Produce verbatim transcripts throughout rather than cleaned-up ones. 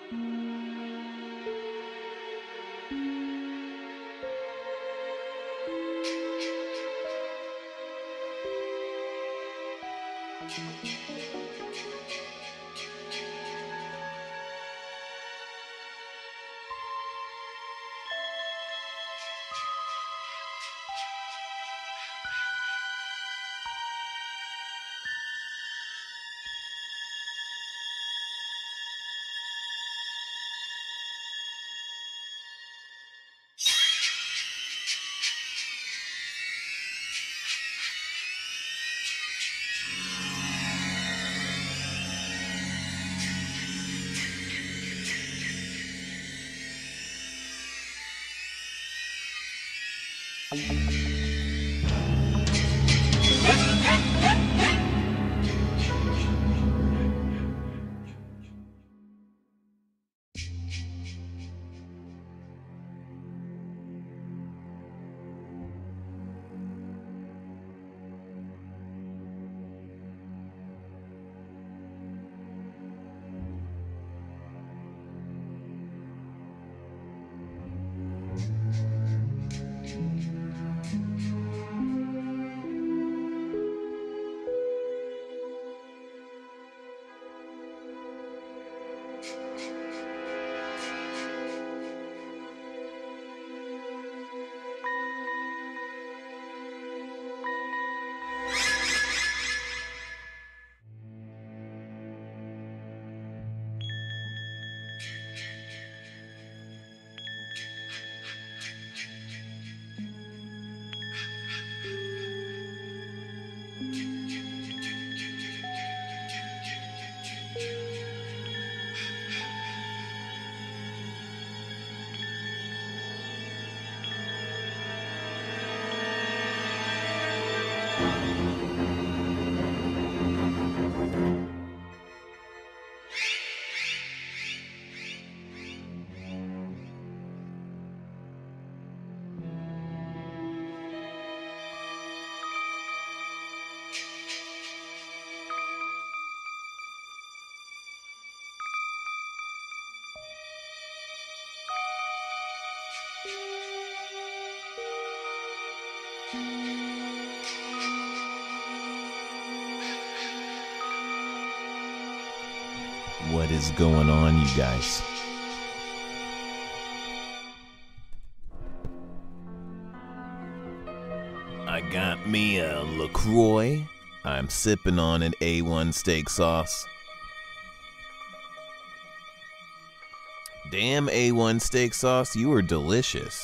What is going on, you guys? I got me a LaCroix. I'm sipping on an A one steak sauce. Damn, A one steak sauce, you are delicious.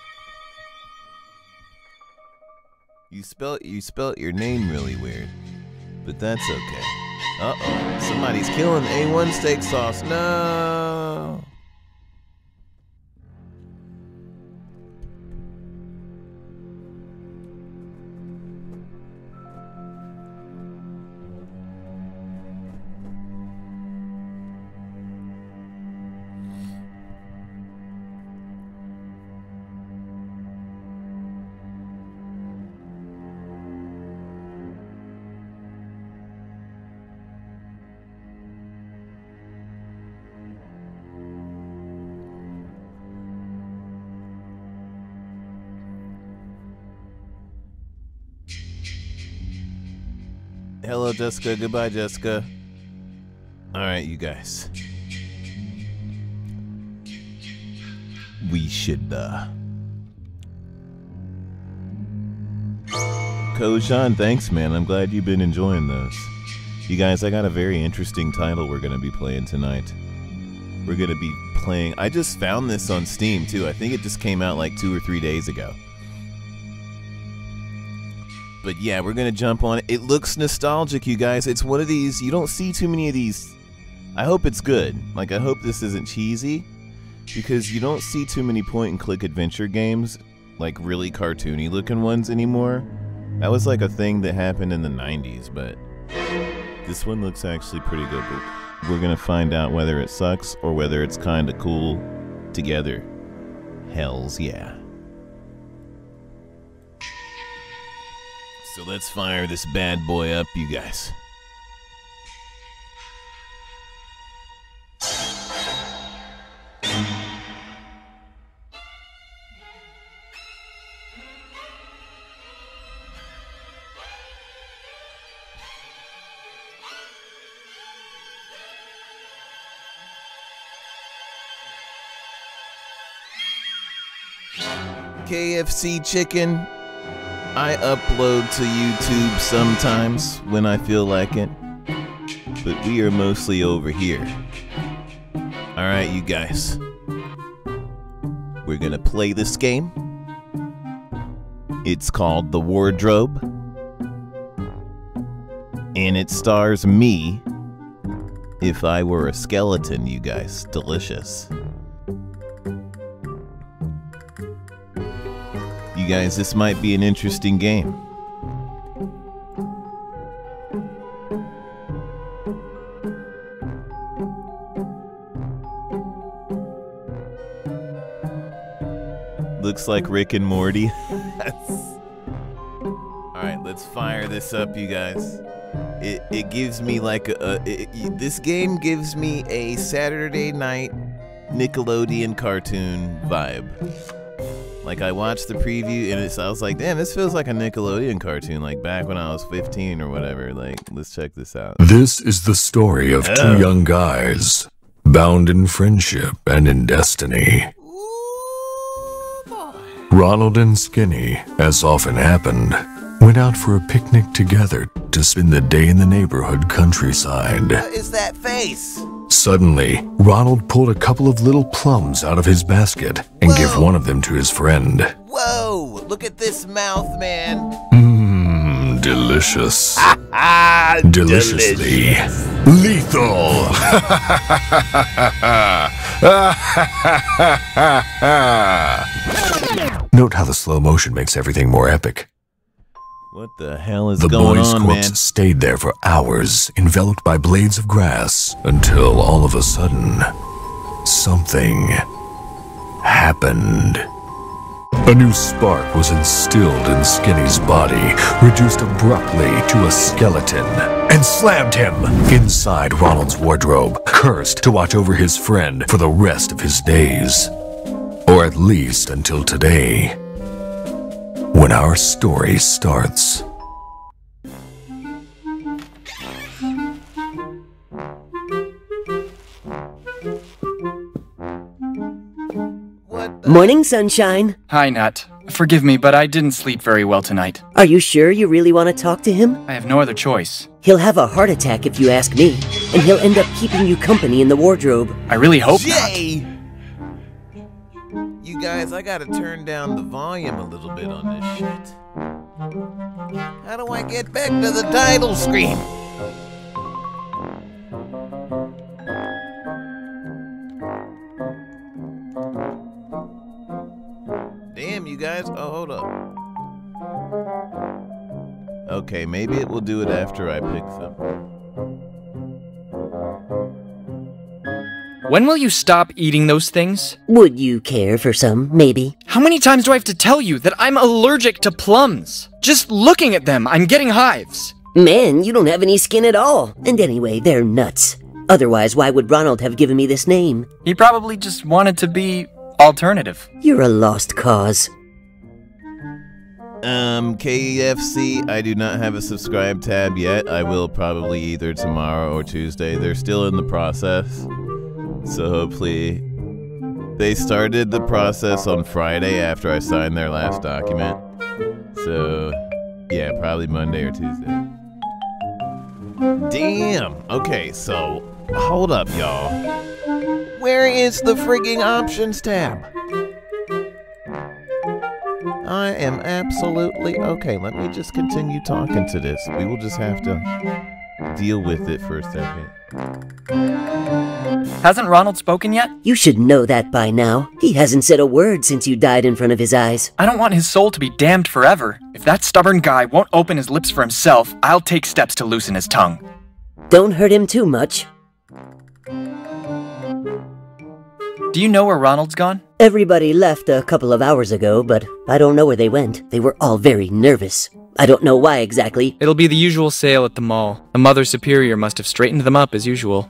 You spelt you spelt your name really weird, but that's okay. Uh-oh, somebody's killing A one steak sauce. No. Hello, Jessica. Goodbye, Jessica. All right, you guys. We should, uh... Koshan, thanks, man. I'm glad you've been enjoying those. You guys, I got a very interesting title we're going to be playing tonight. We're going to be playing... I just found this on Steam, too. I think it just came out like two or three days ago. But yeah, we're going to jump on it. It looks nostalgic, you guys. It's one of these, you don't see too many of these. I hope it's good. Like, I hope this isn't cheesy, because you don't see too many point-and-click adventure games, like really cartoony looking ones anymore. That was like a thing that happened in the nineties, but this one looks actually pretty good. But we're going to find out whether it sucks or whether it's kind of cool together. Hells yeah. So let's fire this bad boy up, you guys. K F C chicken. I upload to YouTube sometimes when I feel like it. But we are mostly over here. Alright, you guys. We're gonna play this game. It's called The Wardrobe. And it stars me if I were a skeleton, you guys. Delicious. You guys, this might be an interesting game. Looks like Rick and Morty. Alright, let's fire this up, you guys. It, it gives me like a... a it, it, this game gives me a Saturday night Nickelodeon cartoon vibe. Like, I watched the preview and it's, I was like, damn, this feels like a Nickelodeon cartoon, like back when I was fifteen or whatever. Like, let's check this out. This is the story of oh. two young guys, bound in friendship and in destiny. Ronald and Skinny, as often happened, went out for a picnic together to spend the day in the neighborhood countryside. What is that face? Suddenly, Ronald pulled a couple of little plums out of his basket and Whoa. gave one of them to his friend. Whoa! Look at this mouth, man. Mmm, delicious. Deliciously delicious. Lethal. Note how the slow motion makes everything more epic. What the hell is the going boy's on, corpse man? stayed there for hours, enveloped by blades of grass, until all of a sudden, something happened. A new spark was instilled in Skinny's body, reduced abruptly to a skeleton, and slammed him inside Ronald's wardrobe, cursed to watch over his friend for the rest of his days. Or at least until today, when our story starts. Morning, sunshine. Hi, Nat. Forgive me, but I didn't sleep very well tonight. Are you sure you really want to talk to him? I have no other choice. He'll have a heart attack if you ask me, and he'll end up keeping you company in the wardrobe. I really hope Jay! not. You guys, I gotta turn down the volume a little bit on this shit. How do I get back to the title screen? Damn, you guys. Oh, hold up. Okay, maybe it will do it after I pick something. When will you stop eating those things? Would you care for some, maybe? How many times do I have to tell you that I'm allergic to plums? Just looking at them, I'm getting hives. Man, you don't have any skin at all. And anyway, they're nuts. Otherwise, why would Ronald have given me this name? He probably just wanted to be alternative. You're a lost cause. Um, K F C, I do not have a subscribe tab yet. I will probably either tomorrow or Tuesday. They're still in the process. So hopefully, they started the process on Friday after I signed their last document. So, yeah, probably Monday or Tuesday. Damn. Okay, so, hold up, y'all. Where is the frigging options tab? I am absolutely... Okay, let me just continue talking to this. We will just have to deal with it for a second. Hasn't Ronald spoken yet? You should know that by now. He hasn't said a word since you died in front of his eyes. I don't want his soul to be damned forever. If that stubborn guy won't open his lips for himself, I'll take steps to loosen his tongue. Don't hurt him too much. Do you know where Ronald's gone? Everybody left a couple of hours ago, but I don't know where they went. They were all very nervous. I don't know why exactly. It'll be the usual sale at the mall. The Mother Superior must have straightened them up as usual.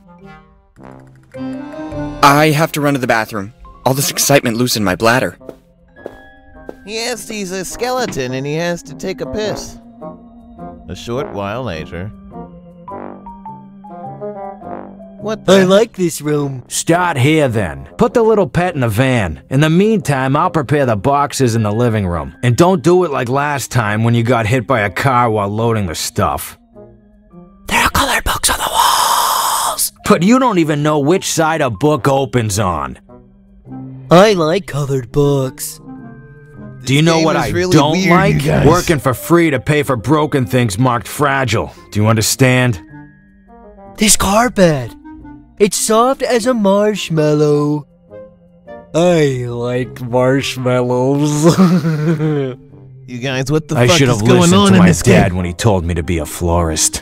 I have to run to the bathroom. All this excitement loosened my bladder. Yes, he's a skeleton and he has to take a piss. A short while later. What the? I like this room. Start here then. Put the little pet in the van. In the meantime, I'll prepare the boxes in the living room. And don't do it like last time when you got hit by a car while loading the stuff. There are colored books on the walls. But you don't even know which side a book opens on. I like colored books. Do you know game what is I really don't weird, like? you guys. Working for free to pay for broken things marked fragile. Do you understand? This carpet. It's soft as a marshmallow. I like marshmallows. You guys, what the I fuck should is have going listened on to in my this dad game? when he told me to be a florist.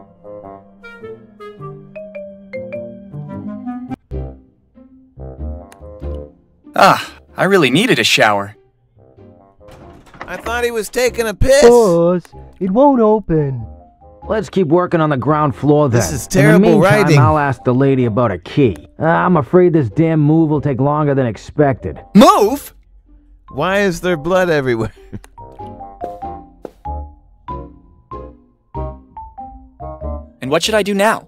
Ah, I really needed a shower. I thought he was taking a piss. Boss, it won't open. Let's keep working on the ground floor then. This is terrible In the meantime, writing. I'll ask the lady about a key. Uh, I'm afraid this damn move will take longer than expected. Move? Why is there blood everywhere? And what should I do now?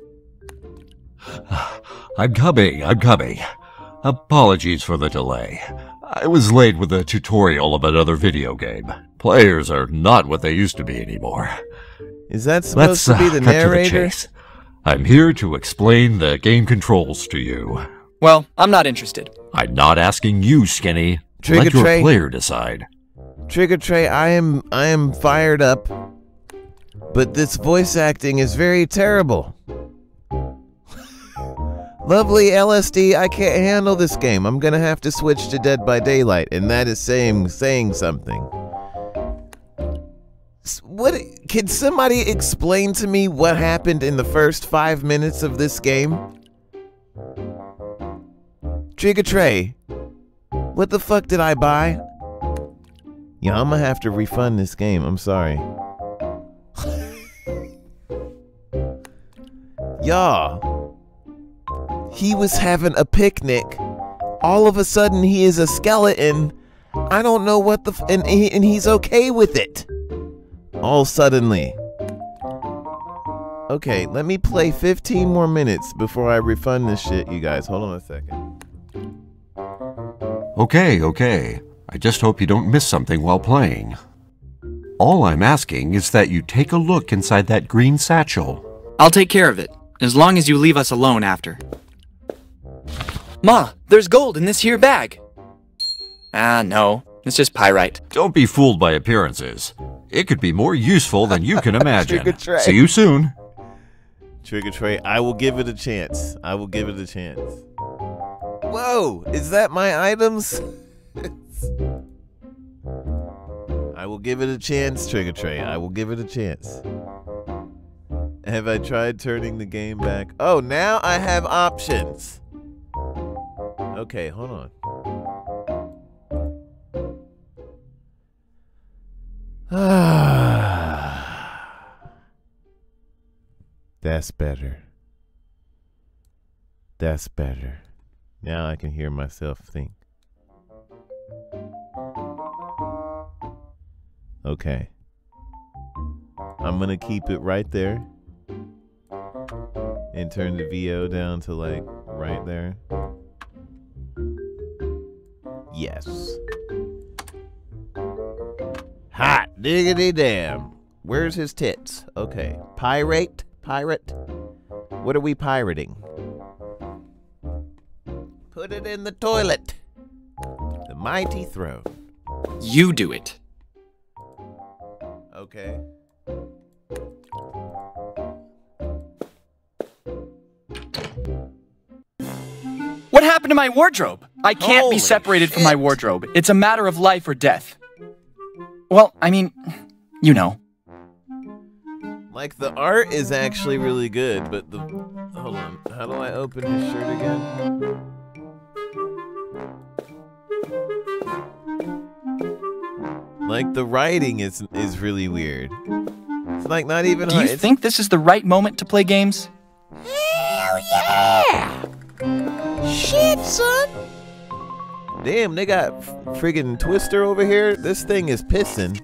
I'm coming, I'm coming. Apologies for the delay. I was late with a tutorial of another video game. Players are not what they used to be anymore. Is that supposed Let's to uh, be the cut to the narrator? chase. I'm here to explain the game controls to you. Well, I'm not interested. I'm not asking you, Skinny. Trigger Let your tray. player decide. Trigger Tray, I am I am fired up, but this voice acting is very terrible. Lovely L S D, I can't handle this game. I'm gonna have to switch to Dead by Daylight, and that is saying saying something. S- What? Can somebody explain to me what happened in the first five minutes of this game? Trigger Tray, what the fuck did I buy? Yeah, I'm gonna have to refund this game. I'm sorry. Y'all, he was having a picnic. All of a sudden, he is a skeleton. I don't know what the f- and he, and he's okay with it. All suddenly. Okay, let me play fifteen more minutes before I refund this shit, you guys. Hold on a second. Okay, okay. I just hope you don't miss something while playing. All I'm asking is that you take a look inside that green satchel. I'll take care of it, as long as you leave us alone after. Ma, there's gold in this here bag. Ah, no. It's just pyrite. Don't be fooled by appearances. It could be more useful than you can imagine. Trigger tray. See you soon. Trigger Tray, I will give it a chance. I will give it a chance. Whoa, is that my items? I will give it a chance, Trigger Tray. I will give it a chance. Have I tried turning the game back? Oh, now I have options. Okay, hold on. That's better. That's better. Now I can hear myself think. Okay. I'm gonna keep it right there and turn the V O down to like right there. Yes. Hot diggity damn. Where's his tits? Okay. Pirate? Pirate? What are we pirating? Put it in the toilet. The mighty throne. You do it. Okay. What happened to my wardrobe? I can't Holy be separated from my shit. wardrobe. It's a matter of life or death. Well, I mean, you know. Like, the art is actually really good, but the... Hold on. How do I open his shirt again? Like, the writing is is really weird. It's like not even Do hard. you It's- think this is the right moment to play games? Shit, son! Damn, they got f- friggin' Twister over here. This thing is pissing.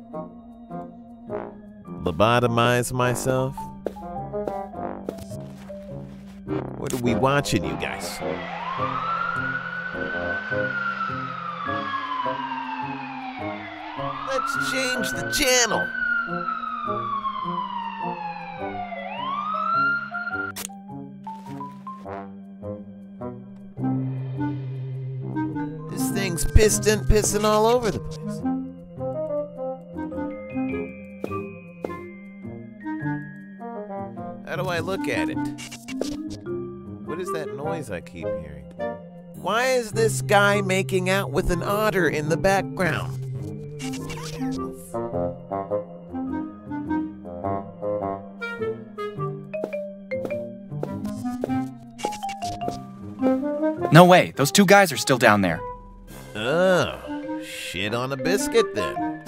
Lobotomize myself. What are we watching, you guys? Let's change the channel. This thing's piston pissing all over the place. How do I look at it? What is that noise I keep hearing? Why is this guy making out with an otter in the background? No way, those two guys are still down there. Oh, shit on a biscuit then.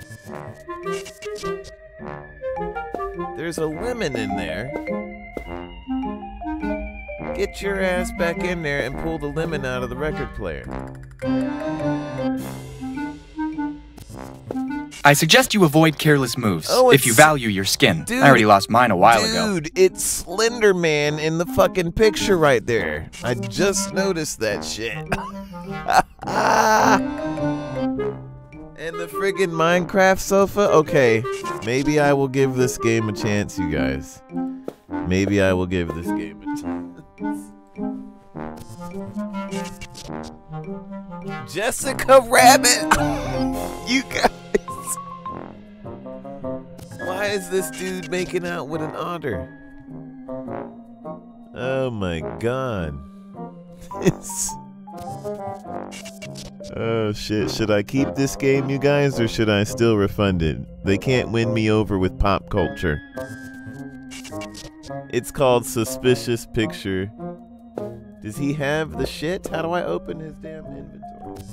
There's a lemon in there. Get your ass back in there and pull the lemon out of the record player. I suggest you avoid careless moves, Oh, if you value your skin. Dude, I already lost mine a while ago. Dude, it's Slender Man in the fucking picture right there. I just noticed that shit. And the friggin' Minecraft sofa? Okay, maybe I will give this game a chance, you guys. Maybe I will give this game a chance. Jessica Rabbit! You guys! Why is this dude making out with an otter? Oh my god. It's... Oh shit, should I keep this game, you guys, or should I still refund it? They can't win me over with pop culture. It's called Suspicious Picture. Does he have the shit? How do I open his damn inventory?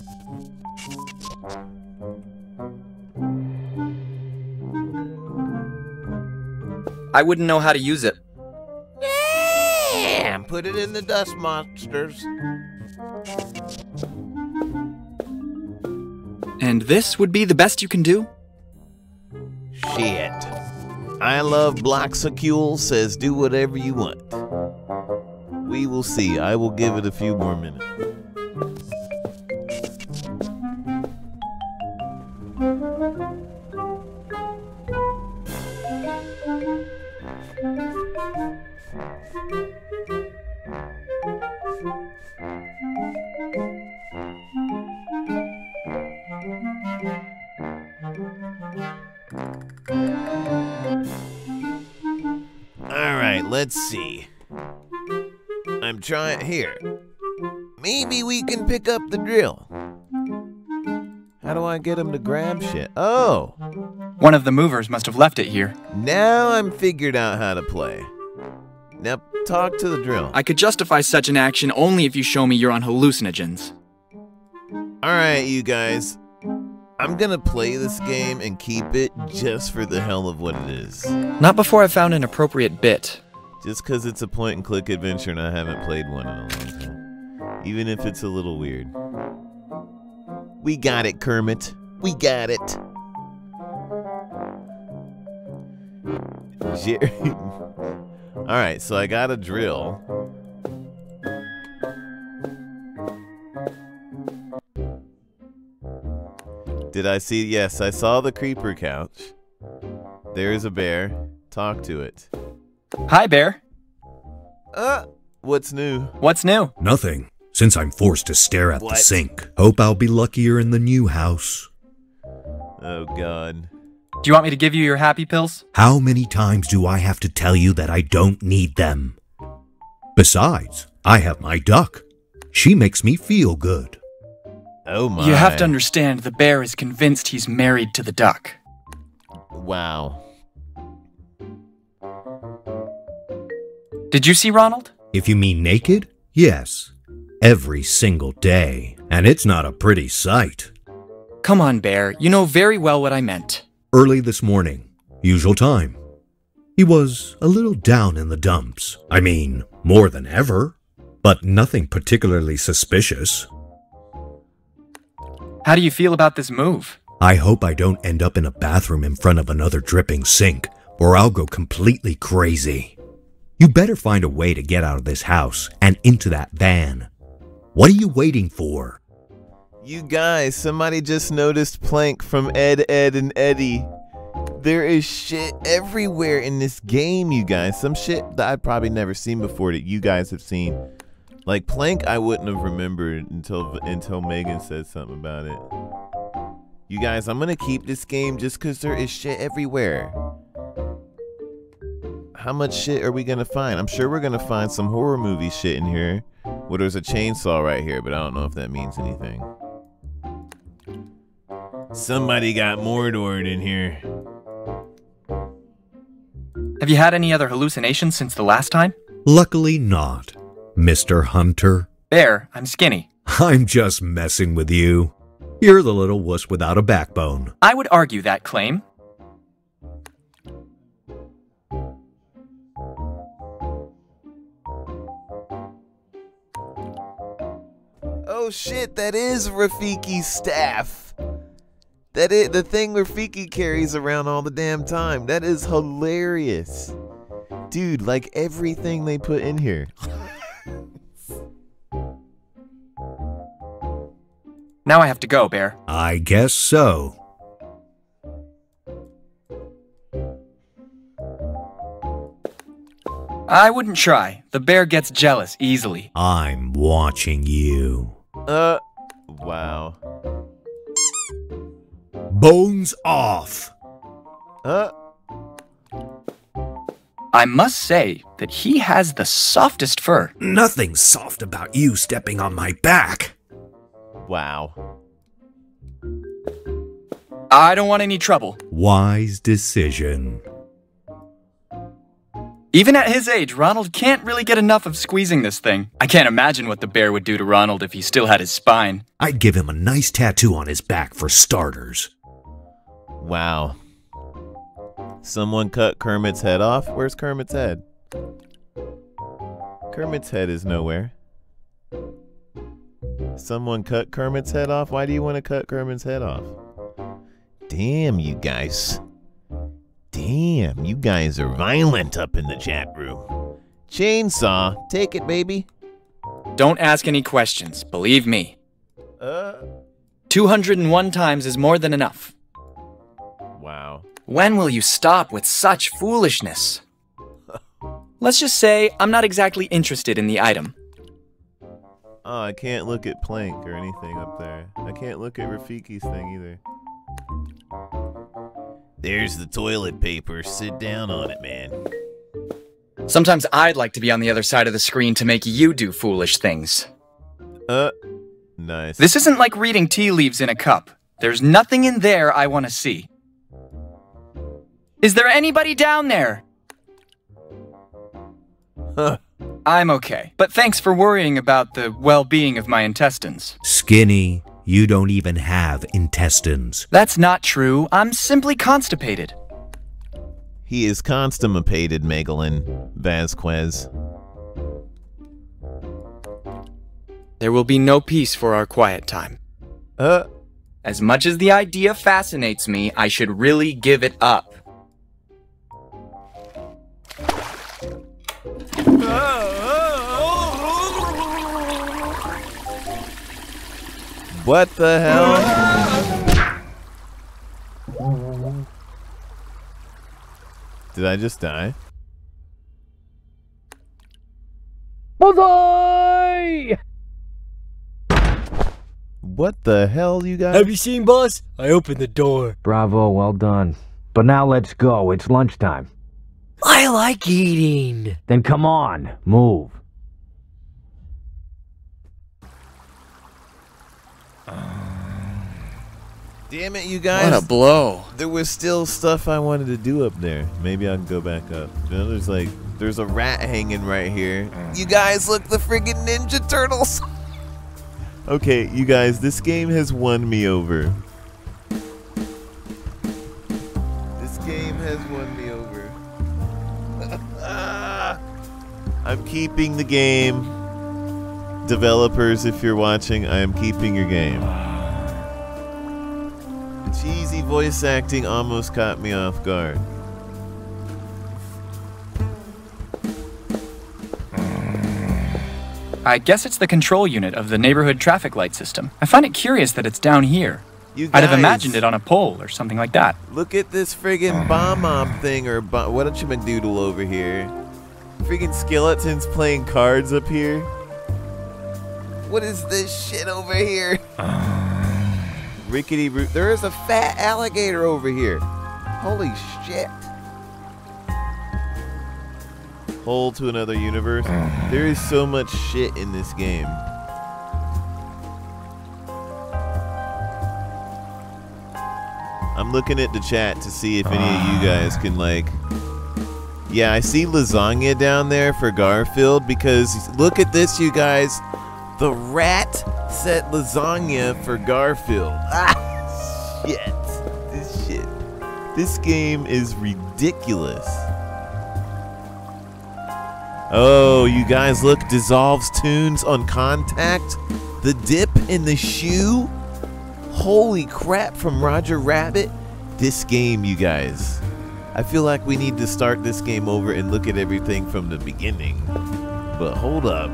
I wouldn't know how to use it. Damn! Put it in the dust monsters. And this would be the best you can do? Shit. I love Bloxacule says do whatever you want. We will see. I will give it a few more minutes. Alright, let's see. I'm trying here. Maybe we can pick up the drill. How do I get him to grab shit? Oh! One of the movers must have left it here. Now I'm figured out how to play. Now talk to the drill. I could justify such an action only if you show me you're on hallucinogens. Alright, you guys. I'm gonna play this game and keep it just for the hell of what it is. Not before I've found an appropriate bit. Just because it's a point-and-click adventure and I haven't played one in a long time. Even if it's a little weird. We got it, Kermit. We got it. Jerry. Alright, so I got a drill. Did I see? Yes, I saw the creeper couch. There's a bear. Talk to it. Hi, bear. Uh, what's new? What's new? Nothing, since I'm forced to stare at What? the sink. Hope I'll be luckier in the new house. Oh, God. Do you want me to give you your happy pills? How many times do I have to tell you that I don't need them? Besides, I have my duck. She makes me feel good. Oh, my. You have to understand the bear is convinced he's married to the duck. Wow. Did you see Ronald? If you mean naked, yes. Every single day. And it's not a pretty sight. Come on, bear. You know very well what I meant. Early this morning, usual time. He was a little down in the dumps. I mean, more than ever. But nothing particularly suspicious. How do you feel about this move? I hope I don't end up in a bathroom in front of another dripping sink, or I'll go completely crazy. You better find a way to get out of this house and into that van. What are you waiting for? You guys, somebody just noticed Plank from Ed, Ed, and Eddie. There is shit everywhere in this game, you guys. Some shit that I've probably never seen before that you guys have seen. Like Plank, I wouldn't have remembered until until Megan said something about it. You guys, I'm gonna keep this game just because there is shit everywhere. How much shit are we gonna find? I'm sure we're gonna find some horror movie shit in here. Well, there's a chainsaw right here, but I don't know if that means anything. Somebody got Mordor'd in here. Have you had any other hallucinations since the last time? Luckily not, Mister Hunter. Bear, I'm Skinny. I'm just messing with you. You're the little wuss without a backbone. I would argue that claim. Oh shit, that is Rafiki's staff. That is the thing Rafiki carries around all the damn time. That is hilarious. Dude, like everything they put in here. Now I have to go, Bear. I guess so. I wouldn't try. The bear gets jealous easily. I'm watching you. Uh, wow. Bones off. Uh. I must say that he has the softest fur. Nothing soft about you stepping on my back. Wow. I don't want any trouble. Wise decision. Even at his age, Ronald can't really get enough of squeezing this thing. I can't imagine what the bear would do to Ronald if he still had his spine. I'd give him a nice tattoo on his back for starters. Wow. Someone cut Kermit's head off? Where's Kermit's head? Kermit's head is nowhere. Someone cut Kermit's head off? Why do you want to cut Kermit's head off? Damn, you guys. Damn, you guys are violent up in the chat room. Chainsaw, take it, baby. Don't ask any questions, believe me. Uh. two hundred one times is more than enough. Wow. When will you stop with such foolishness? Let's just say I'm not exactly interested in the item. Oh, I can't look at Plank or anything up there. I can't look at Rafiki's thing either. There's the toilet paper. Sit down on it, man. Sometimes I'd like to be on the other side of the screen to make you do foolish things. Uh, nice. This isn't like reading tea leaves in a cup. There's nothing in there I want to see. Is there anybody down there? Huh. I'm okay, but thanks for worrying about the well-being of my intestines. Skinny, you don't even have intestines. That's not true. I'm simply constipated. He is constipated, Megalyn Vasquez. There will be no peace for our quiet time. Uh. As much as the idea fascinates me, I should really give it up. What the hell? Did I just die? Bullseye! What the hell, you guys? Have you seen, boss? I opened the door. Bravo, well done. But now let's go, it's lunchtime. I like eating. Then come on, move. Damn it, you guys. What a blow. There was still stuff I wanted to do up there. Maybe I can go back up. You know, there's like, there's a rat hanging right here. You guys, look, the friggin' Ninja Turtles. Okay, you guys, this game has won me over. This game has won me over. I'm keeping the game. Developers, if you're watching, I am keeping your game. The cheesy voice acting almost caught me off guard. I guess it's the control unit of the neighborhood traffic light system. I find it curious that it's down here. You I'd have guys, imagined it on a pole or something like that. Look at this friggin' bomb mob thing or bo what a doodle over here. Friggin' skeletons playing cards up here. What is this shit over here? Rickety root. There is a fat alligator over here. Holy shit. Hole to another universe. There is so much shit in this game. I'm looking at the chat to see if any of you guys can, like... Yeah, I see lasagna down there for Garfield because look at this, you guys. The rat said lasagna for Garfield. Ah, shit. This shit. This game is ridiculous. Oh, you guys, look. Dissolves tunes on contact. The dip in the shoe. Holy crap, from Roger Rabbit. This game, you guys. I feel like we need to start this game over and look at everything from the beginning. But hold up.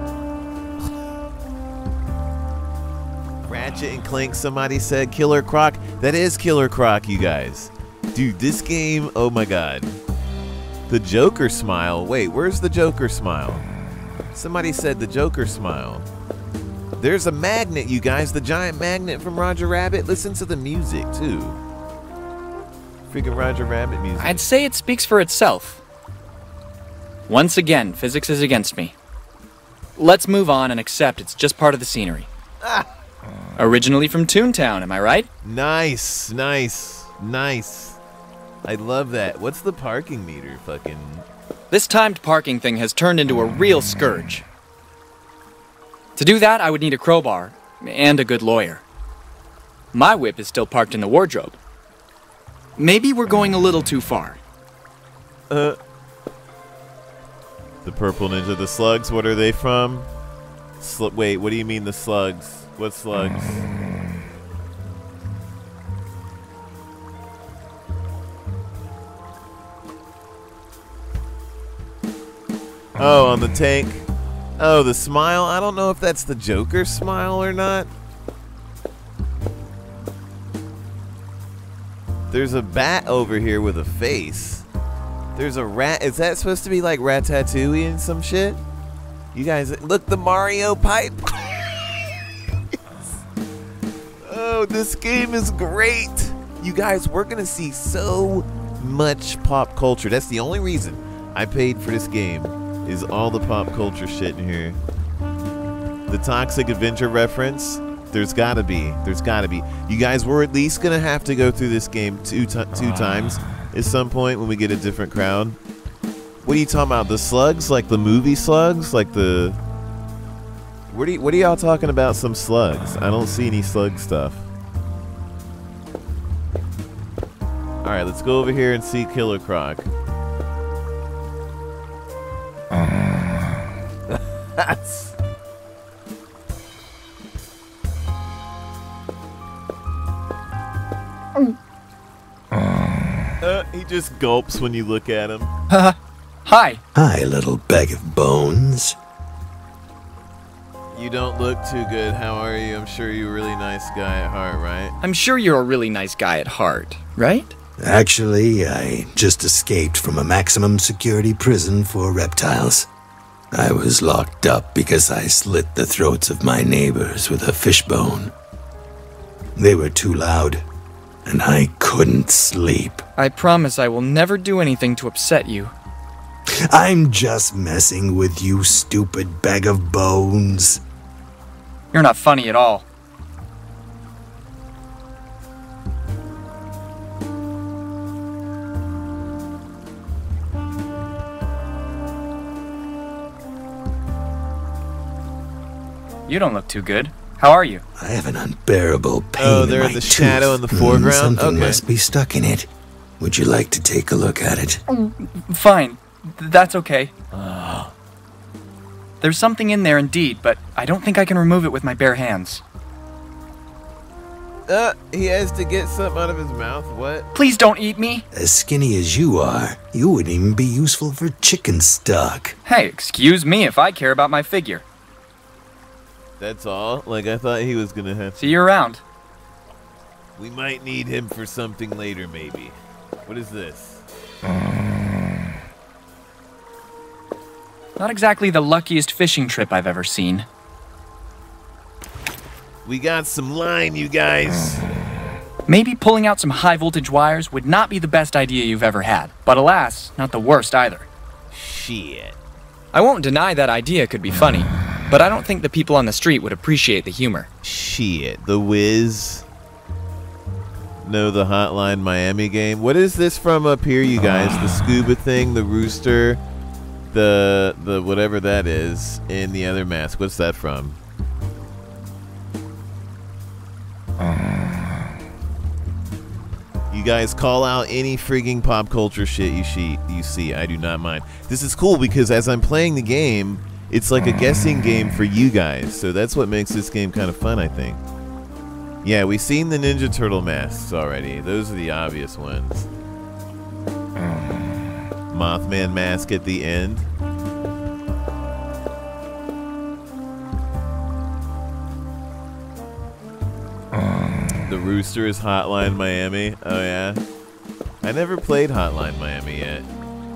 Ratchet and Clank, somebody said. Killer Croc. That is Killer Croc, you guys. Dude, this game, oh my god. The Joker smile. Wait, where's the Joker smile? Somebody said the Joker smile. There's a magnet, you guys. The giant magnet from Roger Rabbit. Listen to the music, too. Freaking Roger Rabbit music. I'd say it speaks for itself. Once again, physics is against me. Let's move on and accept it's just part of the scenery. Ah. Originally from Toontown, am I right? Nice, nice, nice. I love that. What's the parking meter fucking... This timed parking thing has turned into a real scourge. To do that, I would need a crowbar and a good lawyer. My whip is still parked in the wardrobe. Maybe we're going a little too far. Uh, the Purple Ninja, the slugs, what are they from? Sl wait, what do you mean the slugs? What slugs? Oh, on the tank. Oh, the smile. I don't know if that's the Joker smile or not. There's a bat over here with a face. There's a rat. Is that supposed to be like Ratatouille and some shit? You guys, look, the Mario pipe. Oh, this game is great. You guys, we're going to see so much pop culture. That's the only reason I paid for this game, is all the pop culture shit in here. The Toxic Avenger reference. There's gotta be. There's gotta be. You guys, we're at least gonna have to go through this game two t two times at some point when we get a different crowd. What are you talking about? The slugs? Like the movie slugs? Like the... What are you, what are y'all talking about? Some slugs? I don't see any slug stuff. Alright, let's go over here and see Killer Croc. That's... Uh, he just gulps when you look at him. Hi. Hi, little bag of bones. You don't look too good. How are you? I'm sure you're a really nice guy at heart, right? I'm sure you're a really nice guy at heart, right? Actually, I just escaped from a maximum security prison for reptiles. I was locked up because I slit the throats of my neighbors with a fishbone. They were too loud, and I couldn't sleep. I promise I will never do anything to upset you. I'm just messing with you, stupid bag of bones. You're not funny at all. You don't look too good. How are you? I have an unbearable pain Oh, in there my in the tooth. shadow in the Mm, foreground? something Okay. must be stuck in it. Would you like to take a look at it? Fine. Th- That's okay. There's something in there indeed, but I don't think I can remove it with my bare hands. Uh, he has to get something out of his mouth. What? Please don't eat me. As skinny as you are, you wouldn't even be useful for chicken stock. Hey, excuse me if I care about my figure. That's all? Like, I thought he was gonna have... See you around. We might need him for something later, maybe. What is this? Not exactly the luckiest fishing trip I've ever seen. We got some line, you guys. Maybe pulling out some high-voltage wires would not be the best idea you've ever had. But alas, not the worst either. Shit. I won't deny that idea could be funny, but I don't think the people on the street would appreciate the humor. Shit. The Wiz. No, the Hotline Miami game. What is this from up here, you guys? The scuba thing, the rooster, the the whatever that is in the other mask. What's that from? You guys call out any frigging pop culture shit you see. You see, I do not mind. This is cool because as I'm playing the game, it's like a guessing game for you guys. So that's what makes this game kind of fun, I think. Yeah, we've seen the Ninja Turtle masks already. Those are the obvious ones. Mothman mask at the end. The rooster is Hotline Miami. Oh yeah. I never played Hotline Miami yet.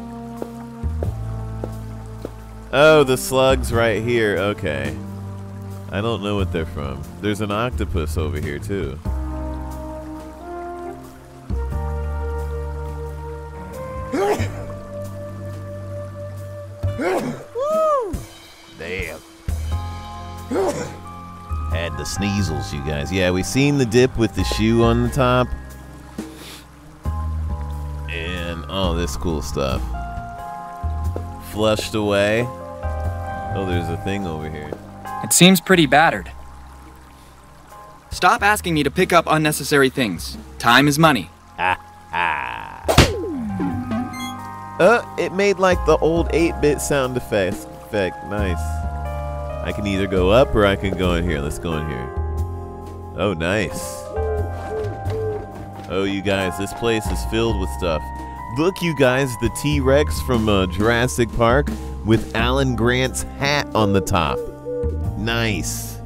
Oh, the slugs right here. Okay. I don't know what they're from. There's an octopus over here too. Damn. Had the sneezels, you guys. Yeah, we seen the dip with the shoe on the top. And all this cool stuff. Flushed away. Oh, there's a thing over here. It seems pretty battered. Stop asking me to pick up unnecessary things. Time is money. Ah, ah. Uh, it made like the old eight bit sound effect. effect. Nice. I can either go up or I can go in here. Let's go in here. Oh, nice. Oh, you guys, this place is filled with stuff. Look, you guys, the T-Rex from uh, Jurassic Park with Alan Grant's hat on the top. Nice.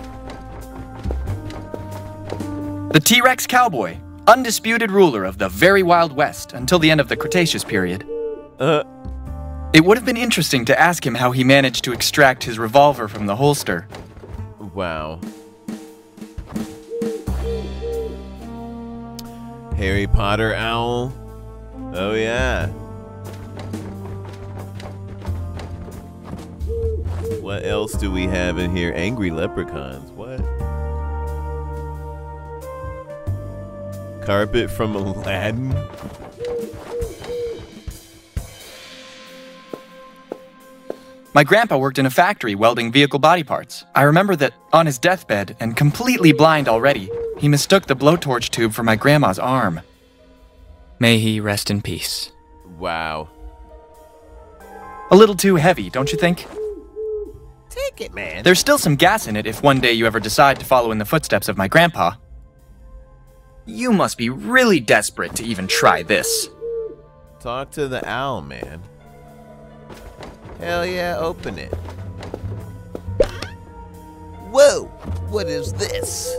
The T-Rex cowboy, undisputed ruler of the very Wild West until the end of the Cretaceous period. Uh... It would have been interesting to ask him how he managed to extract his revolver from the holster. Wow. Harry Potter owl. Oh yeah. What else do we have in here? Angry leprechauns. What? Carpet from Aladdin. My grandpa worked in a factory welding vehicle body parts. I remember that on his deathbed, and completely blind already, he mistook the blowtorch tube for my grandma's arm. May he rest in peace. Wow. A little too heavy, don't you think? Take it, man. There's still some gas in it if one day you ever decide to follow in the footsteps of my grandpa. You must be really desperate to even try this. Talk to the owl, man. Hell yeah, open it. Whoa! What is this?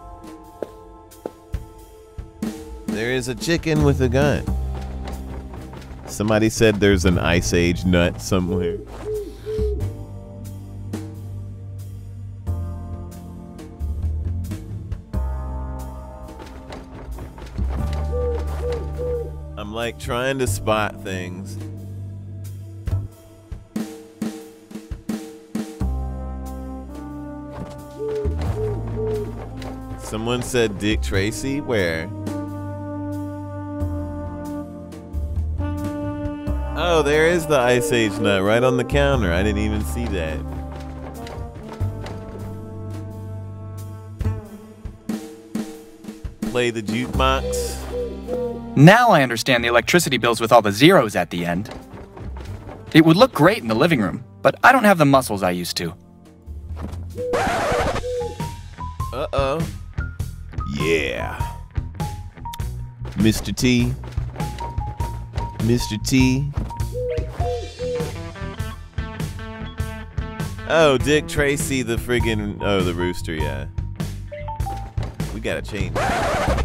There is a chicken with a gun. Somebody said there's an Ice Age nut somewhere. I'm like trying to spot things. Someone said Dick Tracy? Where? Oh, there is the Ice Age nut right on the counter. I didn't even see that. Play the jukebox. Now I understand the electricity bills with all the zeros at the end. It would look great in the living room, but I don't have the muscles I used to. Uh-oh. Yeah. Mister T. Mister T. Oh, Dick Tracy, the friggin'... Oh, the rooster, yeah. We gotta change it.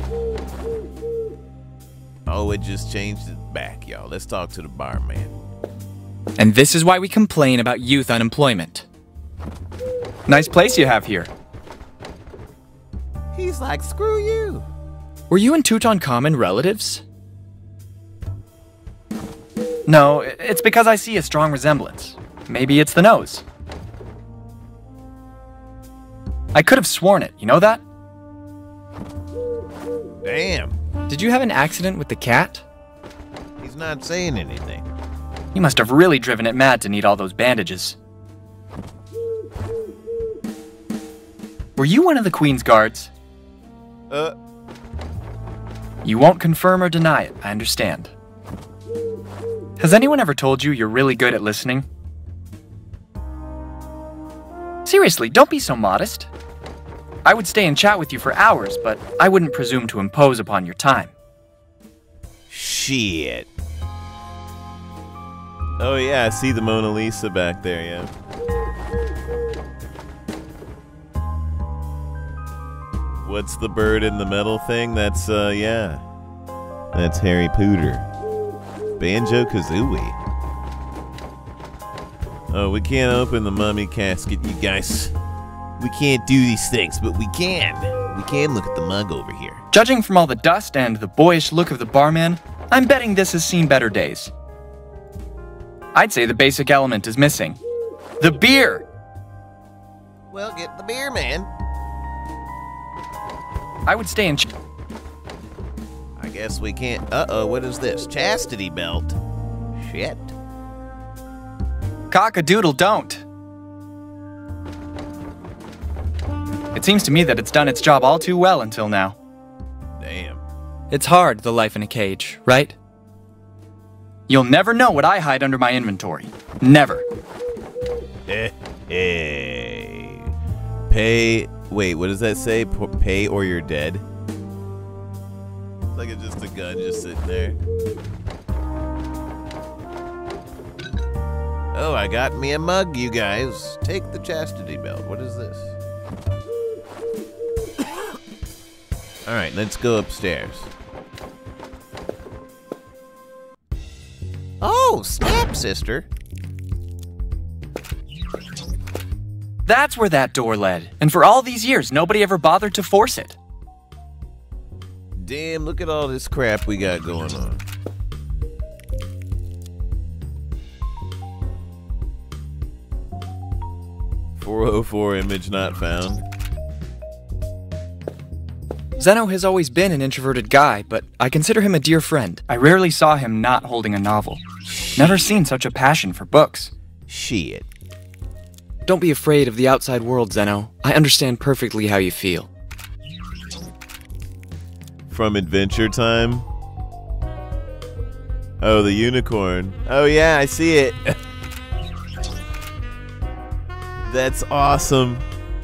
Oh, it just changed it back, y'all. Let's talk to the barman. And this is why we complain about youth unemployment. Nice place you have here. He's like, screw you. Were you and Tutankhamun relatives? No, it's because I see a strong resemblance. Maybe it's the nose. I could have sworn it, you know that? Damn. Did you have an accident with the cat? He's not saying anything. You must have really driven it mad to need all those bandages. Were you one of the Queen's guards? Uh. You won't confirm or deny it, I understand. Has anyone ever told you you're really good at listening? Seriously, don't be so modest. I would stay and chat with you for hours, but I wouldn't presume to impose upon your time. Shit. Oh yeah, I see the Mona Lisa back there, yeah. What's the bird in the metal thing? That's, uh, yeah. That's Harry Potter. Banjo-Kazooie. Oh, we can't open the mummy casket, you guys. We can't do these things, but we can. We can look at the mug over here. Judging from all the dust and the boyish look of the barman, I'm betting this has seen better days. I'd say the basic element is missing. The beer! Well, get the beer, man. I would stay in ch- I guess we can't. Uh-oh, what is this? Chastity belt. Shit. Cock-a-doodle don't. It seems to me that it's done its job all too well until now. Damn. It's hard, the life in a cage, right? You'll never know what I hide under my inventory. Never. Eh, eh. Pay. Wait, what does that say? P pay or you're dead? It's like it's just a gun just sitting there. Oh, I got me a mug, you guys. Take the chastity belt. What is this? All right, let's go upstairs. Oh, snap, sister. That's where that door led, and for all these years, nobody ever bothered to force it. Damn, look at all this crap we got going on. four oh four image not found. Zeno has always been an introverted guy, but I consider him a dear friend. I rarely saw him not holding a novel. Never seen such a passion for books. Shit. Don't be afraid of the outside world, Zeno. I understand perfectly how you feel. From Adventure Time? Oh, the unicorn. Oh yeah, I see it. That's awesome.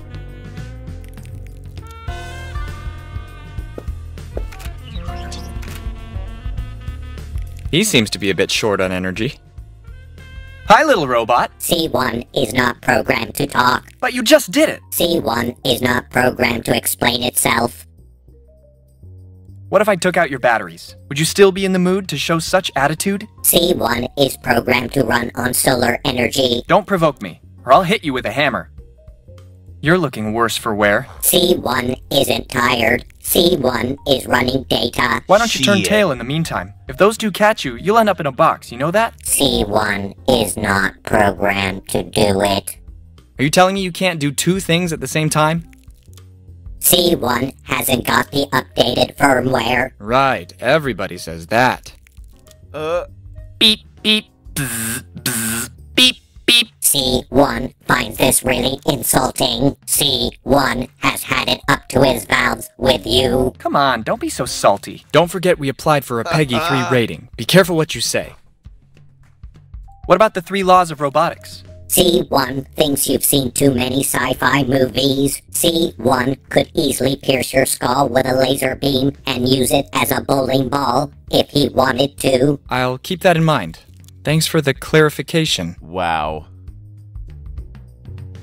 He seems to be a bit short on energy. Hi, little robot. C one is not programmed to talk. But you just did it. C one is not programmed to explain itself. What if I took out your batteries? Would you still be in the mood to show such attitude? C one is programmed to run on solar energy. Don't provoke me, or I'll hit you with a hammer. You're looking worse for wear. C one isn't tired. C one is running data. Why don't you turn Shit. tail in the meantime? If those two catch you, you'll end up in a box, you know that? C one is not programmed to do it. Are you telling me you can't do two things at the same time? C one hasn't got the updated firmware. Right, everybody says that. Uh, Beep, beep, bzz, bzz, beep, beep. C one finds this really insulting. C one has had it up to his valves with you. Come on, don't be so salty. Don't forget we applied for a Peggy three rating. Be careful what you say. What about the three laws of robotics? C one thinks you've seen too many sci-fi movies. C one could easily pierce your skull with a laser beam and use it as a bowling ball if he wanted to. I'll keep that in mind. Thanks for the clarification. wow.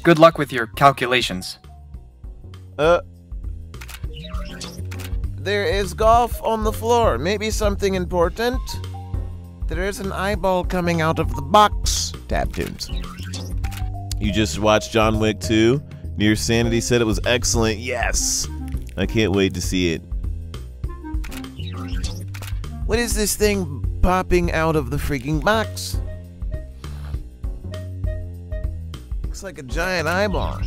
Good luck with your calculations. Uh... There is golf on the floor. Maybe something important? There is an eyeball coming out of the box. Tap tunes. You just watched John Wick two. Near Sanity said it was excellent. Yes! I can't wait to see it. What is this thing popping out of the freaking box? Looks like a giant eyeball.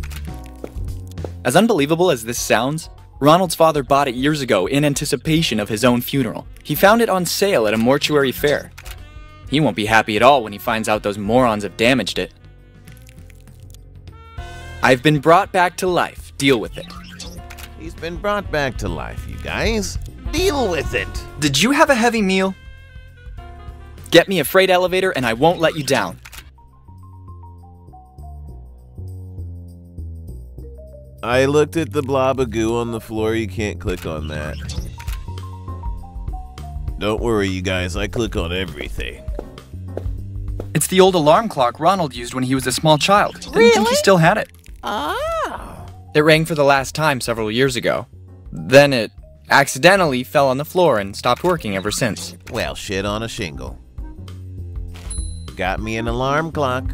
As unbelievable as this sounds, Ronald's father bought it years ago in anticipation of his own funeral. He found it on sale at a mortuary fair. He won't be happy at all when he finds out those morons have damaged it. I've been brought back to life. Deal with it. He's been brought back to life, you guys. Deal with it. Did you have a heavy meal? Get me a freight elevator and I won't let you down. I looked at the blob of goo on the floor. You can't click on that. Don't worry, you guys. I click on everything. It's the old alarm clock Ronald used when he was a small child. Didn't Really? think he still had it. Oh. It rang for the last time several years ago. Then it accidentally fell on the floor and stopped working ever since. Well, shit on a shingle. Got me an alarm clock.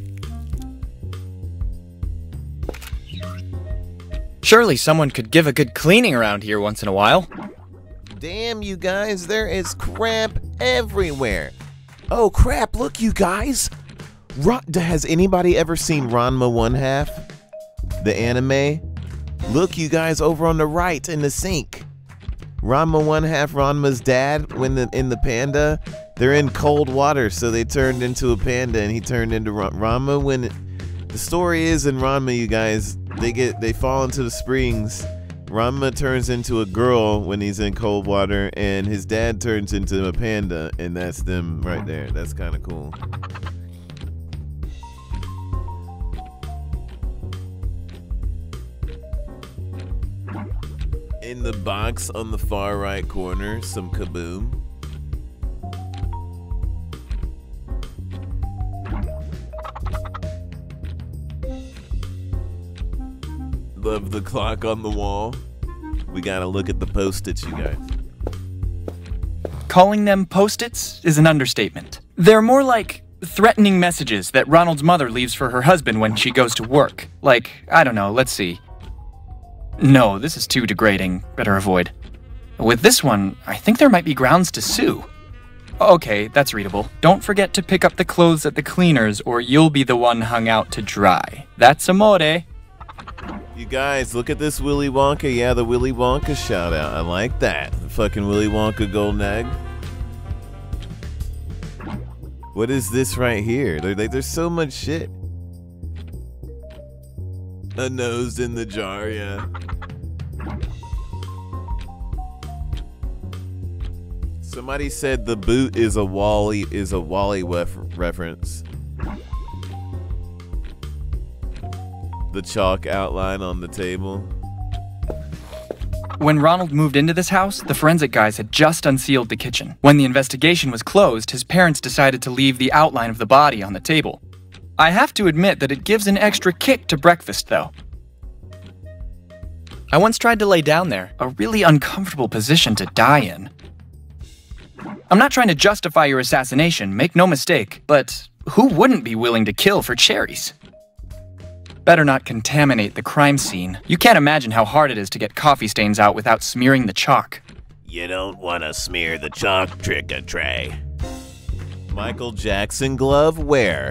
Surely someone could give a good cleaning around here once in a while. Damn, you guys, there is crap everywhere. Oh, crap, look, you guys. Ron has anybody ever seen Ranma One Half? The anime? Look, you guys, over on the right in the sink. Ranma One Half, Ranma's dad, when the, in the panda, they're in cold water, so they turned into a panda, and he turned into Ran Ranma. When it, the story is in Ranma, you guys, they get they fall into the springs. Ranma turns into a girl when he's in cold water, and his dad turns into a panda, and that's them right there. That's kind of cool. In the box on the far right corner, some Kaboom. Love the clock on the wall. We gotta look at the post-its, you guys. Calling them post-its is an understatement. They're more like threatening messages that Ronald's mother leaves for her husband when she goes to work. Like, I don't know, let's see. No, this is too degrading. Better avoid. With this one, I think there might be grounds to sue. Okay, that's readable. Don't forget to pick up the clothes at the cleaners or you'll be the one hung out to dry. That's amore. You guys, look at this Willy Wonka. Yeah, the Willy Wonka shout out. I like that. The fucking Willy Wonka golden egg. What is this right here? There, there's so much shit. A nose in the jar, yeah. Somebody said the boot is a Wally is a Wally ref reference. The chalk outline on the table. When Ronald moved into this house, the forensic guys had just unsealed the kitchen. When the investigation was closed, his parents decided to leave the outline of the body on the table. I have to admit that it gives an extra kick to breakfast, though. I once tried to lay down there, a really uncomfortable position to die in. I'm not trying to justify your assassination, make no mistake, but who wouldn't be willing to kill for cherries? Better not contaminate the crime scene. You can't imagine how hard it is to get coffee stains out without smearing the chalk. You don't want to smear the chalk, trick-or-tray. Michael Jackson glove, where?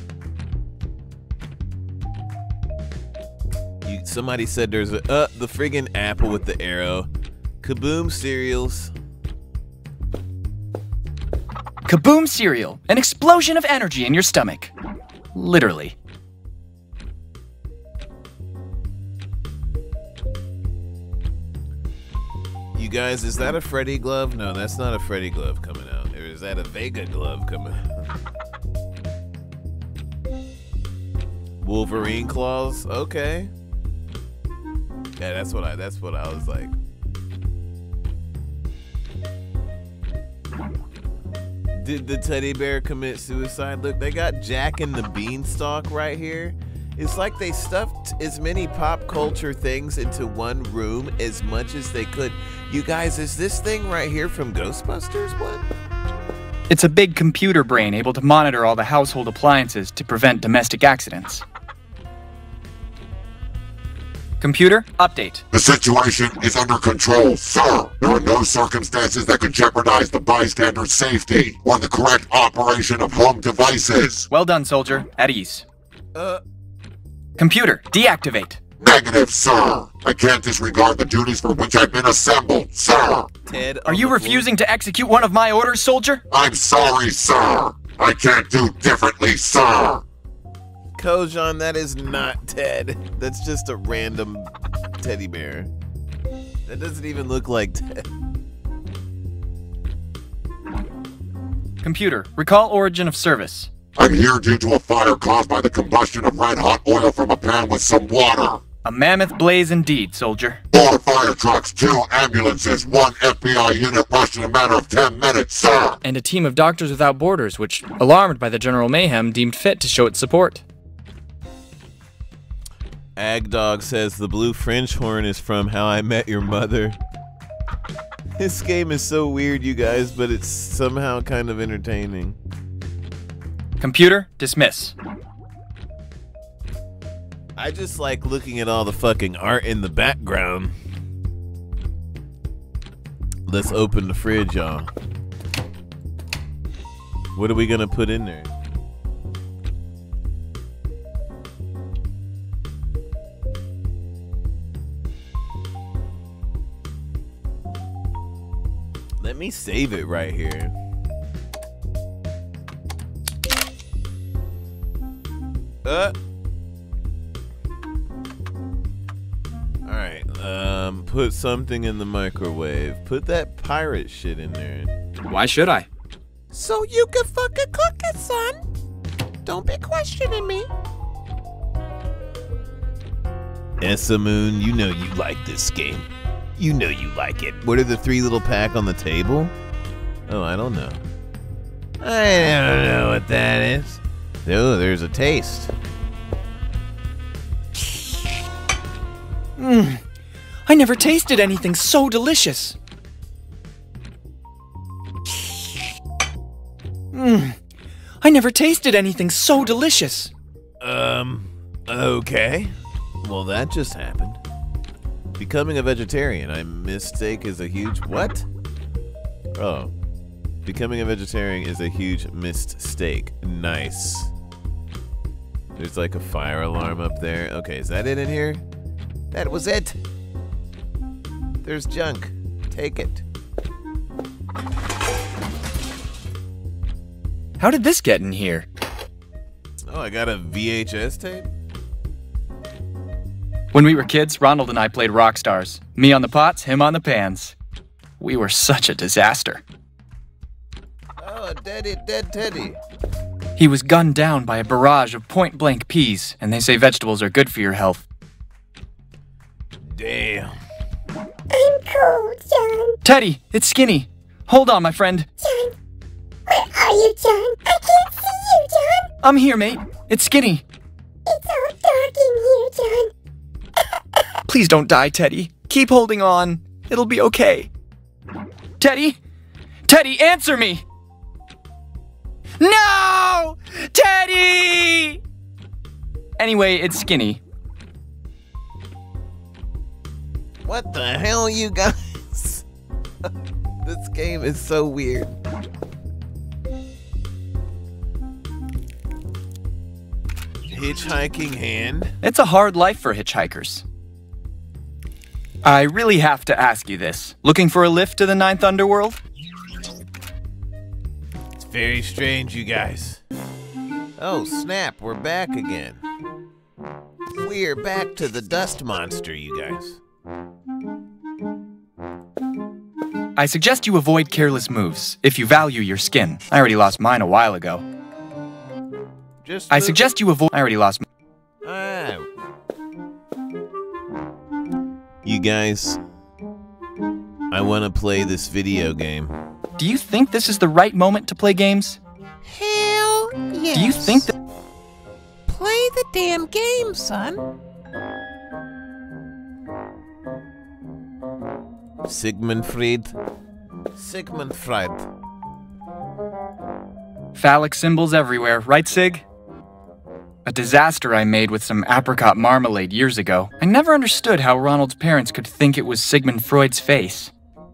You, somebody said there's a, uh, the friggin' apple with the arrow. Kaboom cereals. Kaboom cereal, an explosion of energy in your stomach. Literally. You guys, is that a Freddy glove? No, that's not a Freddy glove coming out. Or is that a Vega glove coming out? Wolverine claws? Okay. Yeah, that's what I that's what I was like. Did the teddy bear commit suicide? Look, they got Jack and the Beanstalk right here. It's like they stuffed as many pop culture things into one room as much as they could. You guys, is this thing right here from Ghostbusters? What? It's a big computer brain able to monitor all the household appliances to prevent domestic accidents. Computer, update. The situation is under control, sir. There are no circumstances that could jeopardize the bystander's safety or the correct operation of home devices. Well done, soldier. At ease. Uh... Computer, deactivate. Negative, sir. I can't disregard the duties for which I've been assembled, sir. Ted, are you refusing to execute one of my orders, soldier? I'm sorry, sir. I can't do differently, sir. Kojan, that is not Ted. That's just a random teddy bear. That doesn't even look like Ted. Computer, recall origin of service. I'm here due to a fire caused by the combustion of red-hot oil from a pan with some water. A mammoth blaze indeed, soldier. Four fire trucks, two ambulances, one F B I unit rushed in a matter of ten minutes, sir. And a team of Doctors Without Borders, which, alarmed by the general mayhem, deemed fit to show its support. Agdog says the blue French horn is from How I Met Your Mother. This game is so weird, you guys, but it's somehow kind of entertaining. Computer, dismiss. I just like looking at all the fucking art in the background. Let's open the fridge, y'all. What are we gonna put in there? Let me save it right here. Uh. Alright, um, put something in the microwave. Put that pirate shit in there. Why should I? So you can fucking cook it, son. Don't be questioning me. Essamoon, you know you like this game. You know you like it. What are the three little pack on the table? Oh, I don't know. I don't know what that is. Oh, there's a taste. Mmm. I never tasted anything so delicious. Mmm. I never tasted anything so delicious. Um, okay. Well, that just happened. Becoming a vegetarian, I mistake is a huge... What? Oh. Becoming a vegetarian is a huge mistake. Nice. There's like a fire alarm up there. Okay, is that it in here? That was it. There's junk. Take it. How did this get in here? Oh, I got a V H S tape? When we were kids, Ronald and I played rock stars. Me on the pots, him on the pans. We were such a disaster. Oh, daddy, dead Teddy. He was gunned down by a barrage of point-blank peas, and they say vegetables are good for your health. Damn. I'm cold, John. Teddy, it's Skinny. Hold on, my friend. John, where are you, John? I can't see you, John. I'm here, mate. It's Skinny. It's all dark in here, John. Please don't die, Teddy. Keep holding on. It'll be okay. Teddy? Teddy, answer me! No! Teddy! Anyway, it's Skinny. What the hell, you guys? This game is so weird. Hitchhiking hand? It's a hard life for hitchhikers. I really have to ask you this. Looking for a lift to the ninth underworld? It's very strange, you guys. Oh, snap, we're back again. We're back to the dust monster, you guys. I suggest you avoid careless moves, if you value your skin. I already lost mine a while ago. Just I suggest you avoid- I already lost mine. Oh. You guys, I want to play this video game. Do you think this is the right moment to play games? Hell yes. Do you think that- Play the damn game, room, son. Sigmund Freud. Sigmund Freud. Phallic symbols everywhere, right, Sig? A disaster I made with some apricot marmalade years ago. I never understood how Ronald's parents could think it was Sigmund Freud's face.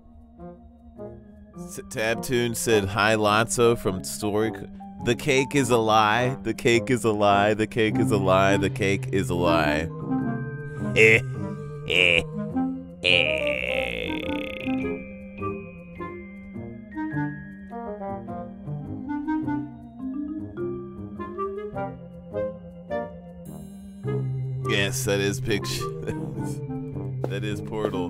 Tabtoon said, hi, Lotso from Story. The cake is a lie. The cake is a lie. The cake is a lie. The cake is a lie. Eh, eh, eh. Yes, that is picture. That is Portal.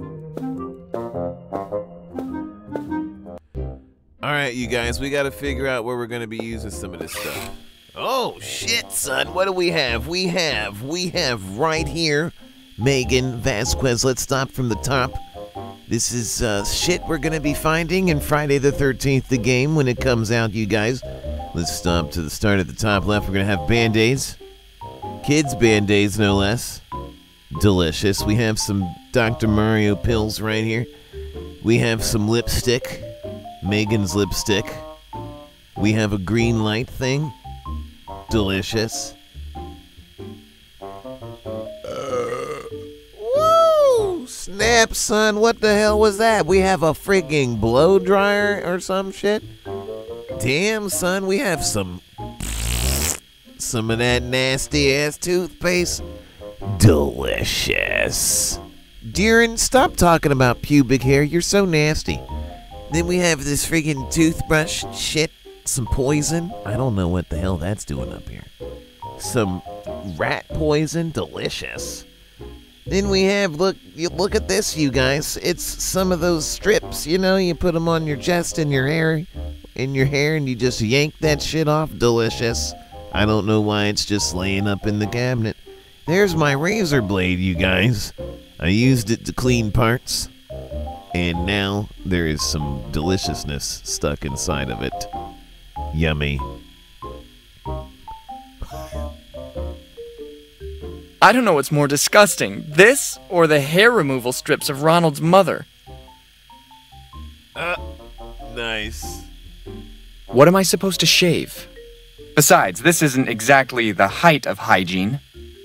Alright, you guys, we gotta figure out where we're gonna be using some of this stuff. Oh, shit, son. What do we have? We have, we have right here, Megan Vasquez. Let's stop from the top. This is uh, shit we're gonna be finding in Friday the thirteenth, the game, when it comes out, you guys. Let's stop to the start at the top left. We're gonna have Band-Aids. Kids Band-Aids, no less. Delicious. We have some Doctor Mario pills right here. We have some lipstick. Megan's lipstick. We have a green light thing. Delicious. Uh, woo! Snap, son. What the hell was that? We have a freaking blow dryer or some shit? Damn, son. We have some... Some of that nasty-ass toothpaste. Delicious. Deeren, stop talking about pubic hair. You're so nasty. Then we have this freaking toothbrush shit. Some poison. I don't know what the hell that's doing up here. Some rat poison. Delicious. Then we have, look, you look at this, you guys. It's some of those strips, you know, you put them on your chest and your hair, in your hair, and you just yank that shit off. Delicious. I don't know why it's just laying up in the cabinet. There's my razor blade, you guys. I used it to clean parts. And now there is some deliciousness stuck inside of it. Yummy. I don't know what's more disgusting, this or the hair removal strips of Ronald's mother. Uh, nice. What am I supposed to shave? Besides, this isn't exactly the height of hygiene.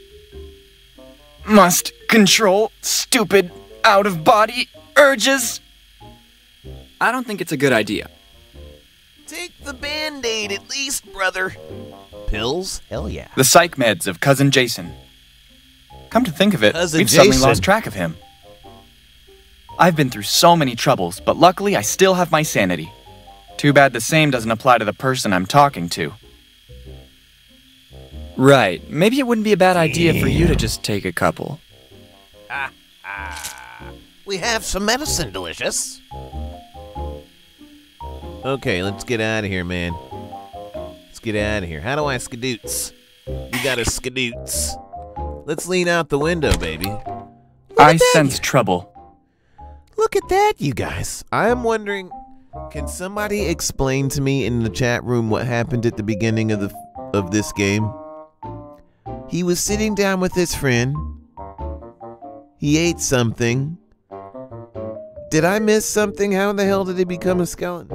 Must control stupid out-of-body urges. I don't think it's a good idea. Take the Band-Aid at least, brother. Pills? Hell yeah. The psych meds of Cousin Jason. Come to think of it, Cousin we've Jason. suddenly lost track of him. I've been through so many troubles, but luckily I still have my sanity. Too bad the same doesn't apply to the person I'm talking to. Right, maybe it wouldn't be a bad idea for you to just take a couple. Ah, ah. We have some medicine, Delicious. Okay, let's get out of here, man. Let's get out of here. How do I skadoots? You gotta skadoots. Let's lean out the window, baby. I sense trouble. Look at that, you guys. I'm wondering, can somebody explain to me in the chat room what happened at the beginning of the of this game? He was sitting down with his friend. He ate something. Did I miss something? How in the hell did he become a skeleton?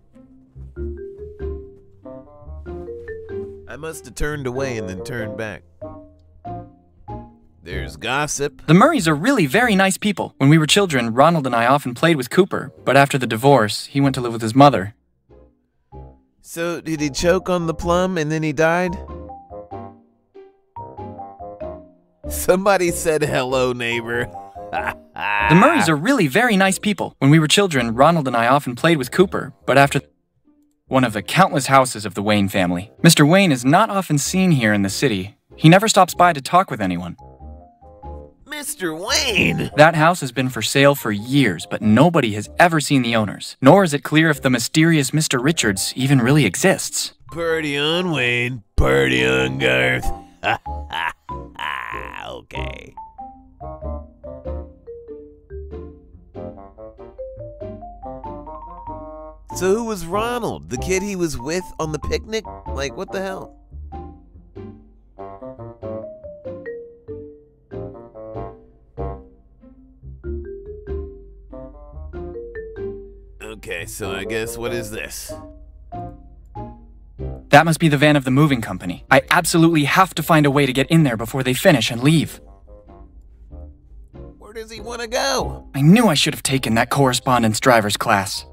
I must have turned away and then turned back. There's gossip. The Murrays are really very nice people. When we were children, Ronald and I often played with Cooper, but after the divorce, he went to live with his mother. So, did he choke on the plum and then he died? Somebody said hello, neighbor. The Murrays are really very nice people. When we were children, Ronald and I often played with Cooper, but after one of the countless houses of the Wayne family. Mister Wayne is not often seen here in the city. He never stops by to talk with anyone. Mister Wayne! That house has been for sale for years, but nobody has ever seen the owners. Nor is it clear if the mysterious Mister Richards even really exists. Party on, Wayne. Party on, Garth. Okay. So who was Ronald? The kid he was with on the picnic? Like, what the hell? Okay, so I guess what is this? That must be the van of the moving company. I absolutely have to find a way to get in there before they finish and leave. Where does he want to go? I knew I should have taken that correspondence driver's class.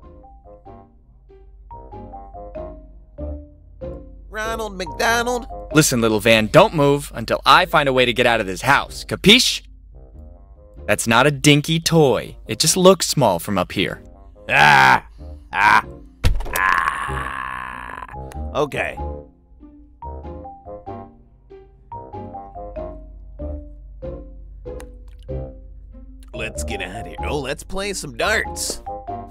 Ronald McDonald? Listen, little van, don't move until I find a way to get out of this house. Capiche? That's not a dinky toy. It just looks small from up here. Ah! Ah! Ah! Okay. Let's get out of here. Oh, let's play some darts.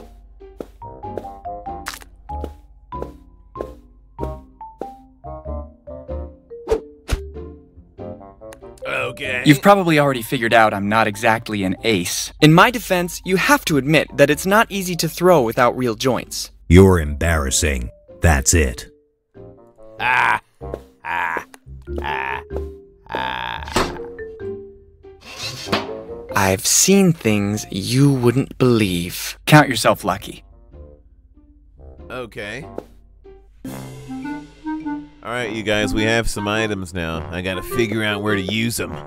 Okay. You've probably already figured out I'm not exactly an ace. In my defense, you have to admit that it's not easy to throw without real joints. You're embarrassing. That's it. Ah! Ah! Ah! Ah! I've seen things you wouldn't believe. Count yourself lucky. Okay. Alright, you guys, we have some items now. I gotta figure out where to use them.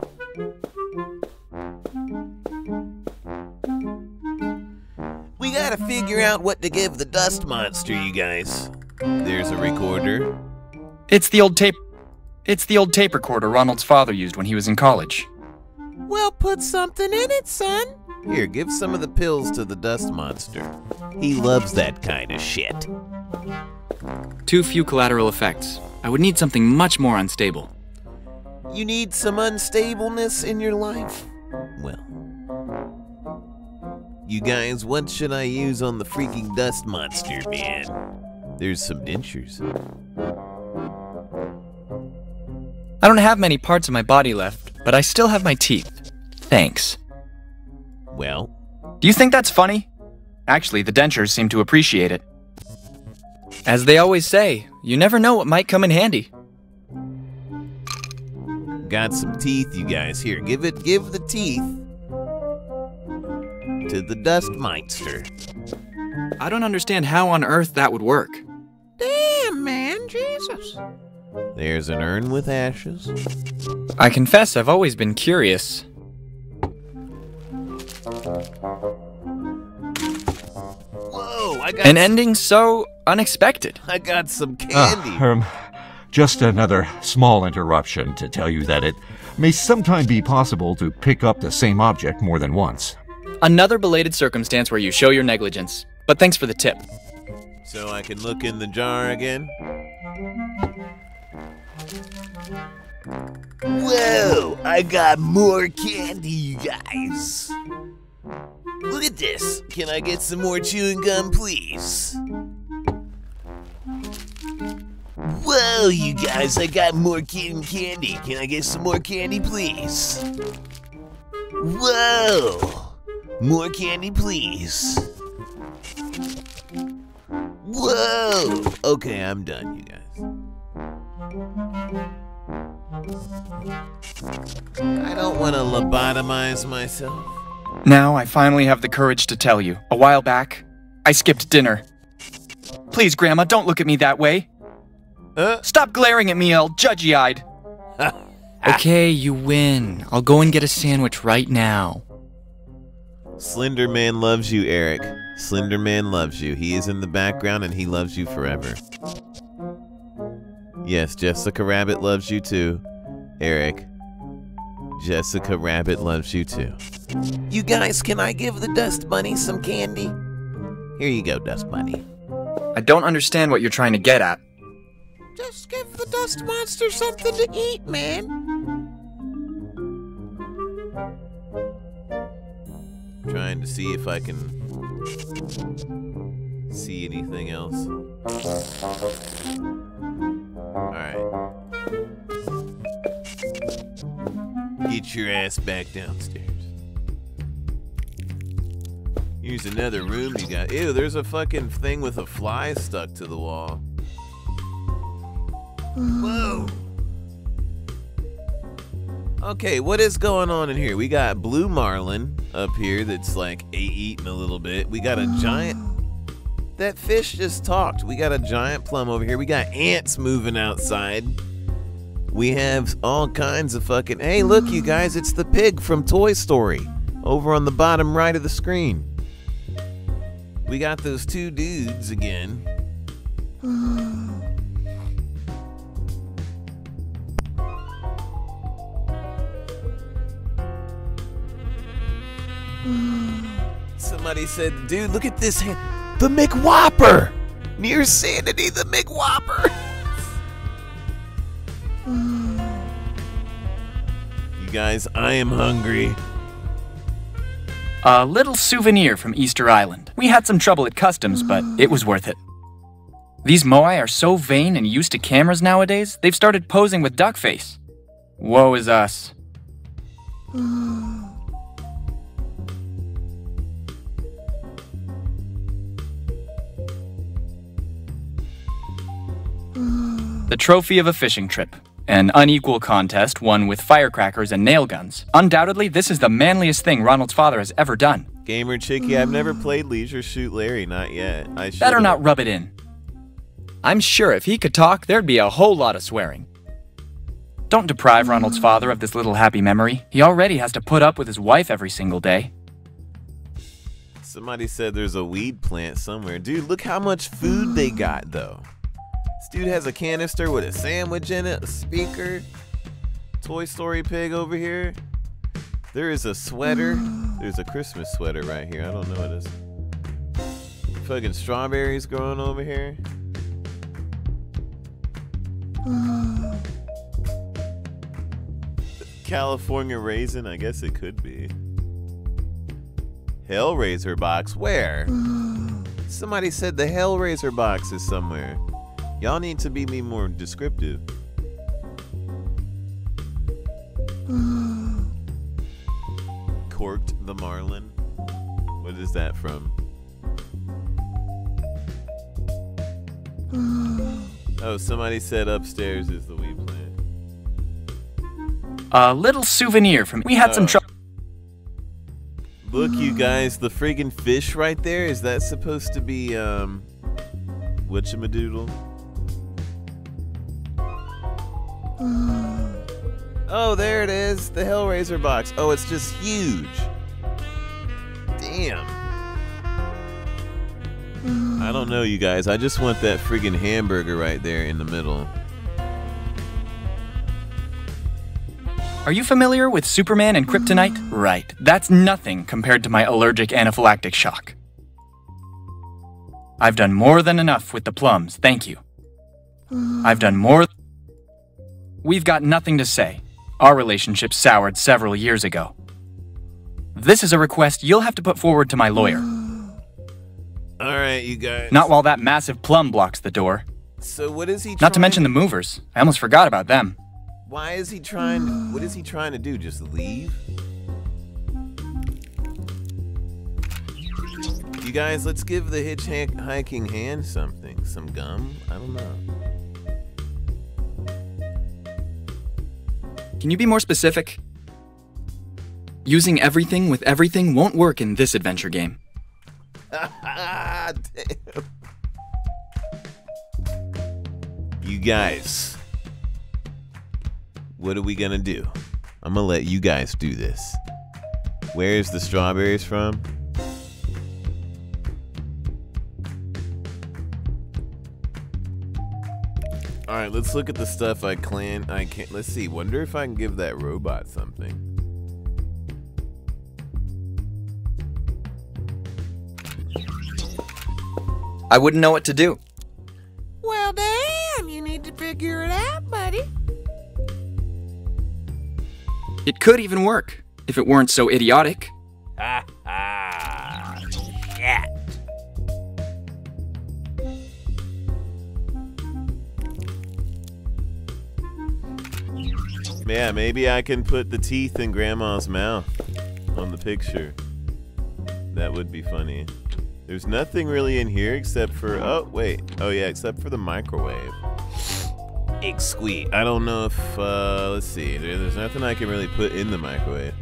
We gotta figure out what to give the dust monster, you guys. There's a recorder. It's the old tape... It's the old tape recorder Ronald's father used when he was in college. Well, put something in it, son. Here, give some of the pills to the dust monster. He loves that kind of shit. Too few collateral effects. I would need something much more unstable. You need some unstableness in your life? Well, you guys, what should I use on the freaking dust monster, man? There's some dentures. I don't have many parts of my body left, but I still have my teeth. Thanks. Well? Do you think that's funny? Actually, the dentures seem to appreciate it. As they always say, you never know what might come in handy. Got some teeth, you guys. Here, give it, give the teeth to the dust monster. I don't understand how on earth that would work. Damn, man, Jesus. There's an urn with ashes. I confess I've always been curious. Whoa, I got An ending so unexpected. I got some candy. Uh, um, just another small interruption to tell you that it may sometime be possible to pick up the same object more than once. Another belated circumstance where you show your negligence. But thanks for the tip. So I can look in the jar again? Whoa! I got more candy, you guys! Look at this! Can I get some more chewing gum, please? Whoa, you guys, I got more kitten candy. Can I get some more candy, please? Whoa! More candy, please. Whoa! Okay, I'm done, you guys. I don't want to lobotomize myself. Now I finally have the courage to tell you. A while back, I skipped dinner. Please, Grandma, don't look at me that way. Uh? Stop glaring at me, all judgy-eyed. Okay, you win. I'll go and get a sandwich right now. Slender Man loves you, Eric. Slender Man loves you. He is in the background and he loves you forever. Yes, Jessica Rabbit loves you too, Eric. Jessica Rabbit loves you too. You guys, can I give the Dust Bunny some candy? Here you go, Dust Bunny. I don't understand what you're trying to get at. Just give the dust monster something to eat, man. Trying to see if I can see anything else. Alright. Get your ass back downstairs. Here's another room you got. Ew, there's a fucking thing with a fly stuck to the wall. Whoa! Okay, what is going on in here? We got Blue Marlin up here that's like eating a little bit. We got a giant... that fish just talked. We got a giant plum over here. We got ants moving outside. We have all kinds of fucking... Hey, look, you guys, it's the pig from Toy Story. Over on the bottom right of the screen. We got those two dudes again. Somebody said, dude, look at this hand. The McWhopper! Near Sanity, the McWhopper! You guys, I am hungry. A little souvenir from Easter Island. We had some trouble at customs, but it was worth it. These moai are so vain and used to cameras nowadays, they've started posing with duck face. Woe is us. The trophy of a fishing trip. An unequal contest won with firecrackers and nail guns. Undoubtedly, this is the manliest thing Ronald's father has ever done. Gamer Chicky, I've never played Leisure Suit Larry, not yet. I Better should've. not rub it in. I'm sure if he could talk, there'd be a whole lot of swearing. Don't deprive Ronald's father of this little happy memory. He already has to put up with his wife every single day. Somebody said there's a weed plant somewhere. Dude, look how much food they got, though. This dude has a canister with a sandwich in it, a speaker, Toy Story pig over here. There is a sweater. There's a Christmas sweater right here. I don't know what it is. Fucking strawberries growing over here. California raisin, I guess it could be. Hellraiser box, where? Somebody said the Hellraiser box is somewhere. Y'all need to be me more descriptive. Corked the Marlin. What is that from? Oh, somebody said upstairs is the weed plant. A little souvenir from... We had oh. some trouble... Look, you guys, the friggin' fish right there, is that supposed to be, um... whatchamadoodle? Oh, there it is, the Hellraiser box. Oh, it's just huge. Damn. I don't know, you guys. I just want that friggin' hamburger right there in the middle. Are you familiar with Superman and Kryptonite? Right. That's nothing compared to my allergic anaphylactic shock. I've done more than enough with the plums, thank you. I've done more... We've got nothing to say. Our relationship soured several years ago. This is a request you'll have to put forward to my lawyer. Alright, you guys. Not while that massive plum blocks the door. So what is he trying... Not to mention the movers. I almost forgot about them. Why is he trying to... What is he trying to do? Just leave? You guys, let's give the hitchhiking hand something. Some gum? I don't know. Can you be more specific? Using everything with everything won't work in this adventure game. Damn. You guys, what are we gonna do? I'm gonna let you guys do this. Where's the strawberries from? All right, let's look at the stuff I can. I can't. Let's see. Wonder if I can give that robot something. I wouldn't know what to do. Well, damn, you need to figure it out, buddy. It could even work, if it weren't so idiotic. Ha ha! Shit! Yeah, maybe I can put the teeth in Grandma's mouth on the picture. That would be funny. There's nothing really in here except for... Oh, wait. Oh, yeah, except for the microwave. Exquisite. I don't know if... Uh, let's see. There, there's nothing I can really put in the microwave.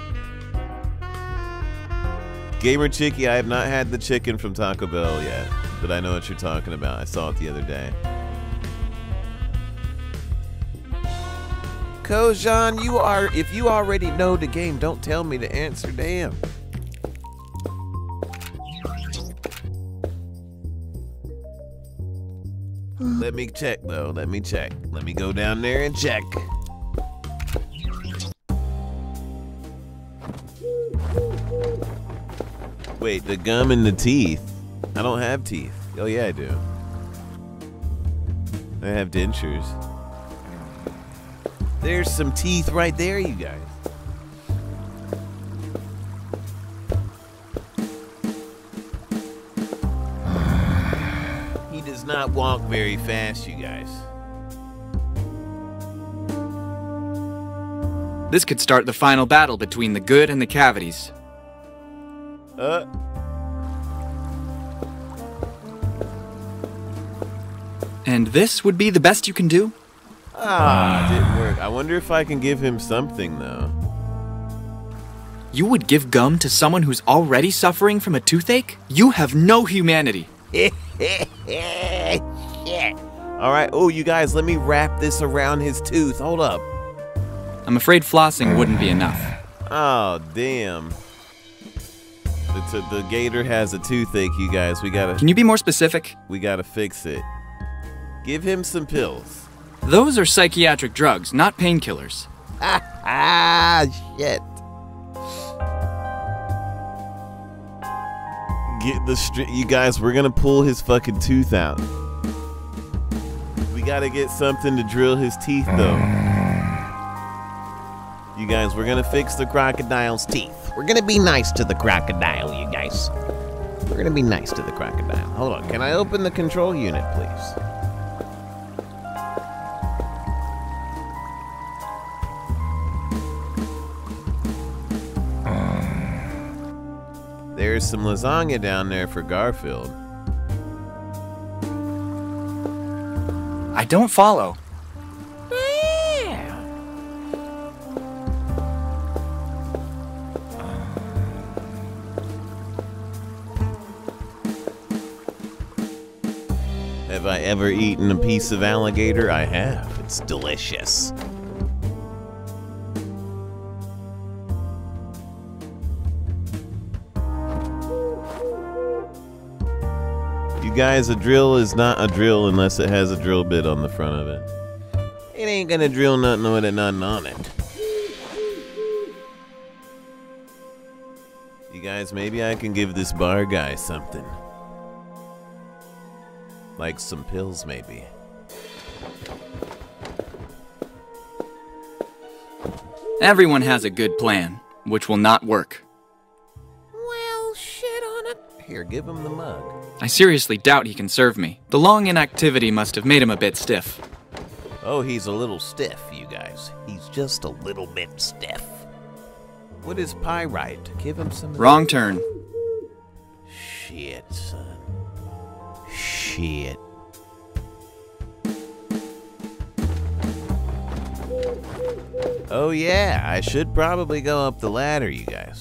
Gamer Chicky, I have not had the chicken from Taco Bell yet. But I know what you're talking about. I saw it the other day. Kojan, you are, if you already know the game, don't tell me to answer, damn. Let me check though, let me check. Let me go down there and check. Wait, the gum and the teeth. I don't have teeth. Oh yeah, I do. I have dentures. There's some teeth right there, you guys. He does not walk very fast, you guys. This could start the final battle between the good and the cavities. Uh. And this would be the best you can do? Ah, it didn't work. I wonder if I can give him something, though. You would give gum to someone who's already suffering from a toothache? You have no humanity. Shit. Alright, oh, you guys, let me wrap this around his tooth. Hold up. I'm afraid flossing wouldn't be enough. Oh, damn. The, the gator has a toothache, you guys. We gotta... Can you be more specific? We gotta fix it. Give him some pills. Those are psychiatric drugs, not painkillers. Ah, ah, shit. Get the stri- you guys, we're gonna pull his fucking tooth out. We gotta get something to drill his teeth, though. You guys, we're gonna fix the crocodile's teeth. We're gonna be nice to the crocodile, you guys. We're gonna be nice to the crocodile. Hold on, can I open the control unit, please? There's some lasagna down there for Garfield. I don't follow. Have I ever eaten a piece of alligator? I have. It's delicious. Guys, a drill is not a drill unless it has a drill bit on the front of it. It ain't gonna drill nothing with it, nothing on it. You guys, maybe I can give this bar guy something. Like some pills, maybe. Everyone has a good plan, which will not work. Well, shit on it. Here, give him the mug. I seriously doubt he can serve me. The long inactivity must have made him a bit stiff. Oh, he's a little stiff, you guys. He's just a little bit stiff. What is pyrite? Give him some... Wrong turn. Shit, son. Shit. Oh yeah, I should probably go up the ladder, you guys.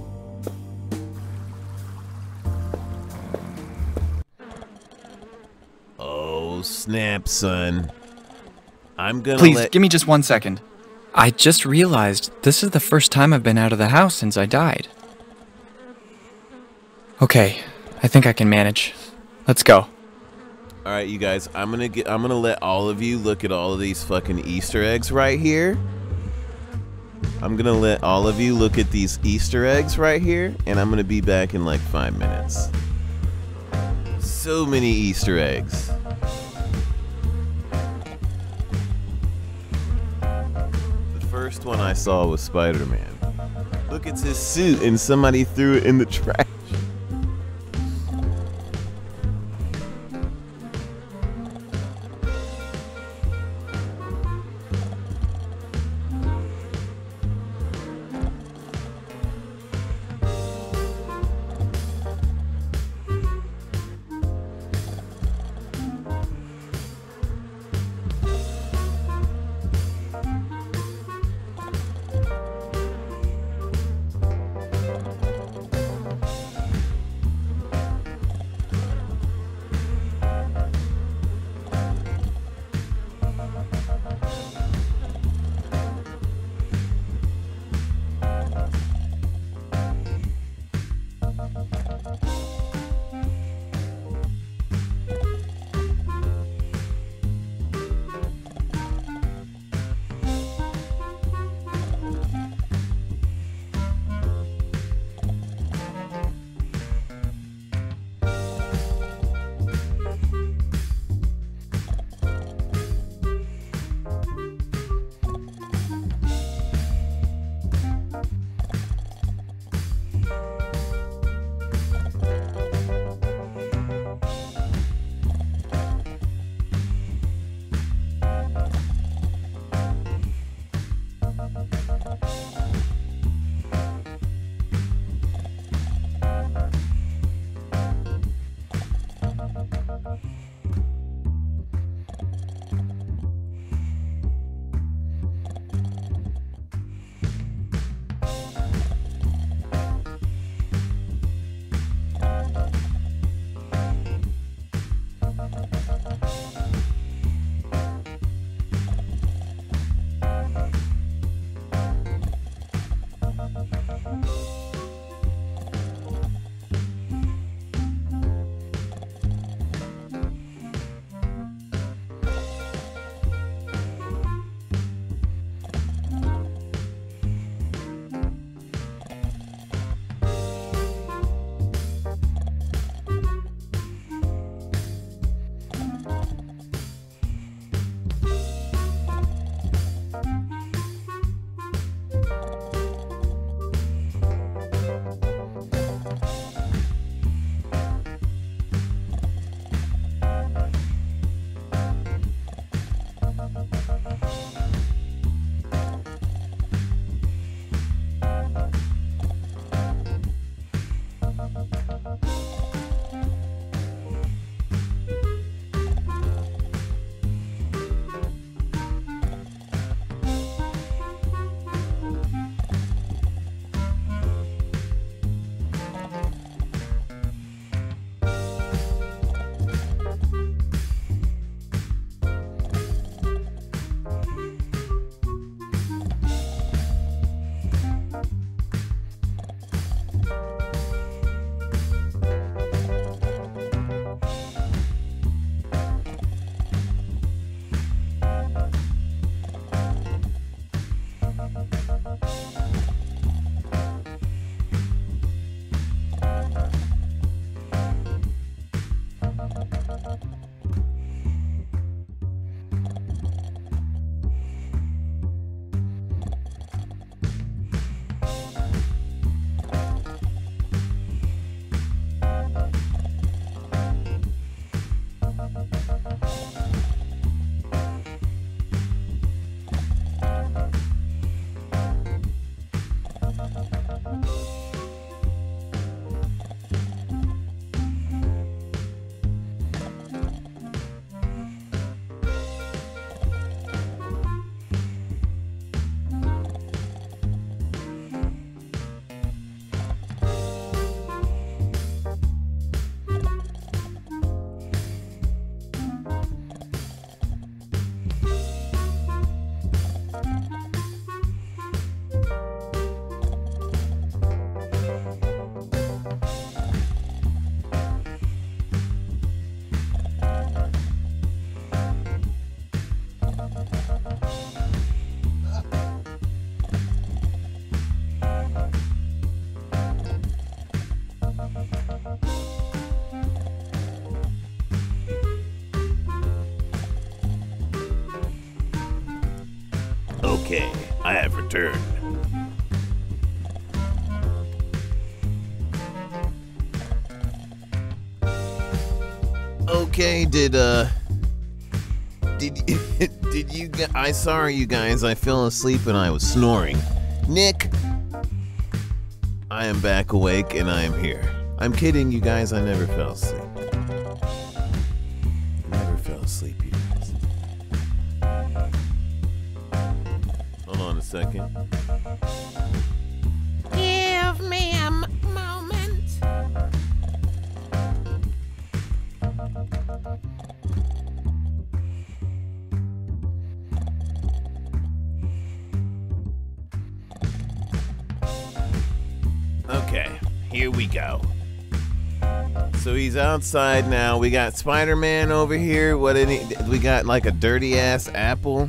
Oh, snap, son. I'm gonna Please, let... give me just one second. I just realized this is the first time I've been out of the house since I died. Okay, I think I can manage. Let's go. Alright, you guys, I'm gonna get I'm gonna let all of you look at all of these fucking Easter eggs right here. I'm gonna let all of you look at these Easter eggs right here, and I'm gonna be back in like five minutes. So many Easter eggs. The first one I saw was Spider-Man. Look, it's his suit, and somebody threw it in the trash. Okay, I have returned. Okay, did, uh... Did, did you get... I sorry, you guys, I fell asleep and I was snoring. Nick! I am back awake and I am here. I'm kidding, you guys, I never fell asleep. I never fell asleep, you guys. Hold on a second. Give me a m moment. Okay, here we go. So he's outside now. We got Spider-Man over here. What any? We got like a dirty ass apple.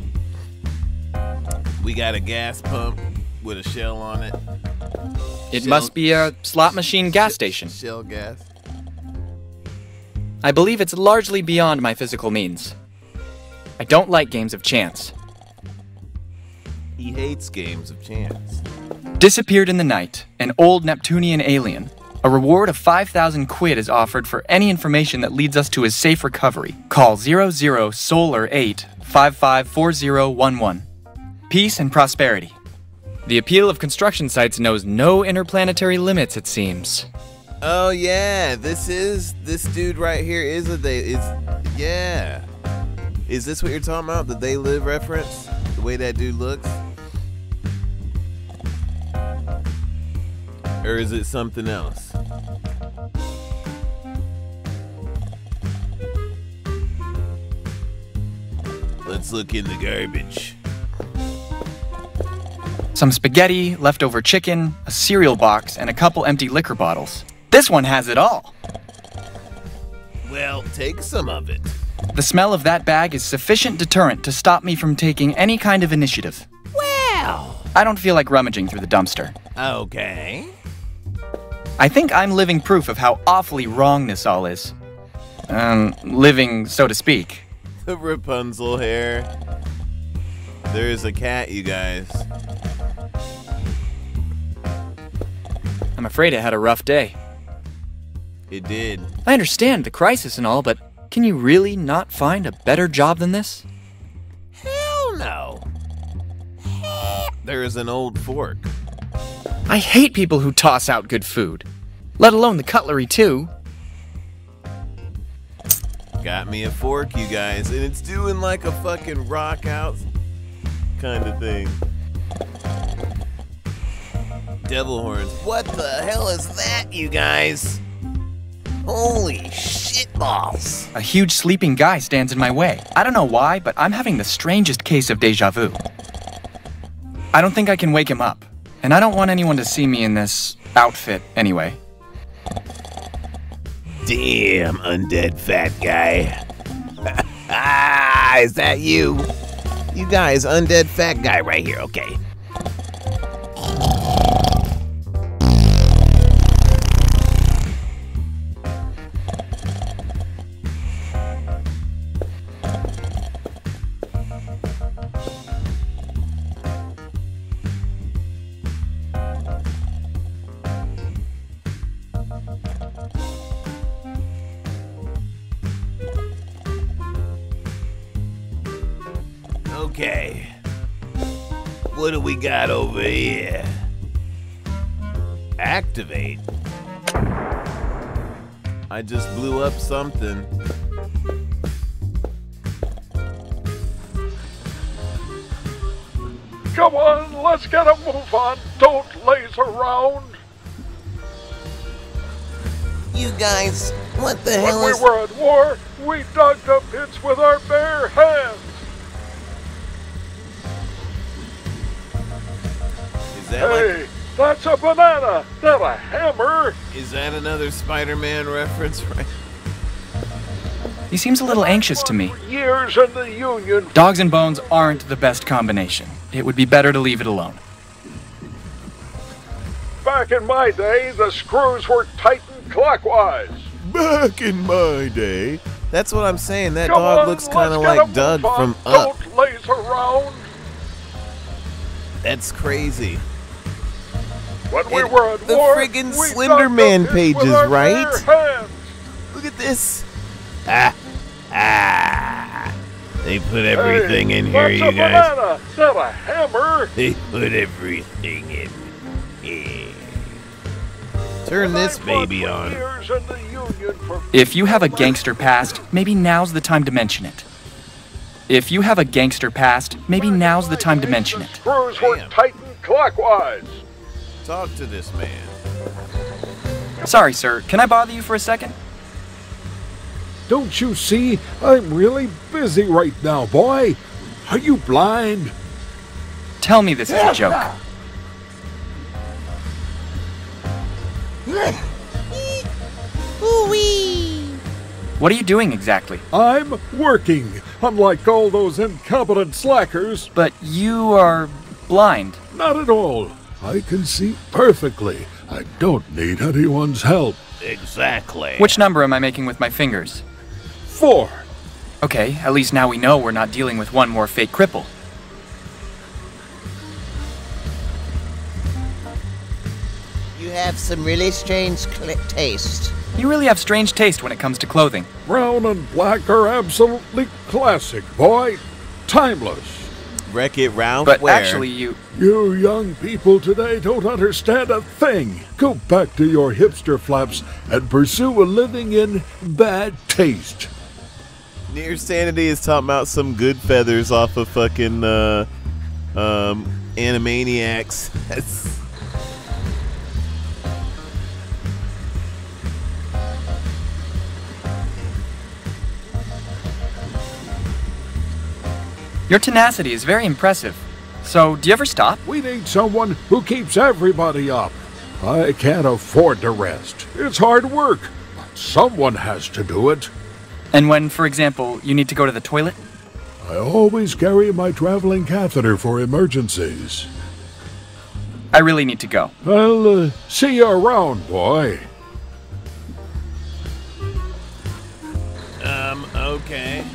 We got a gas pump with a shell on it. It Shell- must be a slot machine gas sh- station. Shell gas. I believe it's largely beyond my physical means. I don't like games of chance. He hates games of chance. Disappeared in the night, an old Neptunian alien. A reward of five thousand quid is offered for any information that leads us to his safe recovery. Call zero zero Solar eight five five four zero one one. Peace and prosperity. The appeal of construction sites knows no interplanetary limits, it seems. Oh yeah, this is this dude right here is a they is yeah. Is this what you're talking about? The They Live reference? The way that dude looks? Or is it something else? Let's look in the garbage. Some spaghetti, leftover chicken, a cereal box, and a couple empty liquor bottles. This one has it all. Well, take some of it. The smell of that bag is sufficient deterrent to stop me from taking any kind of initiative. Well, I don't feel like rummaging through the dumpster. Okay. I think I'm living proof of how awfully wrong this all is. Um, living, so to speak. The Rapunzel hair. There's a cat, you guys. I'm afraid it had a rough day. It did. I understand the crisis and all, but can you really not find a better job than this? Hell no. There is an old fork. I hate people who toss out good food, let alone the cutlery too. Got me a fork, you guys, and it's doing like a fucking rock out kind of thing. Devil horns. What the hell is that, you guys? Holy shit balls. A huge sleeping guy stands in my way. I don't know why, but I'm having the strangest case of deja vu. I don't think I can wake him up, and I don't want anyone to see me in this outfit anyway. Damn, undead fat guy. Ah, is that you? You guys, undead fat guy right here, okay. Okay, what do we got over here? Activate. I just blew up something. Come on, let's get a move on. Don't laze around. you guys, what the when hell we is... were at war, we dug the pits with our bare hands. Is that hey, like... that's a banana, not a hammer. Is that another Spider-Man reference, right? He seems a little anxious to me. Years in the Union. Dogs and bones aren't the best combination. It would be better to leave it alone. Back in my day, the screws were tightened clockwise. Back in my day. That's what I'm saying. That Come dog on, looks kind of let's get like a Doug move on. from Up. Don't laze around. That's crazy. When we And were at the war, friggin' we Slender dug Man the pits pages, with our right? bare hands. Look at this. Ah, ah. They put everything Hey, in here, that's you a guys. banana, not a hammer. They put everything in here. Turn And this I fought baby for on. years in the Union for If you have a gangster past, maybe now's the time to mention it. If you have a gangster past, maybe now's the time to mention the it. screws were tightened clockwise. Talk to this man. Sorry, sir. Can I bother you for a second? Don't you see? I'm really busy right now, boy. Are you blind? Tell me this is a joke. Ooh-wee. What are you doing exactly? I'm working, unlike all those incompetent slackers. But you are blind. Not at all. I can see perfectly. I don't need anyone's help. Exactly. Which number am I making with my fingers? Four. Okay, at least now we know we're not dealing with one more fake cripple. You have some really strange cl- taste. You really have strange taste when it comes to clothing. Brown and black are absolutely classic, boy. Timeless. Wreck-It Ralph, But where? actually, you... You young people today don't understand a thing. Go back to your hipster flaps and pursue a living in bad taste. Near Sanity is talking about some good feathers off of fucking uh, um, Animaniacs. That's... Your tenacity is very impressive. So, do you ever stop? We need someone who keeps everybody up. I can't afford to rest. It's hard work, but someone has to do it. And when, for example, you need to go to the toilet? I always carry my traveling catheter for emergencies. I really need to go. I'll uh, see you around, boy. Um, okay.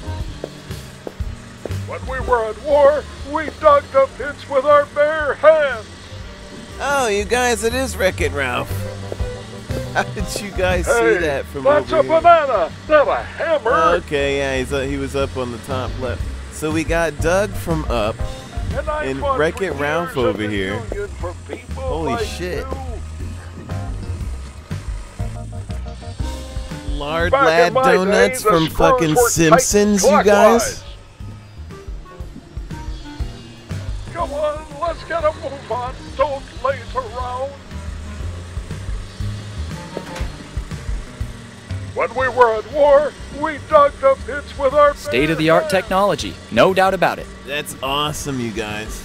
When we were at war, we dug the pits with our bare hands. Oh, you guys, it is Wreck-It Ralph. How did you guys Hey, see that from that's over a here? banana, not a hammer. Okay, yeah, he's uh, he was up on the top left. So we got Doug from up, and I and fought Wreck-It for Ralph years in over the here. Union for people Holy like shit. you. Lard Back Lad in my day, Donuts the from screws fucking were Simpsons, tightened you guys? clockwise. Come on, let's get a move on. Don't laze around. When we were at war, we dug the pits with our State-of-the-art bare technology, no doubt about it. That's awesome, you guys.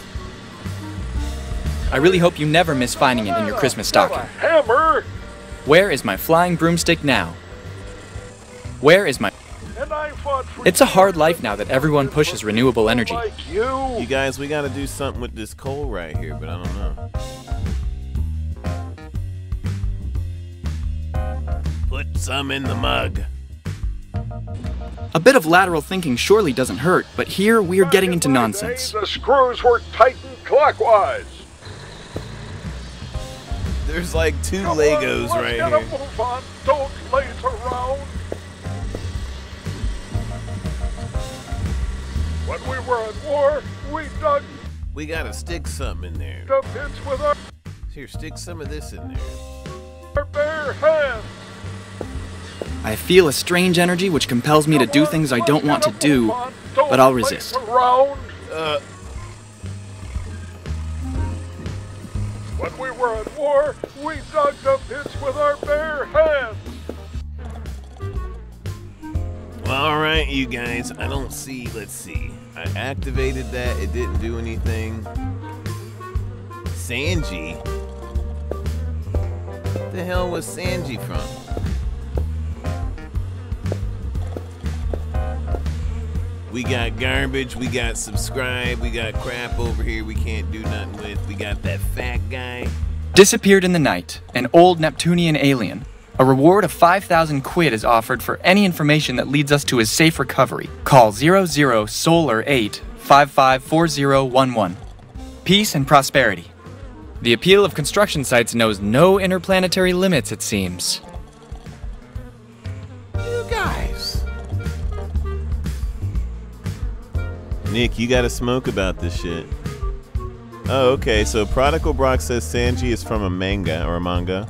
I really hope you never miss finding it in your Christmas hands. stocking. Not a hammer. Where is my flying broomstick now? Where is my... And I fought for It's a hard life now that everyone pushes renewable energy. like you. You guys, we gotta do something with this coal right here, but I don't know. Put some in the mug. A bit of lateral thinking surely doesn't hurt, but here we're getting into Back in my nonsense. day, the screws were tightened clockwise. There's like two Come Legos on, right let's get here. a move on. Don't laze around. When we were at war, we dug We gotta stick something in there. the pits with our, Here, stick some of this in there. our bare hands. I feel a strange energy which compels me to do things I don't want to do, but I'll resist. Around. Uh, When we were at war, we dug the pits with our bare hands. all right, you guys. I don't see. Let's see. I activated that. It didn't do anything. Sanji. What the hell was Sanji from? We got garbage, we got subscribe, we got crap over here we can't do nothing with. We got that fat guy. Disappeared in the night, an old Neptunian alien. A reward of five thousand quid is offered for any information that leads us to his safe recovery. Call zero zero Solar eight five five four zero one one. peace and prosperity. The appeal of construction sites knows no interplanetary limits, it seems. You guys. Nick, you gotta smoke about this shit. Oh, okay, so Prodigal Brock says Sanji is from a manga, or a manga.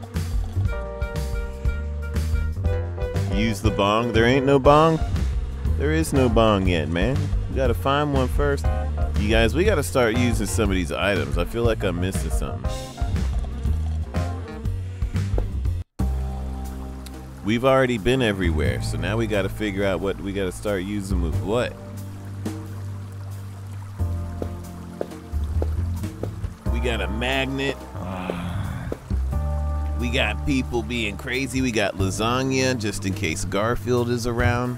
Use the bong. There ain't no bong? There is no bong yet, man. We gotta find one first. You guys, we gotta start using some of these items. I feel like I'm missing something. We've already been everywhere, so now we gotta figure out what we gotta start using with what. We got a magnet. We got people being crazy. We got lasagna just in case Garfield is around.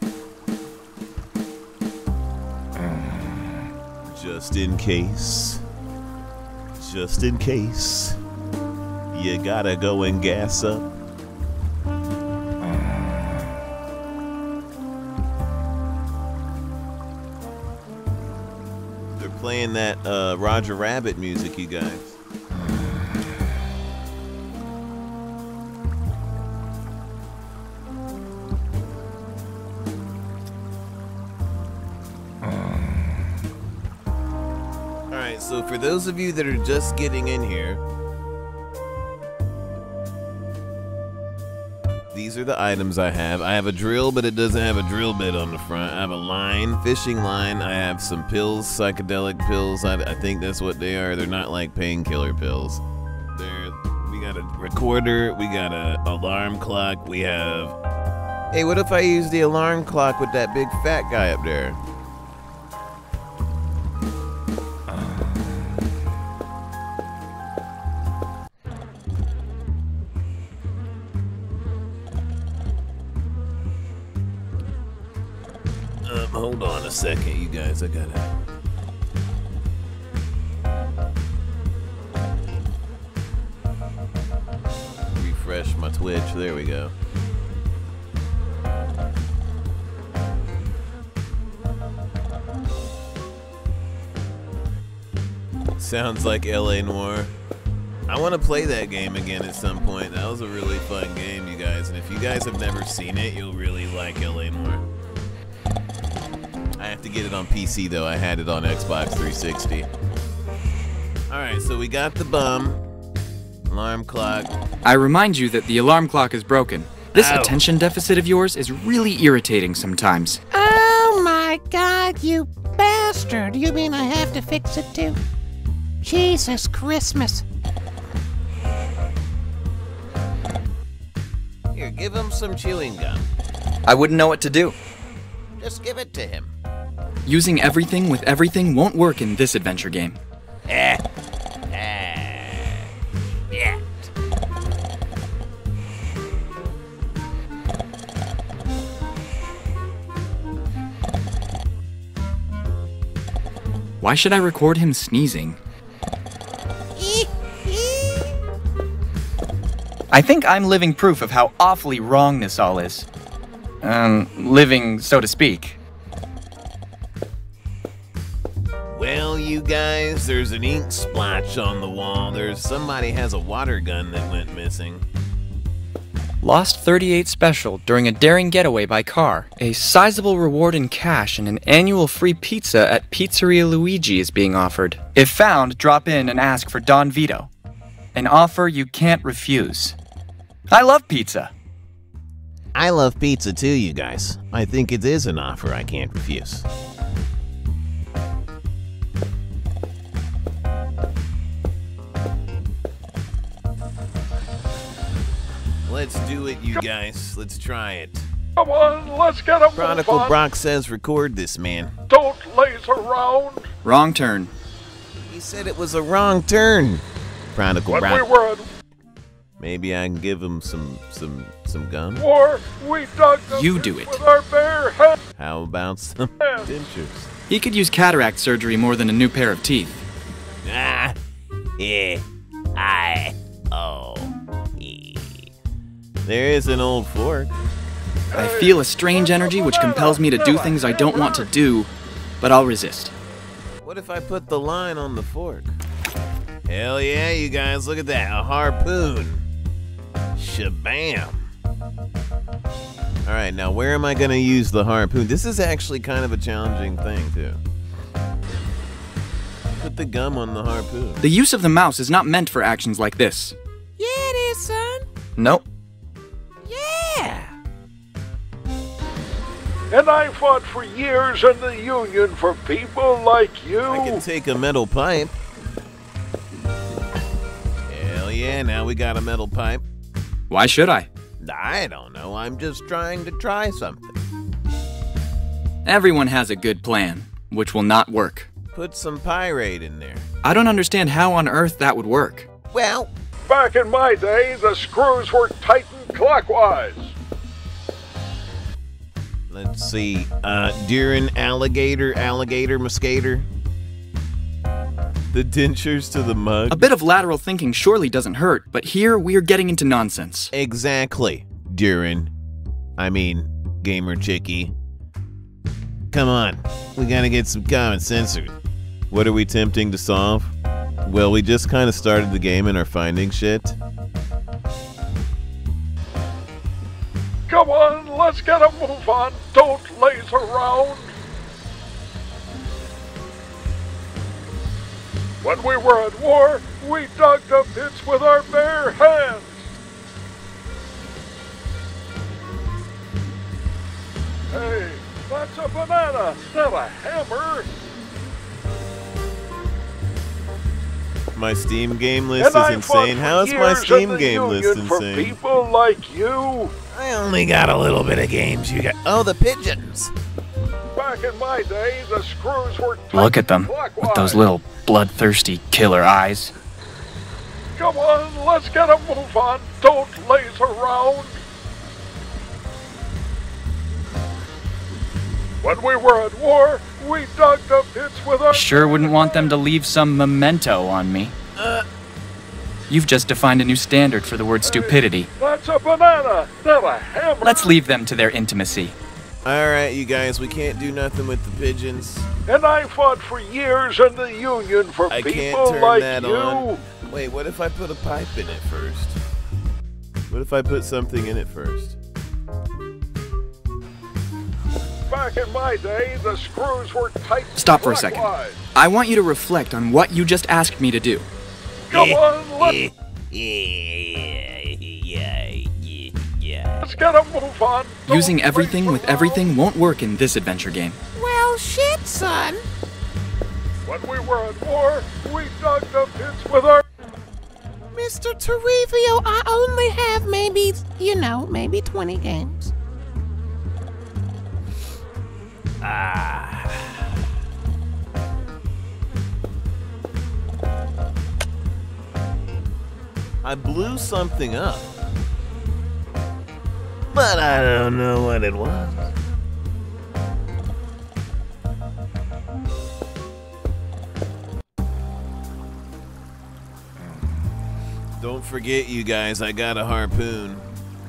Just in case. Just in case. You gotta go and gas up. They're playing that uh, Roger Rabbit music, you guys. So for those of you that are just getting in here, these are the items I have. I have a drill, but it doesn't have a drill bit on the front. I have a line, fishing line. I have some pills, psychedelic pills. I, I think that's what they are. They're not like painkiller pills. They're, we got a recorder. We got a alarm clock. We have... Hey, what if I use the alarm clock with that big fat guy up there? Hold on a second, you guys. I gotta... refresh my Twitch. There we go. Sounds like L A Noire. I want to play that game again at some point. That was a really fun game, you guys. And if you guys have never seen it, you'll really like L A Noire. I have to get it on P C though. I had it on Xbox three sixty. Alright, so we got the bum. Alarm clock. I remind you that the alarm clock is broken. This Ow. attention deficit of yours is really irritating sometimes. Oh my god, you bastard! You mean I have to fix it too? Jesus Christmas. Here, give him some chewing gum. I wouldn't know what to do. Just give it to him. Using everything with everything won't work in this adventure game. Eh. Eh. Yeah. Why should I record him sneezing? I think I'm living proof of how awfully wrong this all is. Um, living, so to speak. Well, you guys, there's an ink splotch on the wall. There's somebody has a water gun that went missing. Lost thirty-eight special during a daring getaway by car. A sizable reward in cash and an annual free pizza at Pizzeria Luigi is being offered. If found, drop in and ask for Don Vito. An offer you can't refuse. I love pizza. I love pizza too, you guys. I think it is an offer I can't refuse. Let's do it, you guys. Let's try it. Come on, let's get a Prodigal move on. Brock says record this, man. Don't laze around. Wrong turn. He said it was a wrong turn. Prodigal When Brock. we were at Maybe I can give him some some some gum. war, we dug the You pit do it. with our bare hands. How about some dentures? He could use cataract surgery more than a new pair of teeth. Ah, yeah, I, oh, yeah. There is an old fork. I feel a strange energy which compels me to do things I don't want to do, but I'll resist. What What if I put the line on the fork? Hell yeah, you guys, look at that, a harpoon. Shabam. Alright, now where am I gonna use the harpoon? This is actually kind of a challenging thing, too. Put the gum on the harpoon. The use of the mouse is not meant for actions like this. Yeah, it is, son. Nope. Yeah. And I fought for years in the Union for people like you. I can take a metal pipe. Hell yeah, now we got a metal pipe. Why should I? I don't know, I'm just trying to try something. Everyone has a good plan, which will not work. Put some pyrite in there. I don't understand how on earth that would work. Well, back in my day, the screws were tightened clockwise. Let's see, uh, Durin, alligator, alligator, muscator. The dentures to the mug. A bit of lateral thinking surely doesn't hurt, but here we're getting into nonsense. Exactly, Durin. I mean, gamer chickie. Come on, we gotta get some common sense here. What are we attempting to solve? Well, we just kind of started the game and are finding shit. Come on, let's get a move on. Don't laze around. When we were at war, we dug the pits with our bare hands. Hey, that's a banana, not a hammer. My Steam game list is insane. How is my Steam game list insane? For people like you. I only got a little bit of games. You got oh the pigeons. Back in my day, the screws were tight. Look at them with those little bloodthirsty killer eyes. Come on, let's get a move on. Don't laze around. When we were at war, we dug the pits with our... Sure wouldn't want them to leave some memento on me. Uh, You've just defined a new standard for the word stupidity. That's a banana, not a hammer. Let's leave them to their intimacy. Alright, you guys, we can't do nothing with the pigeons. And I fought for years in the Union for I people can't turn like that you. on. Wait, what if I put a pipe in it first? What if I put something in it first? Back in my day, the screws were tight. Stop for a second. I want you to reflect on what you just asked me to do. Come on, let's... Let's get a move on. Don't Using everything with everything won't work in this adventure game. Well, shit, son. When we were at war, we dug the pits with our... Mister Torrevio, I only have maybe, you know, maybe twenty games. Ah. I blew something up. But I don't know what it was. Don't forget, you guys, I got a harpoon.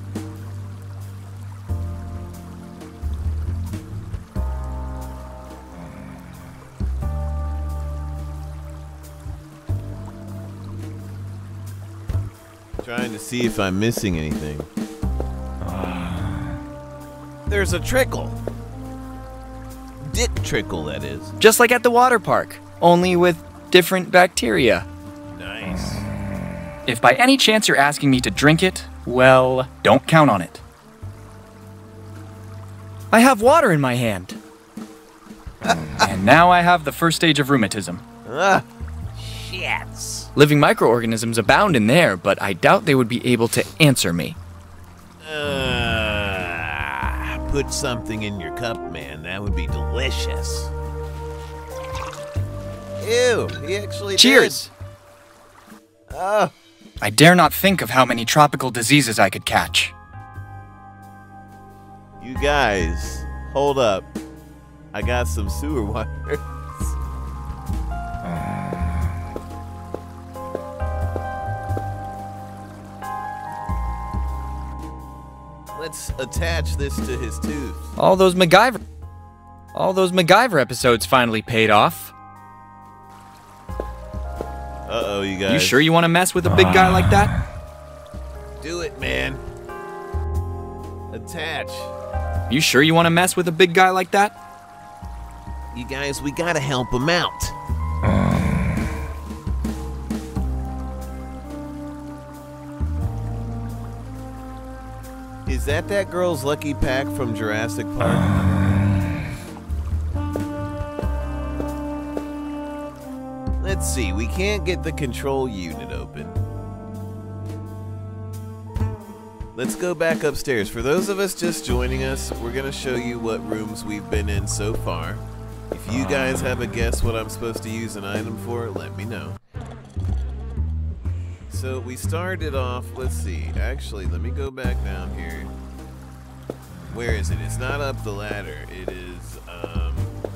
Trying to see if I'm missing anything. There's a trickle. Dick trickle, that is. Just like at the water park, only with different bacteria. Nice. If by any chance you're asking me to drink it, well, don't count on it. I have water in my hand. And now I have the first stage of rheumatism. Ah, shits. Living microorganisms abound in there, but I doubt they would be able to answer me. Uh, put something in your cup, man. That would be delicious. Ew, he actually Cheers! did. Oh. I dare not think of how many tropical diseases I could catch. You guys, hold up. I got some sewer water. Let's attach this to his tooth. All those MacGyver... All those MacGyver episodes finally paid off. Uh-oh, you guys. You sure you want to mess with a big guy like that? Do it, man. Attach. You sure you want to mess with a big guy like that? You guys, we gotta help him out. Is that that girl's lucky pack from Jurassic Park? Let's see, we can't get the control unit open. Let's go back upstairs. For those of us just joining us, we're gonna show you what rooms we've been in so far. If you guys have a guess what I'm supposed to use an item for, let me know. So we started off, let's see, actually, let me go back down here. Where is it? It's not up the ladder. It is, um...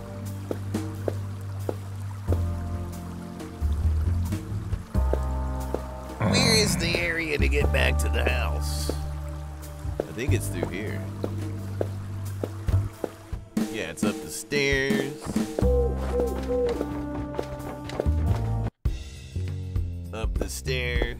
where is the area to get back to the house? I think it's through here. Yeah, it's up the stairs. Up the stairs.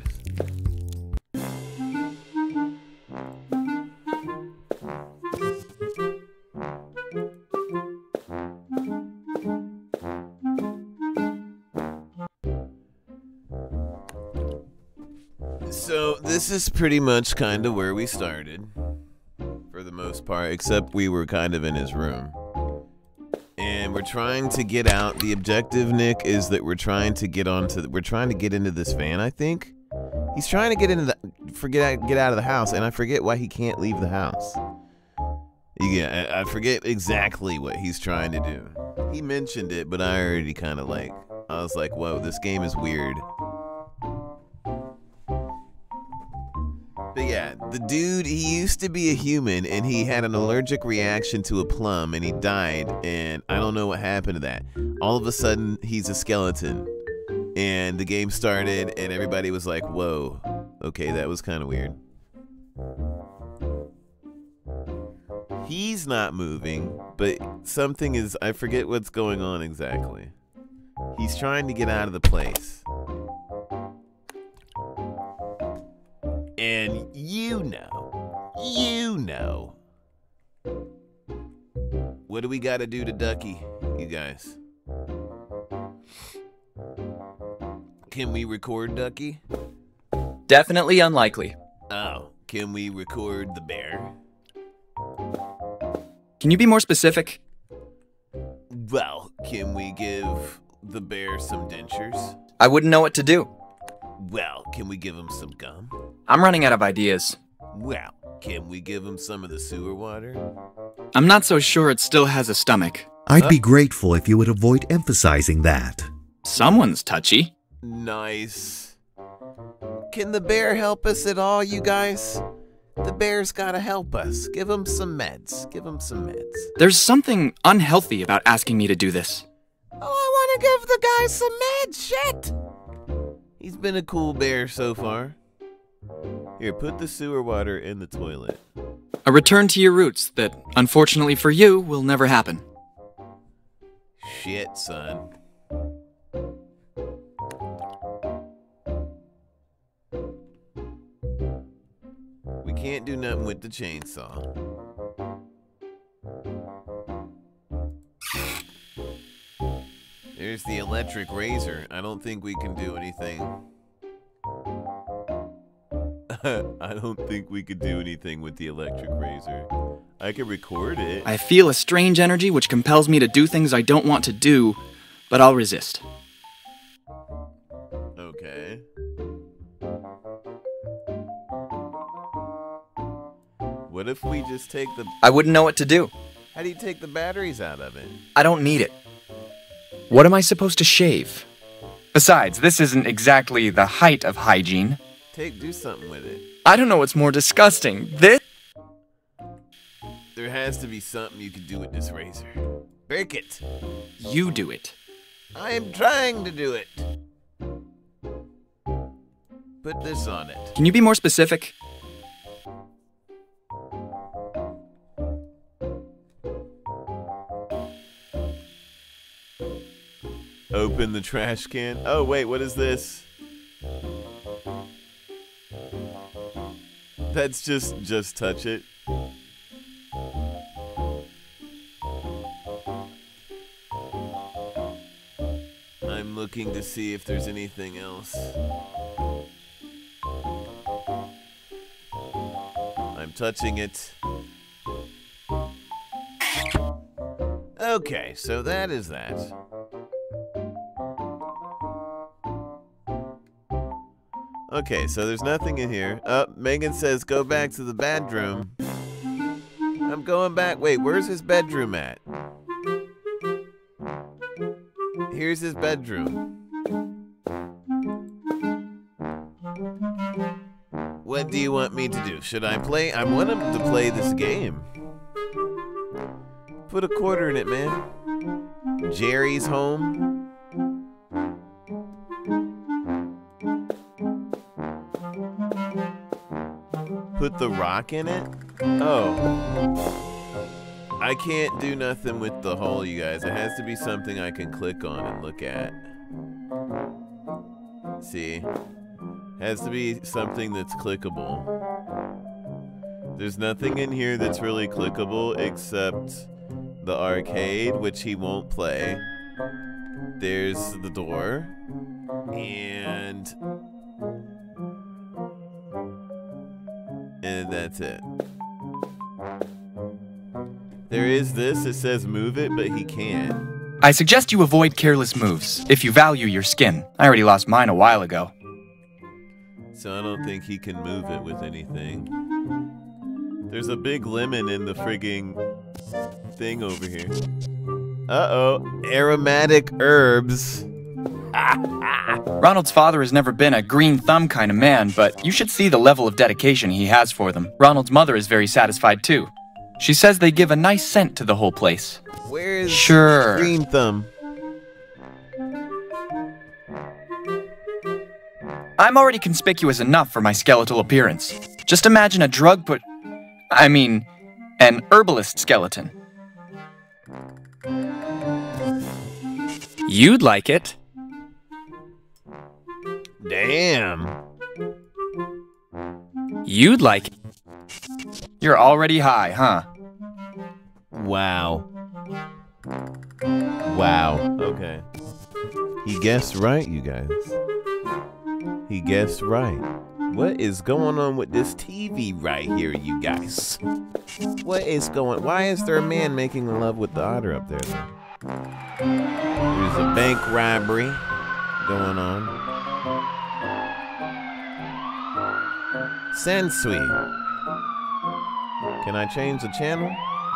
So this is pretty much kind of where we started, for the most part, except we were kind of in his room. And we're trying to get out. The objective, Nick, is that we're trying to get onto. The, we're trying to get into this van. I think he's trying to get into the. Forget get out of the house, and I forget why he can't leave the house. Yeah, I, I forget exactly what he's trying to do. He mentioned it, but I already kind of like. I was like, whoa, this game is weird. But yeah, the dude, he used to be a human, and he had an allergic reaction to a plum, and he died, and I don't know what happened to that. All of a sudden, he's a skeleton, and the game started, and everybody was like, whoa, okay, that was kind of weird. He's not moving, but something is, I forget what's going on exactly. He's trying to get out of the place. And you know, you know. What do we gotta do to Ducky, you guys? Can we record Ducky? Definitely unlikely. Oh, can we record the bear? Can you be more specific? Well, can we give the bear some dentures? I wouldn't know what to do. Well, can we give him some gum? I'm running out of ideas. Well, can we give him some of the sewer water? I'm not so sure it still has a stomach. I'd be grateful if you would avoid emphasizing that. Someone's touchy. Nice. Can the bear help us at all, you guys? The bear's gotta help us. Give him some meds. Give him some meds. There's something unhealthy about asking me to do this. Oh, I want to give the guy some meds. Shit. He's been a cool bear so far. Here, put the sewer water in the toilet. A return to your roots that, unfortunately for you, will never happen. Shit, son. We can't do nothing with the chainsaw. There's the electric razor. I don't think we can do anything. I don't think we could do anything with the electric razor. I could record it. I feel a strange energy which compels me to do things I don't want to do, but I'll resist. Okay. What if we just take the... I wouldn't know what to do. How do you take the batteries out of it? I don't need it. What am I supposed to shave? Besides, this isn't exactly the height of hygiene. Take, do something with it. I don't know what's more disgusting. This? There has to be something you can do with this razor. Break it. You do it. I am trying to do it. Put this on it. Can you be more specific? Open the trash can. Oh, wait, what is this? That's just, just touch it. I'm looking to see if there's anything else. I'm touching it. Okay, so that is that. Okay, so there's nothing in here. Oh, Megan says go back to the bedroom. I'm going back. Wait, where's his bedroom at? Here's his bedroom. What do you want me to do? Should I play? I want him to play this game. Put a quarter in it, man. Jerry's home. Put the rock in it? Oh. I can't do nothing with the hole, you guys. It has to be something I can click on and look at. See? Has to be something that's clickable. There's nothing in here that's really clickable except the arcade, which he won't play. There's the door. And... And that's it. There is this, it says move it, but he can't. I suggest you avoid careless moves, if you value your skin. I already lost mine a while ago. So I don't think he can move it with anything. There's a big lemon in the frigging thing over here. Uh-oh, aromatic herbs. Ronald's father has never been a green thumb kind of man, but you should see the level of dedication he has for them. Ronald's mother is very satisfied too. She says they give a nice scent to the whole place. Where's sure. Green thumb? I'm already conspicuous enough for my skeletal appearance. Just imagine a drug put... I mean, an herbalist skeleton. You'd like it. Damn. You'd like it. You're already high, huh? Wow. Wow. Okay. He guessed right, you guys. He guessed right. What is going on with this T V right here, you guys? What is going... Why is there a man making love with the otter up there, though? There's a bank robbery going on. Sensui. Can I change the channel?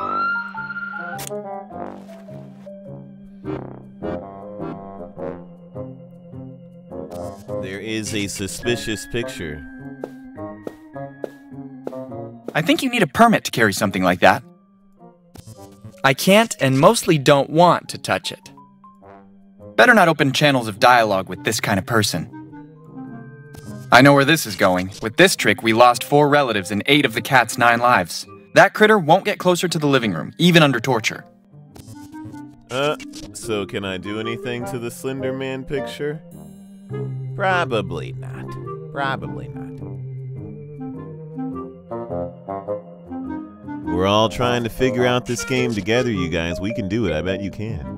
There is a suspicious picture. I think you need a permit to carry something like that. I can't and mostly don't want to touch it. Better not open channels of dialogue with this kind of person. I know where this is going. With this trick, we lost four relatives and eight of the cat's nine lives. That critter won't get closer to the living room, even under torture. Uh, so can I do anything to the Slender Man picture? Probably not. Probably not. We're all trying to figure out this game together, you guys. We can do it. I bet you can.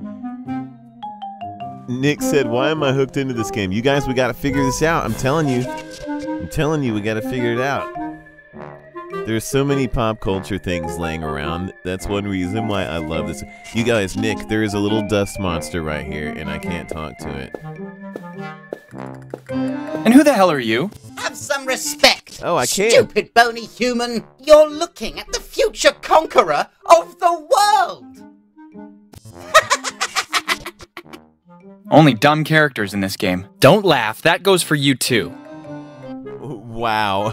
Nick said, why am I hooked into this game? You guys, we gotta figure this out. I'm telling you. I'm telling you, we gotta figure it out. There's so many pop culture things laying around. That's one reason why I love this. You guys, Nick, there is a little dust monster right here, and I can't talk to it. And who the hell are you? Have some respect. Oh, I can't. Stupid bony human. You're looking at the future conqueror of the world. Only dumb characters in this game. Don't laugh. That goes for you too. Wow.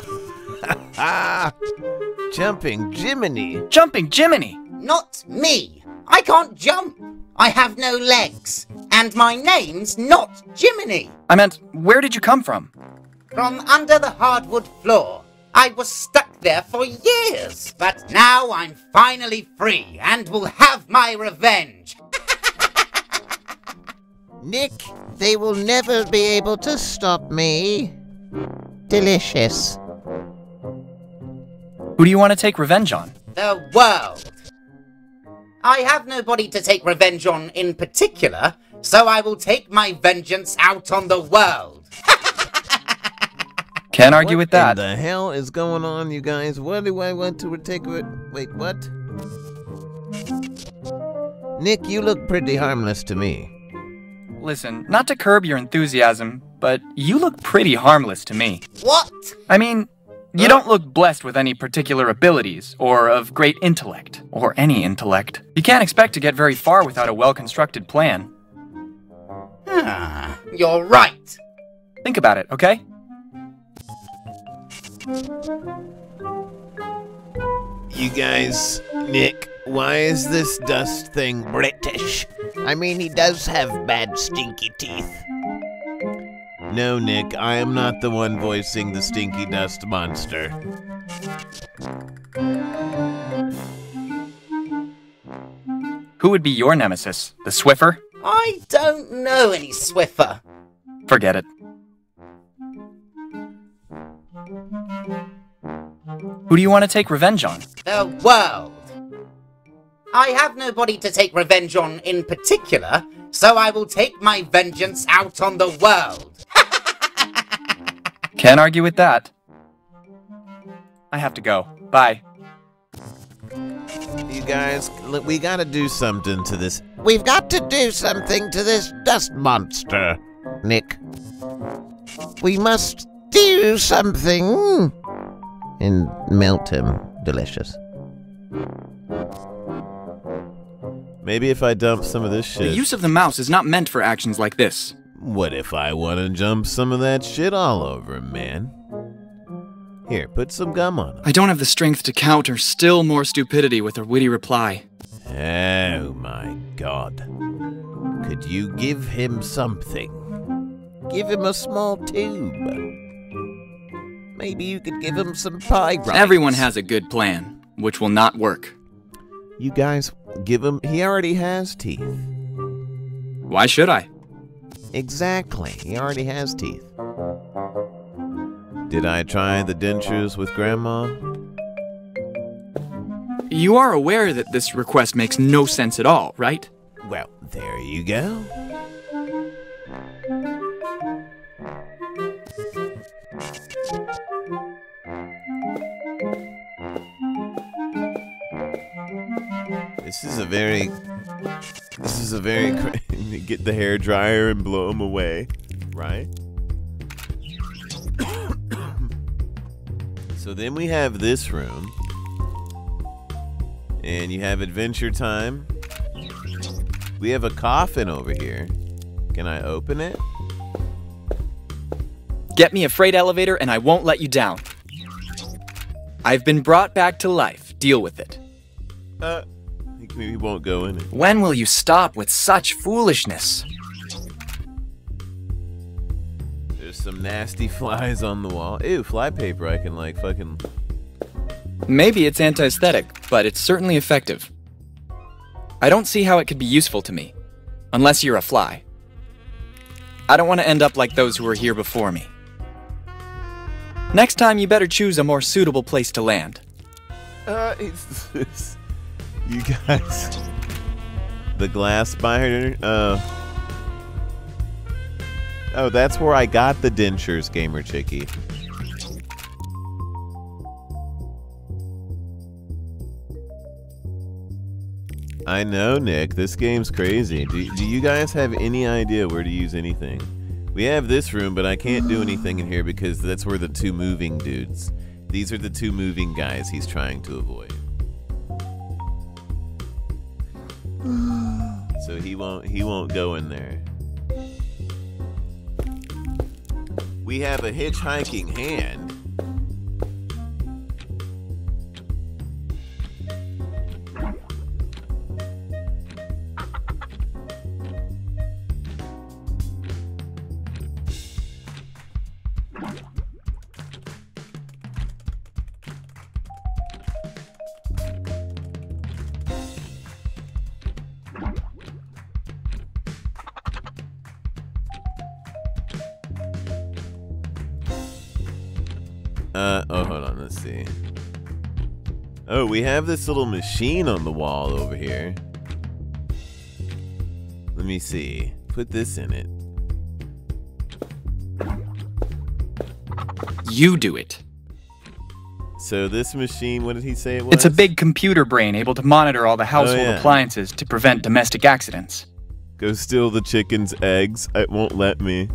Jumping Jiminy. Jumping Jiminy. Not me. I can't jump. I have no legs. And my name's not Jiminy. I meant, where did you come from? From under the hardwood floor. I was stuck there for years. But now I'm finally free and will have my revenge. Nick, they will never be able to stop me. Delicious. Who do you want to take revenge on? The world. I have nobody to take revenge on in particular, so I will take my vengeance out on the world. Can't argue what with that. What the hell is going on, you guys? What do I want to take it? Wait, what? Nick, you look pretty harmless to me. Listen, not to curb your enthusiasm, but you look pretty harmless to me. What? I mean, you don't look blessed with any particular abilities, or of great intellect, or any intellect. You can't expect to get very far without a well-constructed plan. Ah, you're right. Think about it, okay? You guys, Nick, why is this dust thing British? I mean, he does have bad stinky teeth. No, Nick, I am not the one voicing the stinky dust monster. Who would be your nemesis? The Swiffer? I don't know any Swiffer. Forget it. Who do you want to take revenge on? The world. I have nobody to take revenge on in particular, so I will take my vengeance out on the world. Can't argue with that. I have to go. Bye. You guys, look, we gotta do something to this. We've got to do something to this dust monster, Nick. We must do something. And melt him. Delicious. Maybe if I dump some of this shit. The use of the mouse is not meant for actions like this. What if I want to jump some of that shit all over him, man? Here, put some gum on him. I don't have the strength to counter still more stupidity with a witty reply. Oh my god. Could you give him something? Give him a small tube. Maybe you could give him some pie rice. Everyone has a good plan, which will not work. You guys, give him... He already has teeth. Why should I? Exactly. He already has teeth. Did I try the dentures with Grandma? You are aware that this request makes no sense at all, right? Well, there you go. This is a very... This is a very... Get the hair dryer and blow them away, right? So then we have this room. And you have Adventure Time. We have a coffin over here. Can I open it? Get me a freight elevator and I won't let you down. I've been brought back to life. Deal with it. Uh, he won't go in it. When will you stop with such foolishness? There's some nasty flies on the wall. Ew, fly paper I can like fucking... Maybe it's anti-aesthetic, but it's certainly effective. I don't see how it could be useful to me, unless you're a fly. I don't want to end up like those who were here before me. Next time you better choose a more suitable place to land. Uh, it's this. You guys. The glass spider. Uh. Oh, that's where I got the dentures, Gamer Chickie. I know, Nick. This game's crazy. Do, do you guys have any idea where to use anything? We have this room, but I can't do anything in here because that's where the two moving dudes. These are the two moving guys he's trying to avoid. So he won't he won't go in there. We have a hitchhiking hand. let's see. Oh, we have this little machine on the wall over here. Let me see. Put this in it. You do it. So this machine, what did he say it was? It's a big computer brain able to monitor all the household oh, yeah. appliances to prevent domestic accidents. Go steal the chicken's eggs. It won't let me.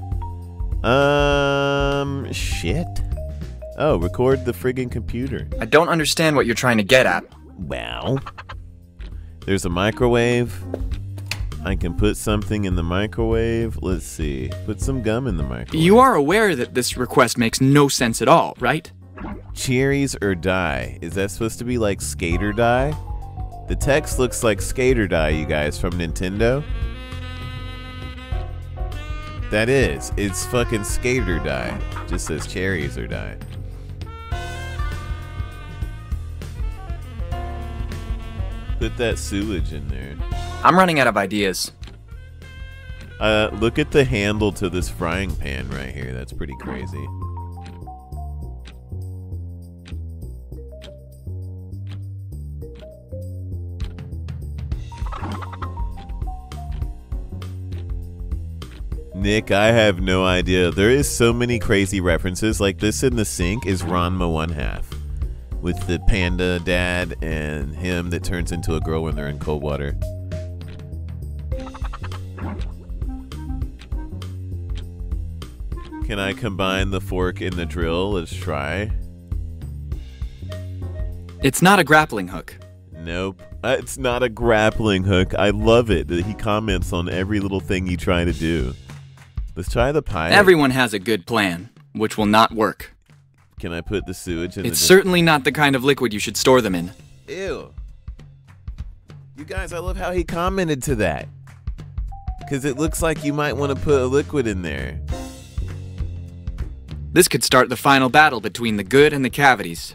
Um, shit. Oh, record the friggin' computer. I don't understand what you're trying to get at. Well, there's a microwave. I can put something in the microwave. Let's see. Put some gum in the microwave. You are aware that this request makes no sense at all, right? Cherries or die? Is that supposed to be like skater die? The text looks like skater die, you guys, from Nintendo. That is. It's fucking skater die. Just says cherries or die. Put that sewage in there. I'm running out of ideas. Uh, look at the handle to this frying pan right here. That's pretty crazy. Nick, I have no idea. There is so many crazy references. Like this in the sink is Ranma one half. With the panda dad and him that turns into a girl when they're in cold water. Can I combine the fork and the drill? Let's try. It's not a grappling hook. Nope. Uh, it's not a grappling hook. I love it that he comments on every little thing you try to do. Let's try the pie. Everyone has a good plan, which will not work. Can I put the sewage in? It's the certainly not the kind of liquid you should store them in. Ew. You guys, I love how he commented to that. Because it looks like you might want to put a liquid in there. This could start the final battle between the good and the cavities.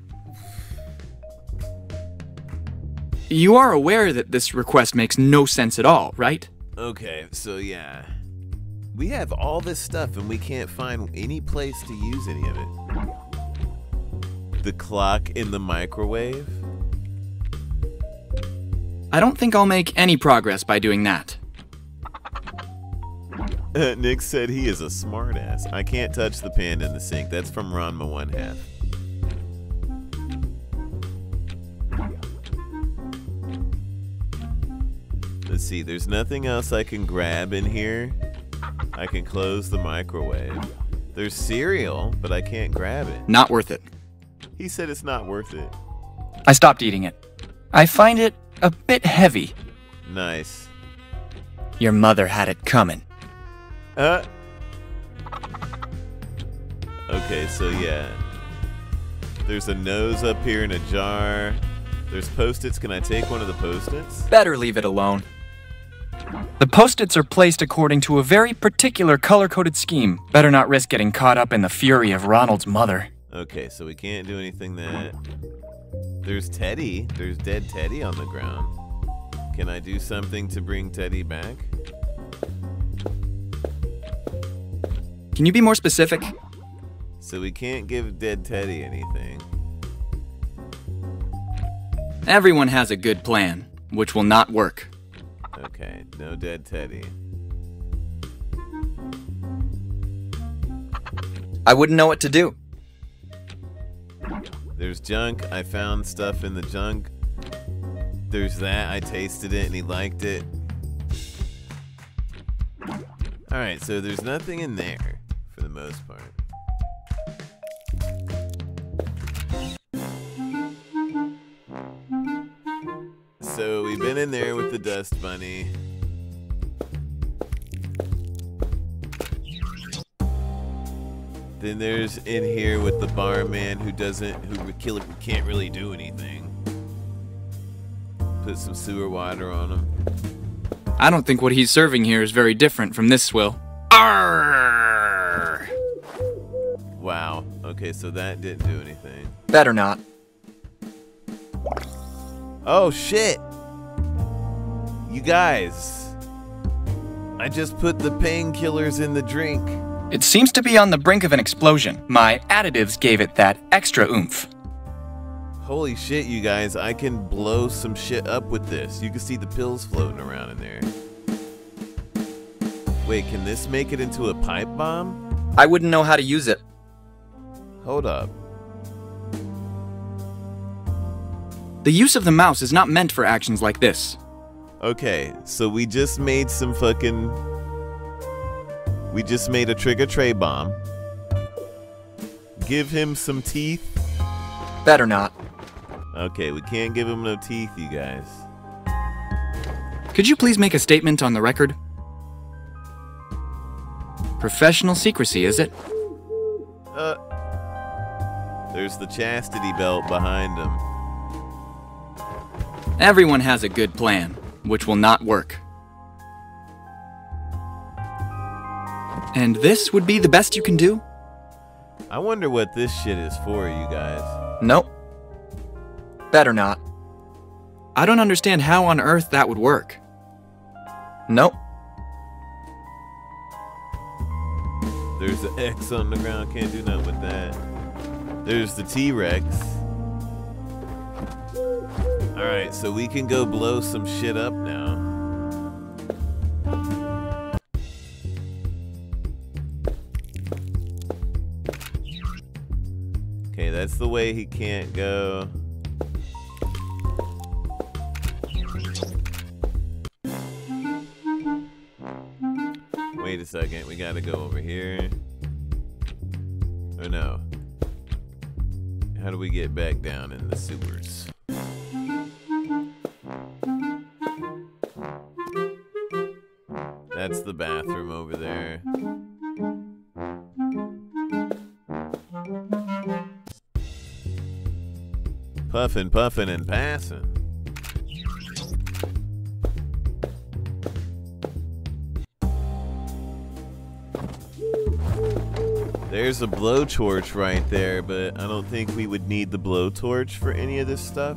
You are aware that this request makes no sense at all, right? Okay, so yeah. We have all this stuff and we can't find any place to use any of it. The clock in the microwave? I don't think I'll make any progress by doing that. Nick said he is a smartass. I can't touch the pan in the sink. That's from Ranma one half. Let's see, there's nothing else I can grab in here. I can close the microwave. There's cereal, but I can't grab it. Not worth it. He said it's not worth it. I stopped eating it. I find it a bit heavy. Nice. Your mother had it coming. Uh. Okay, so yeah. There's a nose up here in a jar. There's Post-its. Can I take one of the Post-its? Better leave it alone. The Post-its are placed according to a very particular color-coded scheme. Better not risk getting caught up in the fury of Ronald's mother. Okay, so we can't do anything that... There's Teddy. There's dead Teddy on the ground. Can I do something to bring Teddy back? Can you be more specific? So we can't give dead Teddy anything. Everyone has a good plan, which will not work. Okay, no dead Teddy. I wouldn't know what to do. There's junk. I found stuff in the junk. There's that. I tasted it and he liked it. Alright, so there's nothing in there for the most part. So we've been in there with the dust bunny. Then there's in here with the barman who doesn't, who kill, can't really do anything. Put some sewer water on him. I don't think what he's serving here is very different from this swill. Arrgh! Wow. Okay, so that didn't do anything. Better not. Oh shit! You guys, I just put the painkillers in the drink. It seems to be on the brink of an explosion. My additives gave it that extra oomph. Holy shit, you guys, I can blow some shit up with this. You can see the pills floating around in there. Wait, can this make it into a pipe bomb? I wouldn't know how to use it. Hold up. The use of the mouse is not meant for actions like this. Okay, so we just made some fucking... We just made a trigger tray bomb. Give him some teeth. Better not. Okay, we can't give him no teeth, you guys. Could you please make a statement on the record? Professional secrecy, is it? Uh, there's the chastity belt behind him. Everyone has a good plan, which will not work. And this would be the best you can do? I wonder what this shit is for, you guys. Nope. Better not. I don't understand how on earth that would work. Nope. There's an X on the ground, can't do nothing with that. There's the T-Rex. Alright, so we can go blow some shit up now. Okay, that's the way he can't go. Wait a second, we gotta go over here. Oh no. How do we get back down in the sewers? That's the bathroom over there. Puffin', puffin', and passin'. There's a blowtorch right there, but I don't think we would need the blowtorch for any of this stuff.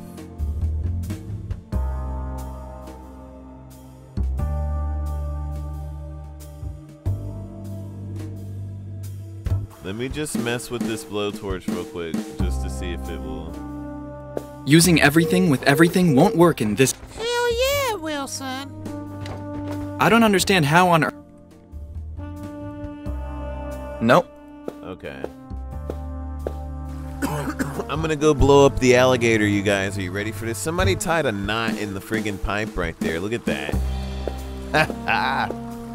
Let me just mess with this blowtorch real quick, just to see if it will... Using everything with everything won't work in this... Hell yeah, Wilson. I don't understand how on earth... Nope. Okay. I'm gonna go blow up the alligator, you guys. Are you ready for this? Somebody tied a knot in the friggin' pipe right there. Look at that. Ha ha!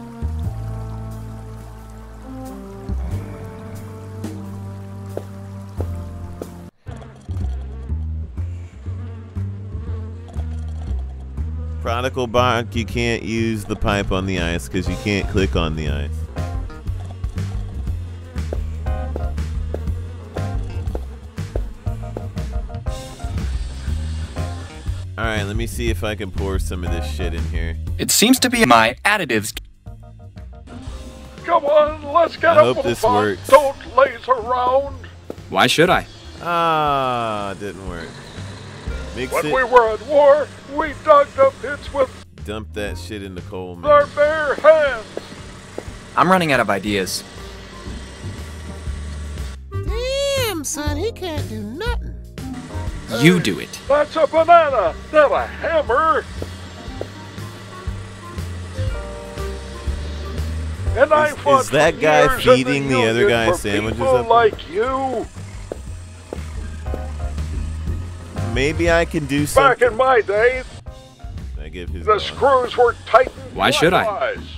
Prodigal Bach, you can't use the pipe on the ice because you can't click on the ice. Alright, let me see if I can pour some of this shit in here. It seems to be my additives. Come on, let's get I up hope on this fun. works. Don't laze around. Why should I? Ah, didn't work. Mix When it. we were at war, we dug the pits with Dump that shit in the coal, man. our bare hands. I'm running out of ideas. Damn, son, he can't do nothing. You do it. That's a banana, not a hammer. And I Is, fought is that for guy years in feeding the other Union guy for sandwiches people up? like you. Maybe I can do something. Back in my day, I give his the dog. screws were tightened. Why should I? clockwise.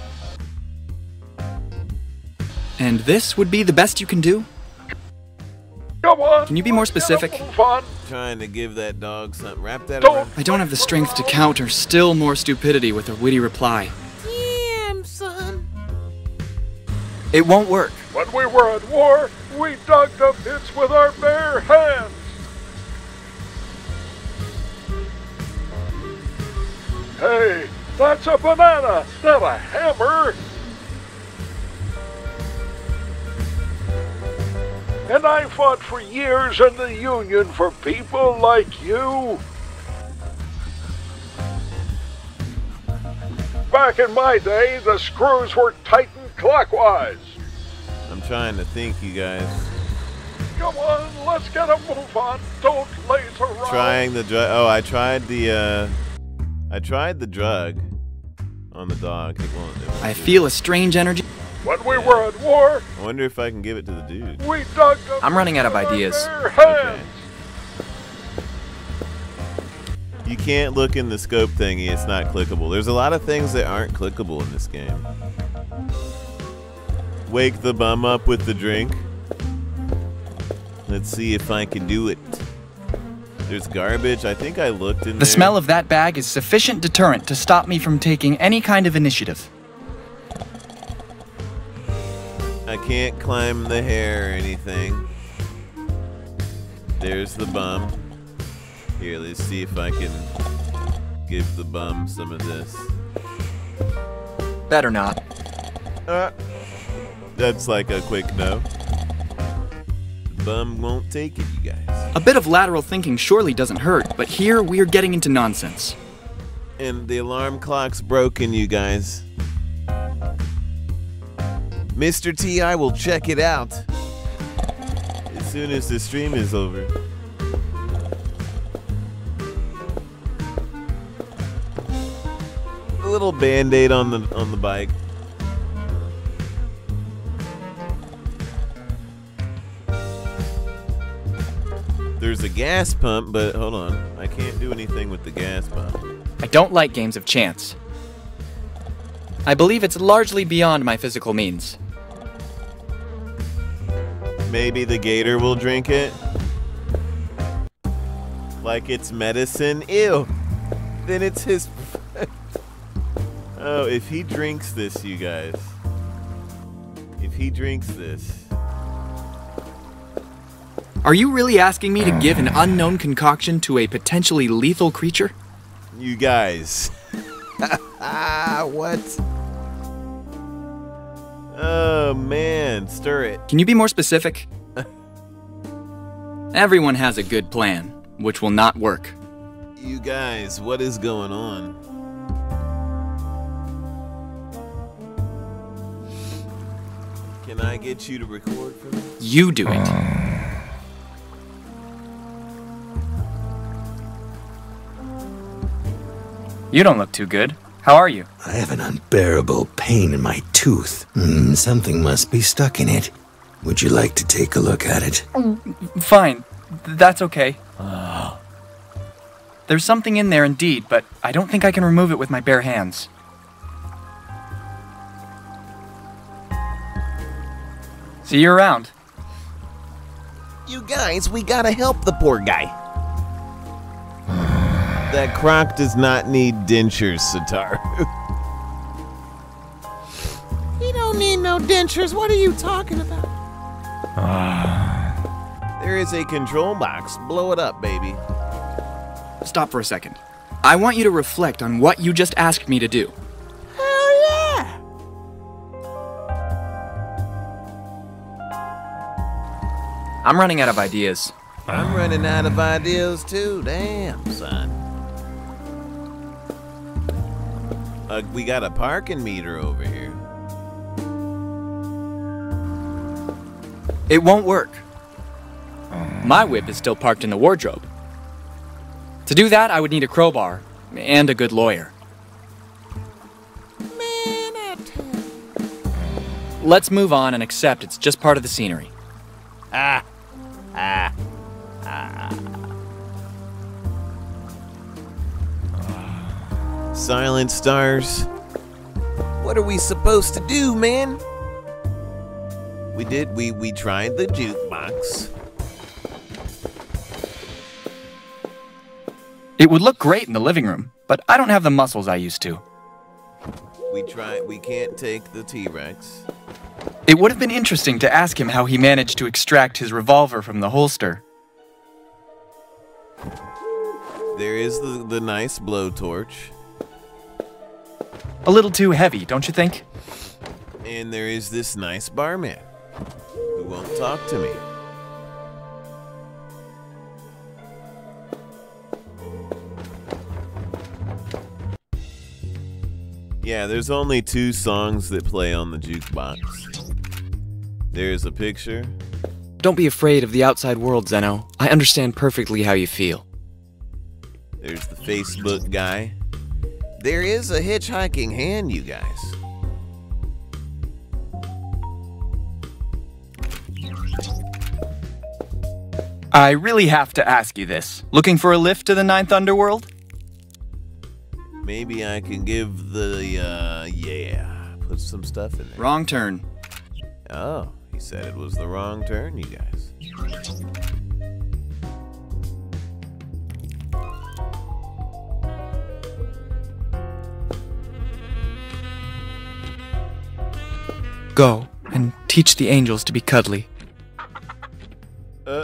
And this would be the best you can do? Come on. Can you be more specific? Fun. Trying to give that dog something. Wrap that Don't- around. I don't have the strength to counter still more stupidity with a witty reply. Damn, son. It won't work. When we were at war, we dug the pits with our bare hands. Hey, that's a banana, not a hammer. And I fought for years in the Union for people like you. Back in my day, the screws were tightened clockwise. trying to think, you guys. Come on, let's get a move on. Don't laze around. Trying the drug. Oh, I tried the, uh... I tried the drug on the dog. It won't, it won't I do feel it. a strange energy. When we were at war, I wonder if I can give it to the dude. we dug up I'm running out of with our ideas. bare hands. You can't look in the scope thingy, it's not clickable. There's a lot of things that aren't clickable in this game. Wake the bum up with the drink. Let's see if I can do it. There's garbage. I think I looked in The there. smell of that bag is sufficient deterrent to stop me from taking any kind of initiative. I can't climb the hair or anything. There's the bum. Here, let's see if I can give the bum some of this. Better not. Uh, that's like a quick no. The bum won't take it, you guys. A bit of lateral thinking surely doesn't hurt, but here we're getting into nonsense. And the alarm clock's broken, you guys. Mister T, I will check it out as soon as the stream is over. A little band-aid on the on the bike. There's a gas pump, but hold on. I can't do anything with the gas pump. I don't like games of chance. I believe it's largely beyond my physical means. Maybe the gator will drink it. Like it's medicine. Ew. Then it's his... Oh, if he drinks this, you guys. If he drinks this... Are you really asking me to give an unknown concoction to a potentially lethal creature? You guys. Ah, what? Oh, man. Stir it. Can you be more specific? Everyone has a good plan, which will not work. You guys, what is going on? Can I get you to record for me? You do it. You don't look too good. How are you? I have an unbearable pain in my tooth. Hmm, something must be stuck in it. Would you like to take a look at it? Fine. Th- That's okay. There's something in there indeed, but I don't think I can remove it with my bare hands. See you around. You guys, we gotta help the poor guy. That croc does not need dentures, Sataru. He don't need no dentures. What are you talking about? There is a control box. Blow it up, baby. Stop for a second. I want you to reflect on what you just asked me to do. Hell yeah! I'm running out of ideas. I'm running out of ideas too. Damn, son. Uh, we got a parking meter over here. It won't work. My whip is still parked in the wardrobe. To do that, I would need a crowbar and a good lawyer. Man, I tell you. Let's move on and accept it's just part of the scenery. Ah. Ah. Ah. Silent stars. What are we supposed to do, man? We did, we, we tried the jukebox. It would look great in the living room, but I don't have the muscles I used to. We tried, we can't take the T-Rex. It would have been interesting to ask him how he managed to extract his revolver from the holster. There is the, the nice blowtorch. A little too heavy, don't you think? And there is this nice barman who won't talk to me. Yeah, there's only two songs that play on the jukebox. There's a picture. Don't be afraid of the outside world, Zeno. I understand perfectly how you feel. There's the Facebook guy. There is a hitchhiking hand, you guys. I really have to ask you this. Looking for a lift to the ninth underworld? Maybe I can give the, uh, yeah, put some stuff in there. Wrong turn. Oh, he said it was the wrong turn, you guys. Go and teach the angels to be cuddly. Uh.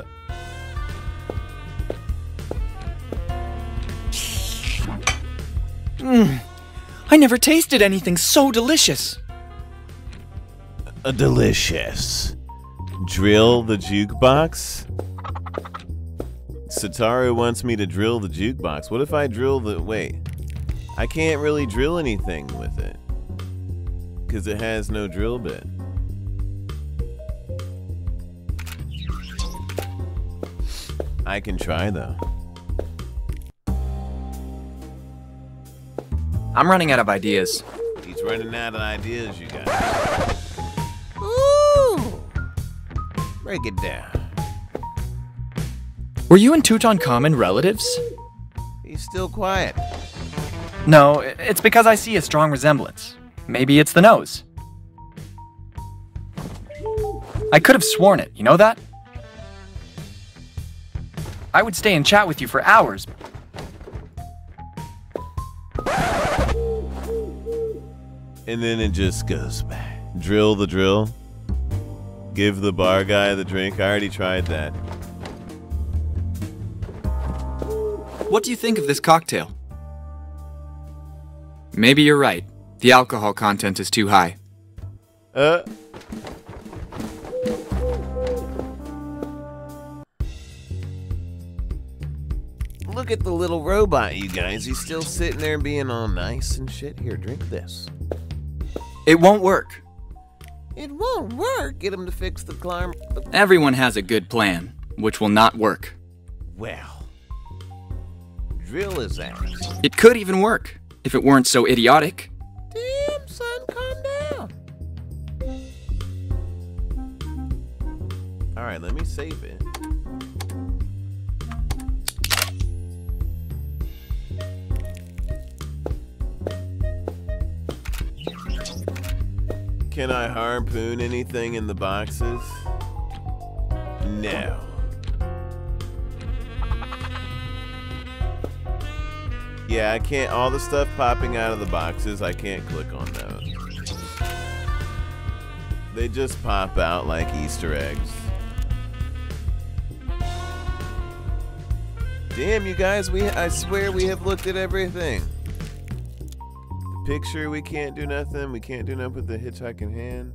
Mmm. I never tasted anything so delicious. A delicious. Drill the jukebox? Sataru wants me to drill the jukebox. What if I drill the... Wait. I can't really drill anything with it. Because it has no drill bit. I can try, though. I'm running out of ideas. He's running out of ideas, you guys. Ooh! Break it down. Were you and Tutankhamun relatives? He's still quiet. No, it's because I see a strong resemblance. Maybe it's the nose. I could have sworn it, you know that? I would stay and chat with you for hours. And then it just goes back. Drill the drill. Give the bar guy the drink. I already tried that. What do you think of this cocktail? Maybe you're right. The alcohol content is too high. Uh. Look at the little robot, you guys. He's still sitting there being all nice and shit. Here, drink this. It won't work. It won't work. Get him to fix the climb. Everyone has a good plan, which will not work. Well, drill his ass. It could even work, if it weren't so idiotic. Damn, son, calm down. Alright, let me save it. Can I harpoon anything in the boxes? No. Yeah, I can't. All the stuff popping out of the boxes, I can't click on those. They just pop out like Easter eggs. Damn, you guys, we I swear we have looked at everything. The picture, we can't do nothing. We can't do nothing with the hitchhiking hand.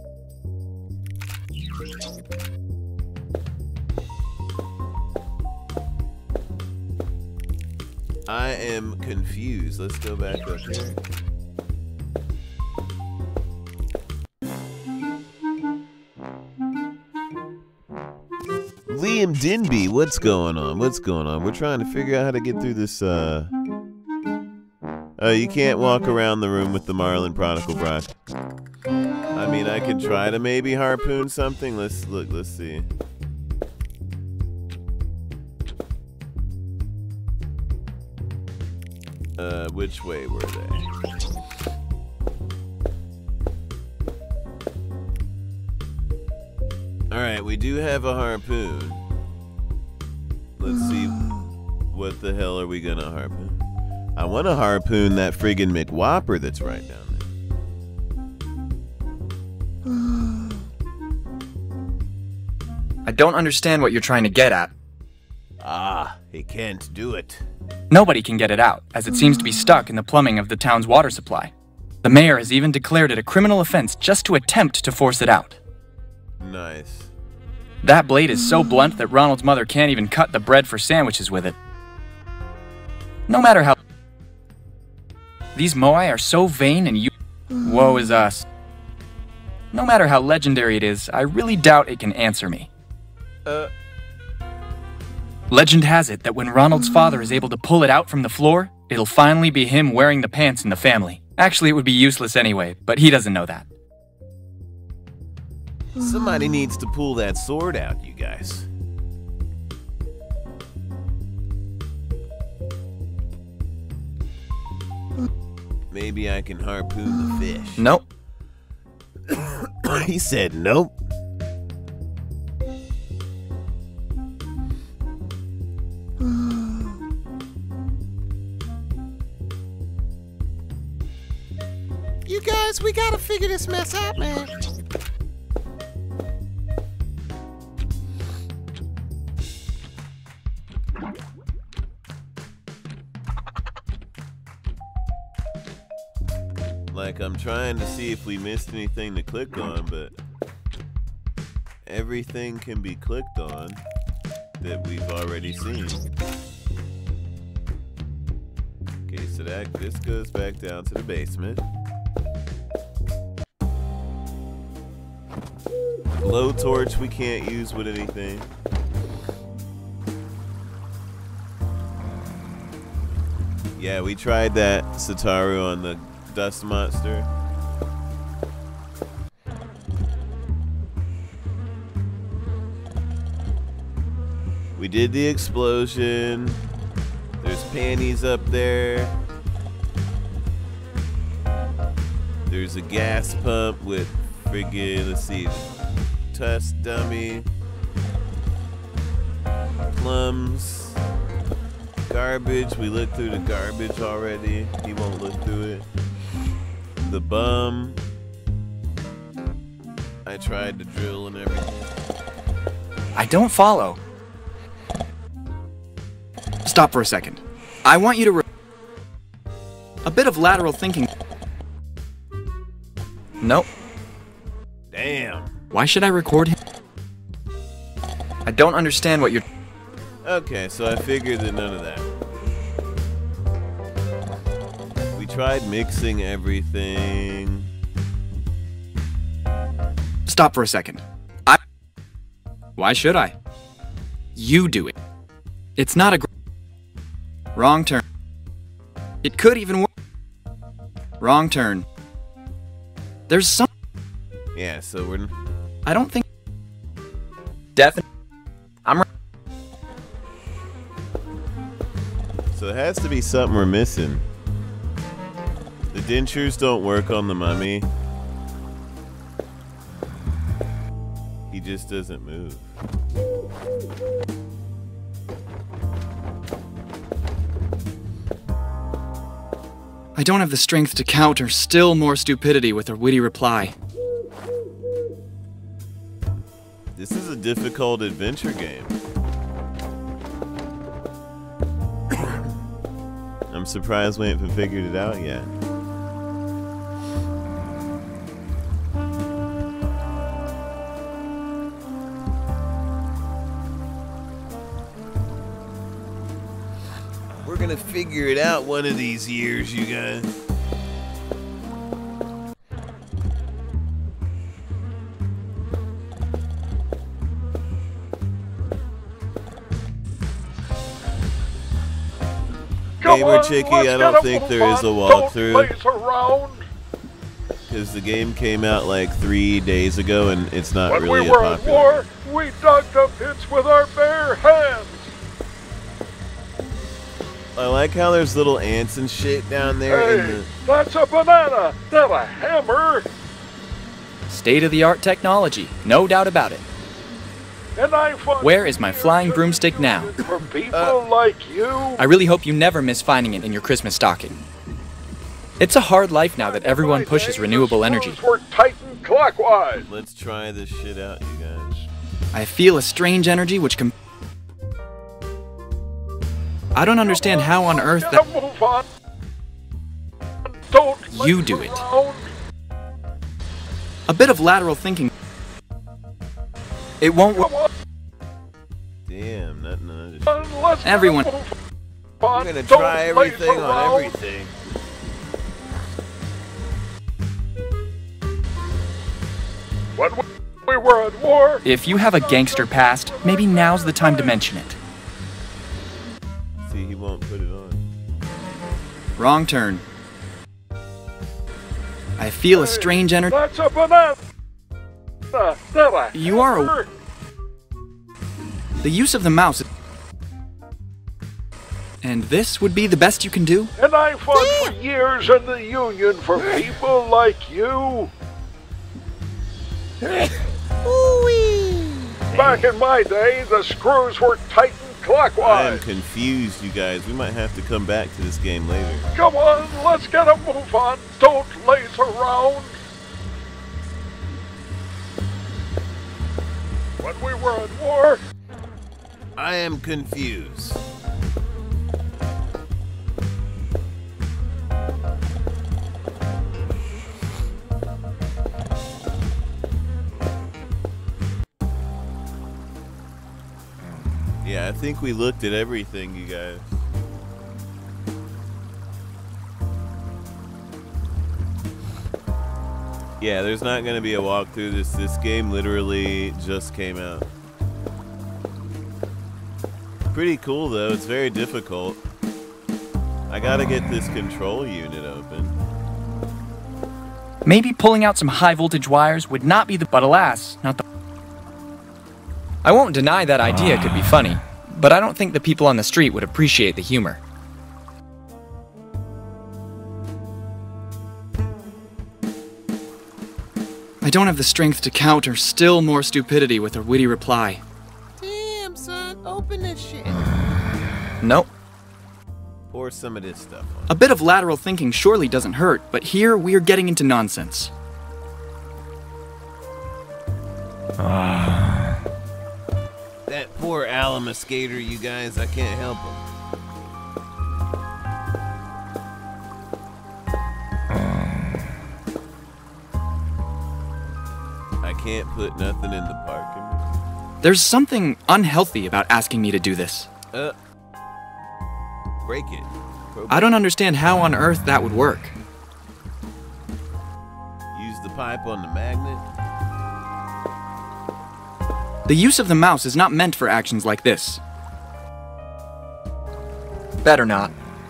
I am confused. Let's go back up here. Liam Denby, what's going on? What's going on? We're trying to figure out how to get through this, uh... Oh, you can't walk around the room with the Marlin Prodigal Bride. I mean, I could try to maybe harpoon something. Let's look, let's see. Uh, which way were they? Alright, we do have a harpoon. Let's see, what the hell are we gonna harpoon? I want to harpoon that friggin' McWhopper that's right down there. I don't understand what you're trying to get at. Ah, he can't do it. Nobody can get it out, as it seems to be stuck in the plumbing of the town's water supply. The mayor has even declared it a criminal offense just to attempt to force it out. Nice. That blade is so blunt that Ronald's mother can't even cut the bread for sandwiches with it. No matter how... These Moai are so vain and you... Woe is us. no matter how legendary it is, I really doubt it can answer me. Uh... Legend has it that when Ronald's father is able to pull it out from the floor, it'll finally be him wearing the pants in the family. Actually, it would be useless anyway, but he doesn't know that. Somebody needs to pull that sword out, you guys. Maybe I can harpoon the fish. Nope. He said nope. You guys, we gotta figure this mess out, man. Like, I'm trying to see if we missed anything to click on, but everything can be clicked on that we've already seen. Okay, so that this goes back down to the basement. Blowtorch we can't use with anything. Yeah, we tried that Sataru on the dust monster. We did the explosion. There's panties up there. There's a gas pump with friggin', let's see, test dummy, plums, garbage. We looked through the garbage already. He won't look through it. The bum. I tried to drill and everything. I don't follow. Stop for a second. I want you to re a bit of lateral thinking. Nope. Damn. Why should I record him? I don't understand what you're... Okay, so I figured that none of that. We tried mixing everything. Stop for a second. I... Why should I? You do it. It's not a... Gr Wrong turn. It could even work. Wrong turn. There's some... Yeah, so we're... I don't think... Definitely. I'm... So it has to be something we're missing. The dentures don't work on the mummy. He just doesn't move. I don't have the strength to counter still more stupidity with a witty reply. This is a difficult adventure game. I'm surprised we haven't figured it out yet. We're gonna figure it out one of these years, you guys. Gamer Chicky, I don't think there is a walkthrough. Because the game came out like three days ago and it's not when really we a were at popular war, we dug the pits with our bare hands. I like how there's little ants and shit down there. Hey, in the... that's a banana, not a hammer. State-of-the-art technology, no doubt about it. And I Where is my flying broomstick now? For people uh, like you. I really hope you never miss finding it in your Christmas stocking. It's a hard life now that everyone pushes renewable energy. We're tightened clockwise. Let's try this shit out, you guys. I feel a strange energy which com- I don't understand how on earth that- Move on. Don't You do it. A bit of lateral thinking. It won't work. Damn, nothing. Unless Everyone. We're gonna try everything on everything. When we were at war... If you have a gangster past, maybe now's the time to mention it. See, he won't put it on. Wrong turn. I feel a strange energy. That's a banana! You are a... The use of the mouse... And this would be the best you can do? And I fought for years in the Union for people like you. Back in my day, the screws were tightened I clockwise. am confused, you guys. We might have to come back to this game later. Come on, let's get a move on. Don't laze around. When we were at war... I am confused. Yeah, I think we looked at everything, you guys. Yeah, there's not going to be a walkthrough. This this game literally just came out. Pretty cool, though. It's very difficult. I got to get this control unit open. Maybe pulling out some high voltage wires would not be the... But alas, not the... I won't deny that idea could be funny, but I don't think the people on the street would appreciate the humor. I don't have the strength to counter still more stupidity with a witty reply. Damn, son, open this shit. Nope. Pour some of this stuff on. A bit of lateral thinking surely doesn't hurt, but here we are getting into nonsense. That poor Alamuscator, you guys, I can't help him. I can't put nothing in the parking. There's something unhealthy about asking me to do this. Uh, break it. Pro I don't understand how on earth that would work. Use the pipe on the magnet. The use of the mouse is not meant for actions like this. Better not.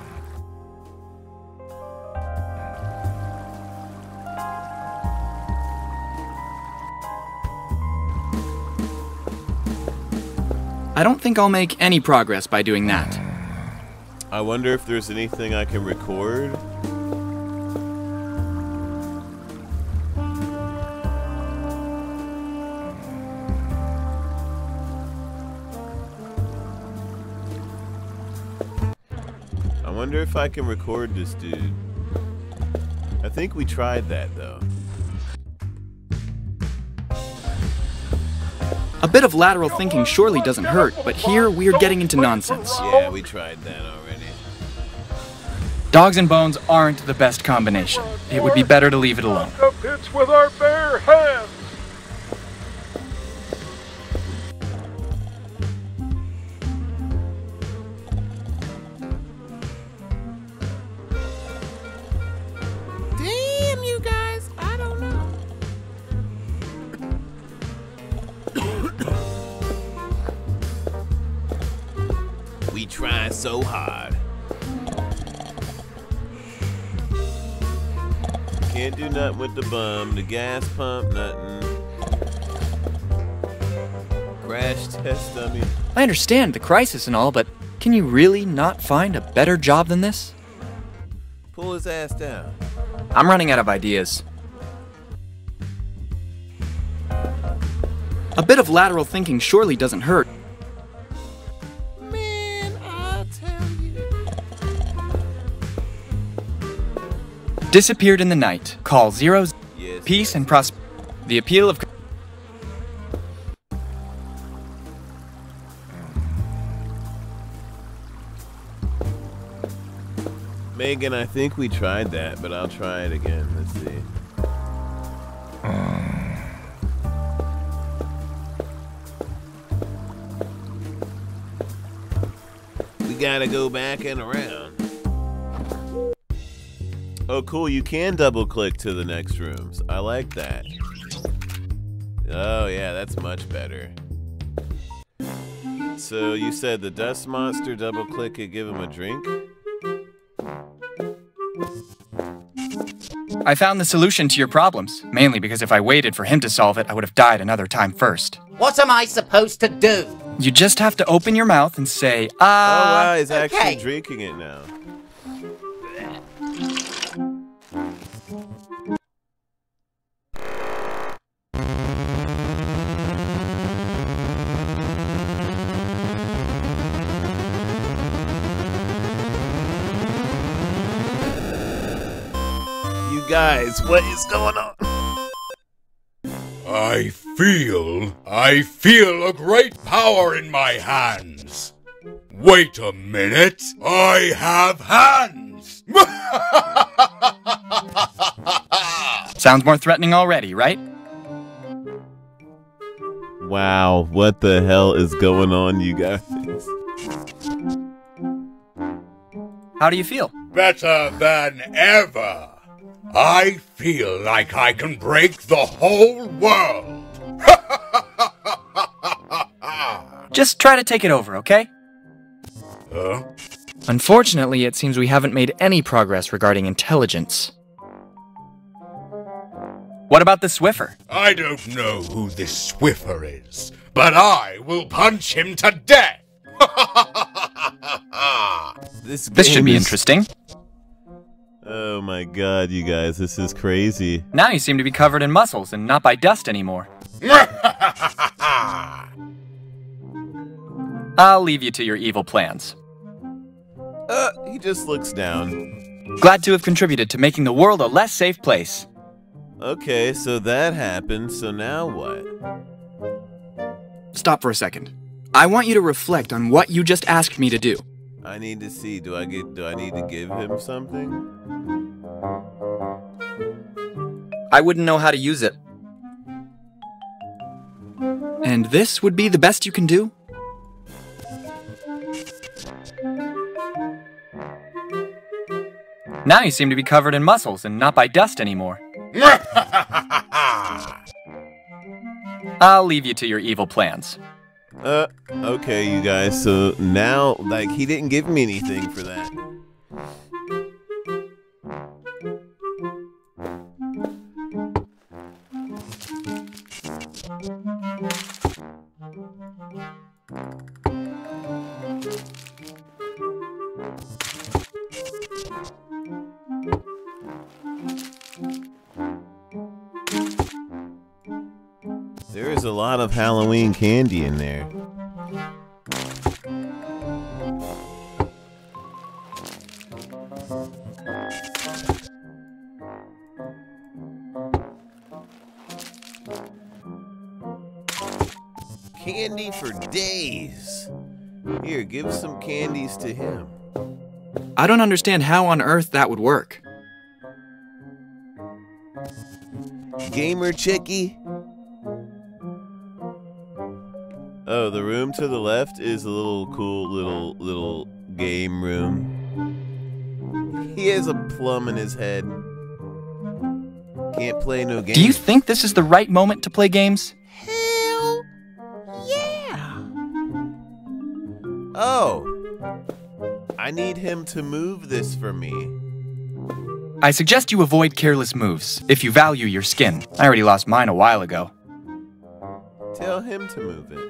I don't think I'll make any progress by doing that. I wonder if there's anything I can record. I wonder if I can record this dude. I think we tried that though. A bit of lateral thinking surely doesn't hurt, but here we are getting into nonsense. Yeah, we tried that already. Dogs and bones aren't the best combination. It would be better to leave it alone. The pits with our bare hands. Damn, you guys, I don't know. We try so hard. Can't do nothing with the bum, the gas pump, nothing. Crash test dummy. I understand the crisis and all, but can you really not find a better job than this? Pull his ass down. I'm running out of ideas. A bit of lateral thinking surely doesn't hurt. Man, I'll tell you. Disappeared in the night. Call zeros. Yes. Peace and prosperity. The appeal of... Megan, I think we tried that, but I'll try it again. Let's see. We gotta go back and around. Oh, cool. You can double click to the next rooms. I like that. Oh, yeah, that's much better. So you said the dust monster, double click it, give him a drink? I found the solution to your problems, mainly because if I waited for him to solve it, I would have died another time first. What am I supposed to do? You just have to open your mouth and say, Oh, ah. wow, he's okay. actually drinking it now. Guys, what is going on? I feel, I feel a great power in my hands. Wait a minute, I have hands! Sounds more threatening already, right? Wow, what the hell is going on, you guys? How do you feel? Better than ever. I feel like I can break the whole world. Just try to take it over, okay? Huh? Unfortunately, it seems we haven't made any progress regarding intelligence. What about the Swiffer? I don't know who this Swiffer is, but I will punch him to death. This, this should be is... interesting. Oh my god, you guys, this is crazy. Now you seem to be covered in muscles and not by dust anymore. I'll leave you to your evil plans. Uh, he just looks down. Glad to have contributed to making the world a less safe place. Okay, so that happened, so now what? Stop for a second. I want you to reflect on what you just asked me to do. I need to see, do I get, do I need to give him something? I wouldn't know how to use it. And this would be the best you can do? Now you seem to be covered in muscles and not by dust anymore. I'll leave you to your evil plans. Uh, okay, you guys, so now, like, he didn't give me anything for that. There is a lot of Halloween candy in there. Candy for days. Here, give some candies to him. I don't understand how on earth that would work. Gamer Chickie? Oh, the room to the left is a little cool little little game room. He has a plum in his head. Can't play no games. Do you think this is the right moment to play games? Hell yeah! Oh, I need him to move this for me. I suggest you avoid careless moves, if you value your skin. I already lost mine a while ago. Tell him to move it.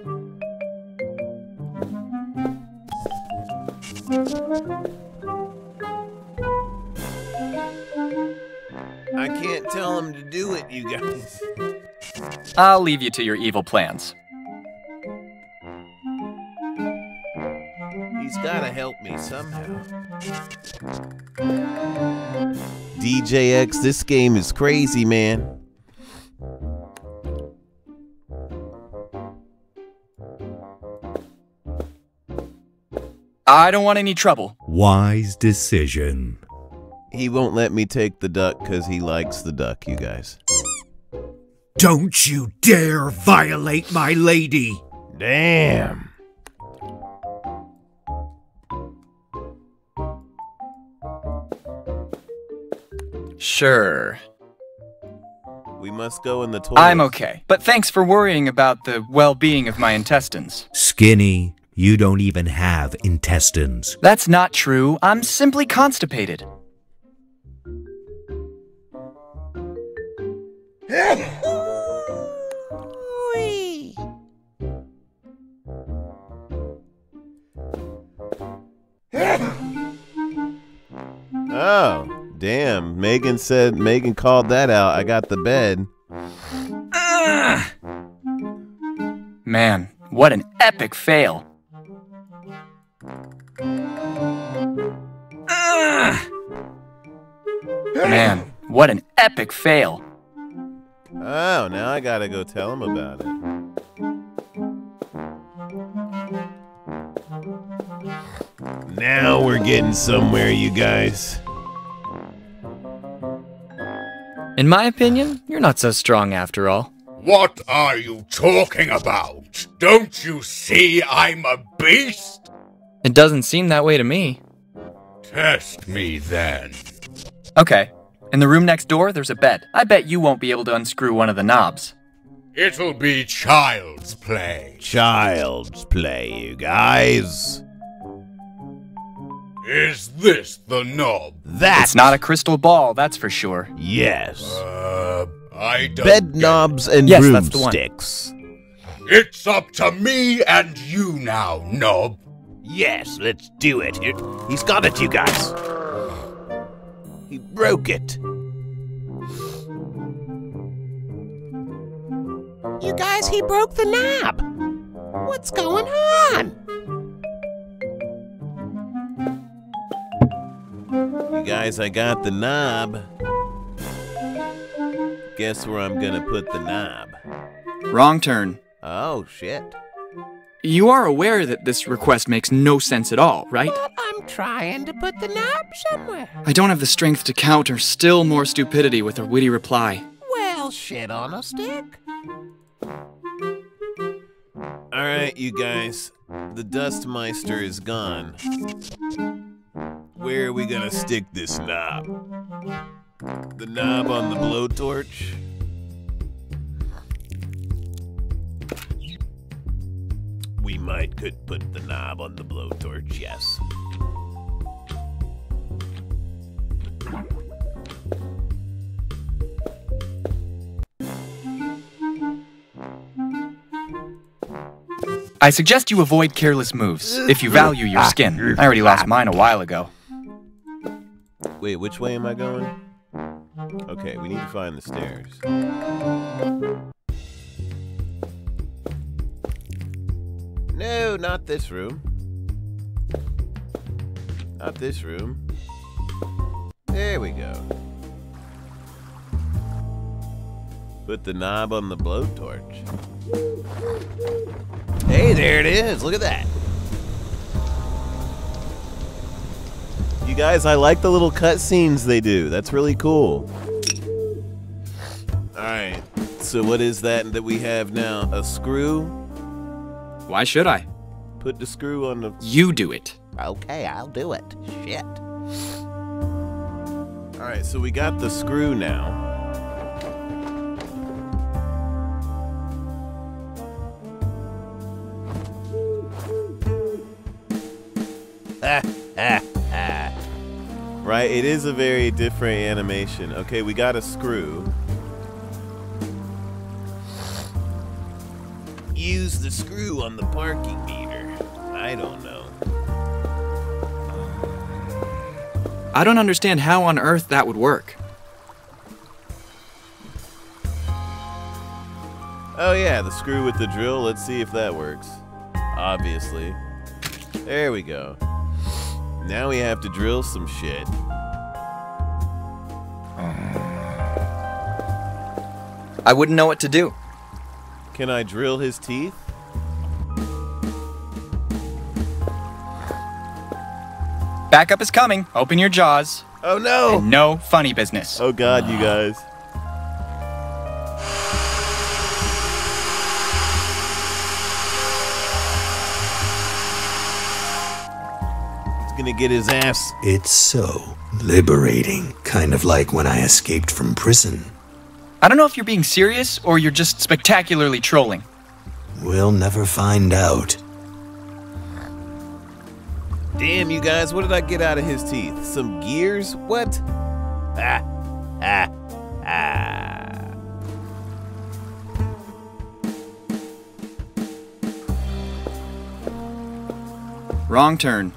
I can't tell him to do it, you guys. I'll leave you to your evil plans. He's gotta help me somehow. D J X, this game is crazy, man. I don't want any trouble. Wise decision. He won't let me take the duck because he likes the duck, you guys. Don't you dare violate my lady! Damn. Sure. We must go in the toilet. I'm okay, but thanks for worrying about the well-being of my intestines. Skinny, you don't even have intestines. That's not true. I'm simply constipated. Oh, damn. Megan said, Megan called that out. I got the bed. Uh, man, what an epic fail. Uh, man, what an epic fail. Oh, now I gotta go tell him about it. Now we're getting somewhere, you guys. In my opinion, you're not so strong after all. What are you talking about? Don't you see I'm a beast? It doesn't seem that way to me. Test me then. Okay. In the room next door, there's a bed. I bet you won't be able to unscrew one of the knobs. It'll be child's play. Child's play, you guys. Is this the knob? That's It's not a crystal ball, that's for sure. Yes. Uh, I don't Bed get knobs and Yes, that's the one. broomsticks. It's up to me and you now, knob. Yes, let's do it. Here- He's got it, you guys. He broke it. You guys, he broke the knob. What's going on? You guys, I got the knob. Guess where I'm gonna put the knob? Wrong turn. Oh, shit. You are aware that this request makes no sense at all, right? But I'm trying to put the knob somewhere. I don't have the strength to counter still more stupidity with a witty reply. Well, shit on a stick. Alright, you guys. The Dustmeister is gone. Where are we gonna stick this knob? The knob on the blowtorch? We might could put the knob on the blowtorch, yes. I suggest you avoid careless moves, if you value your skin. I already lost mine a while ago. Wait, which way am I going? Okay, we need to find the stairs. No, not this room. Not this room. There we go. Put the knob on the blowtorch. Hey, there it is. Look at that. You guys, I like the little cutscenes they do. That's really cool. Alright, so what is that that we have now? A screw? Why should I? Put the screw on the... You do it. Okay, I'll do it. Shit. Alright, so we got the screw now. Right, it is a very different animation. Okay, we got a screw. Use the screw on the parking meter. I don't know. I don't understand how on earth that would work. Oh yeah, the screw with the drill. Let's see if that works. Obviously. There we go. Now we have to drill some shit. I wouldn't know what to do. Can I drill his teeth? Backup is coming. Open your jaws. Oh no! And no funny business. Oh god, you guys. Gonna get his ass. It's so liberating, kind of like when I escaped from prison. I don't know if you're being serious or you're just spectacularly trolling. We'll never find out. Damn, you guys, what did I get out of his teeth? Some gears? What? Ah, ah, ah. Wrong turn.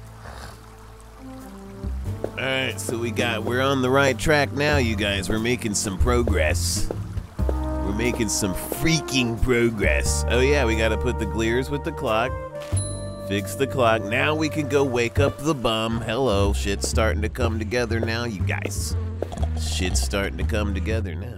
Alright, so we got, we're on the right track now, you guys. We're making some progress. We're making some freaking progress. Oh yeah, we gotta put the gears with the clock. Fix the clock. Now we can go wake up the bum. Hello, shit's starting to come together now, you guys. Shit's starting to come together now.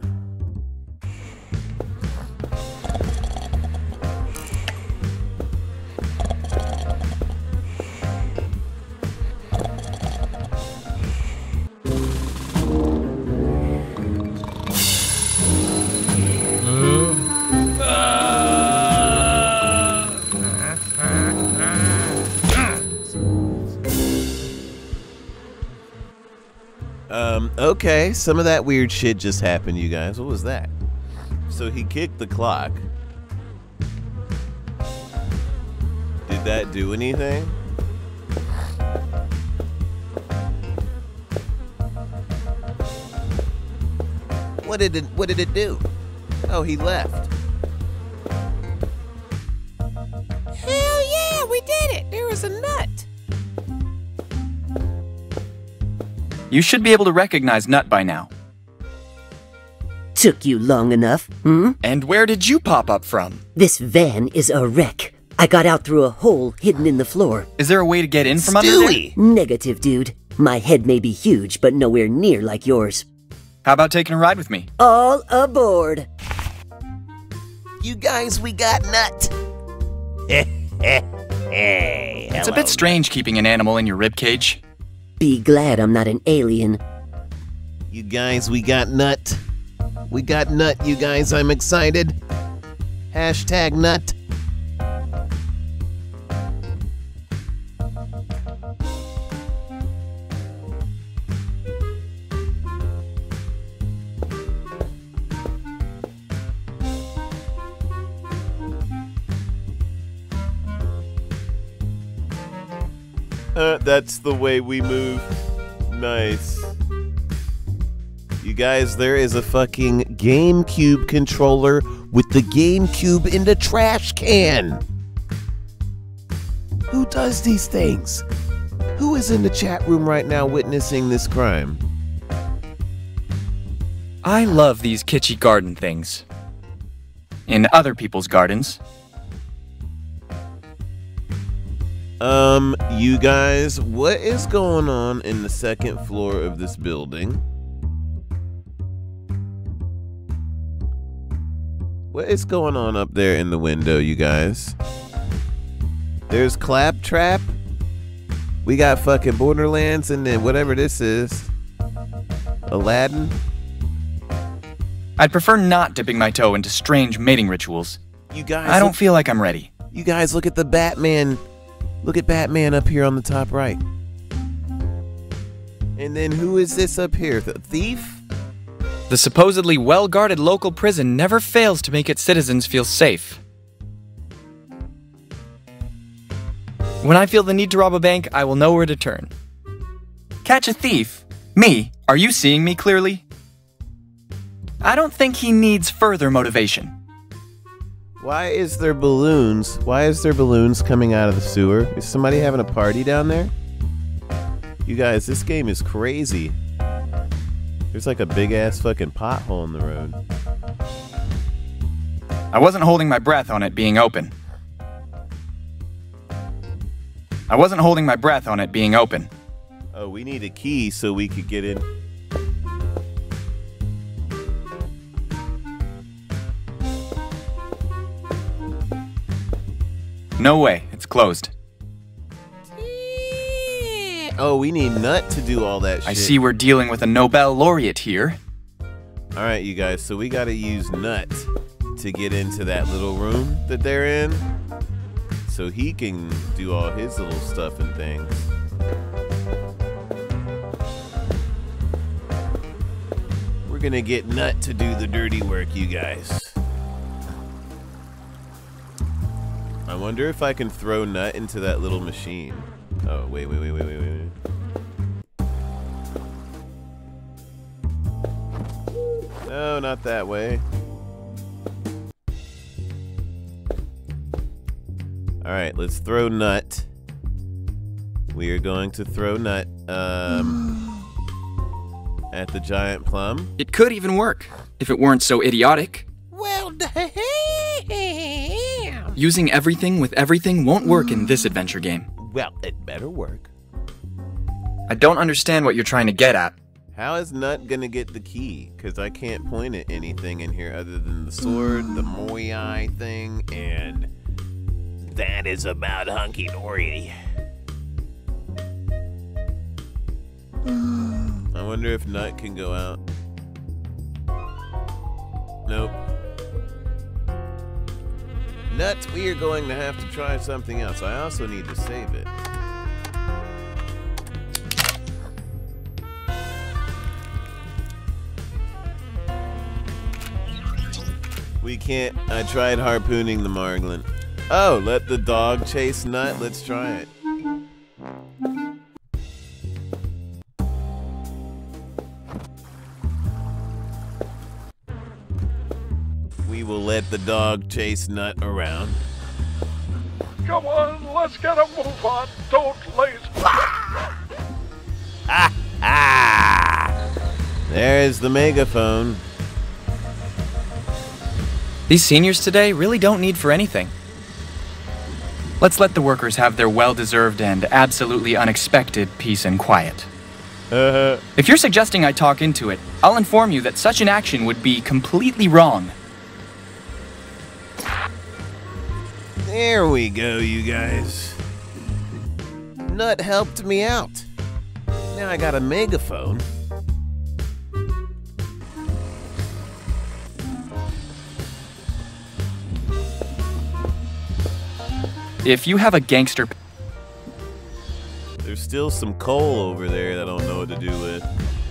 Um, okay, some of that weird shit just happened, you guys. What was that? So he kicked the clock. Did that do anything? What did it, what did it do? Oh, he left. Hell yeah, we did it! There was a nut! You should be able to recognize Nut by now. Took you long enough, hmm? And where did you pop up from? This van is a wreck. I got out through a hole hidden in the floor. Is there a way to get in from under there? Negative, dude. My head may be huge, but nowhere near like yours. How about taking a ride with me? All aboard. You guys, we got Nut. Hey, it's a bit strange keeping an animal in your ribcage. Be glad I'm not an alien. You guys, we got Nut. We got Nut, you guys. I'm excited. Hashtag Nut. Uh, that's the way we move. Nice. You guys, there is a fucking GameCube controller with the GameCube in the trash can. Who does these things? Who is in the chat room right now witnessing this crime? I love these kitschy garden things. In other people's gardens. Um, you guys, what is going on in the second floor of this building? What is going on up there in the window, you guys? There's Claptrap. We got fucking Borderlands, and then whatever this is. Aladdin. I'd prefer not dipping my toe into strange mating rituals. You guys, I don't look, feel like I'm ready. You guys, look at the Batman. Look at Batman up here on the top right. And then who is this up here? The thief? The supposedly well-guarded local prison never fails to make its citizens feel safe. When I feel the need to rob a bank, I will know where to turn. Catch a thief? Me? Are you seeing me clearly? I don't think he needs further motivation. Why is there balloons? Why is there balloons coming out of the sewer? Is somebody having a party down there? You guys, this game is crazy. There's like a big ass fucking pothole in the road. I wasn't holding my breath on it being open. I wasn't holding my breath on it being open. Oh, we need a key so we could get in. No way, it's closed. Oh, we need Nut to do all that shit. I see we're dealing with a Nobel laureate here. Alright, you guys, so we gotta use Nut to get into that little room that they're in. So he can do all his little stuff and things. We're gonna get Nut to do the dirty work, you guys. I wonder if I can throw Nut into that little machine. Oh, wait, wait, wait, wait, wait, wait. No, not that way. Alright, let's throw Nut. We are going to throw Nut um, at the giant plum. It could even work, if it weren't so idiotic. Well, damn. Using everything with everything won't work in this adventure game. Well, it better work. I don't understand what you're trying to get at. How is Nut gonna get the key? Because I can't point at anything in here other than the sword, the Moi thing, and that is about hunky-dory. I wonder if Nut can go out. Nope. Nuts, we are going to have to try something else. I also need to save it. We can't. I tried harpooning the Marglin. Oh, let the dog chase Nut. Let's try it. We will let the dog chase Nut around. Come on, let's get a move on. Don't laze. Ah! Ah! There is the megaphone. These seniors today really don't need for anything. Let's let the workers have their well-deserved and absolutely unexpected peace and quiet. Uh-huh. If you're suggesting I talk into it, I'll inform you that such an action would be completely wrong. There we go, you guys. Nut helped me out. Now I got a megaphone. If you have a gangster... There's still some coal over there that I don't know what to do with.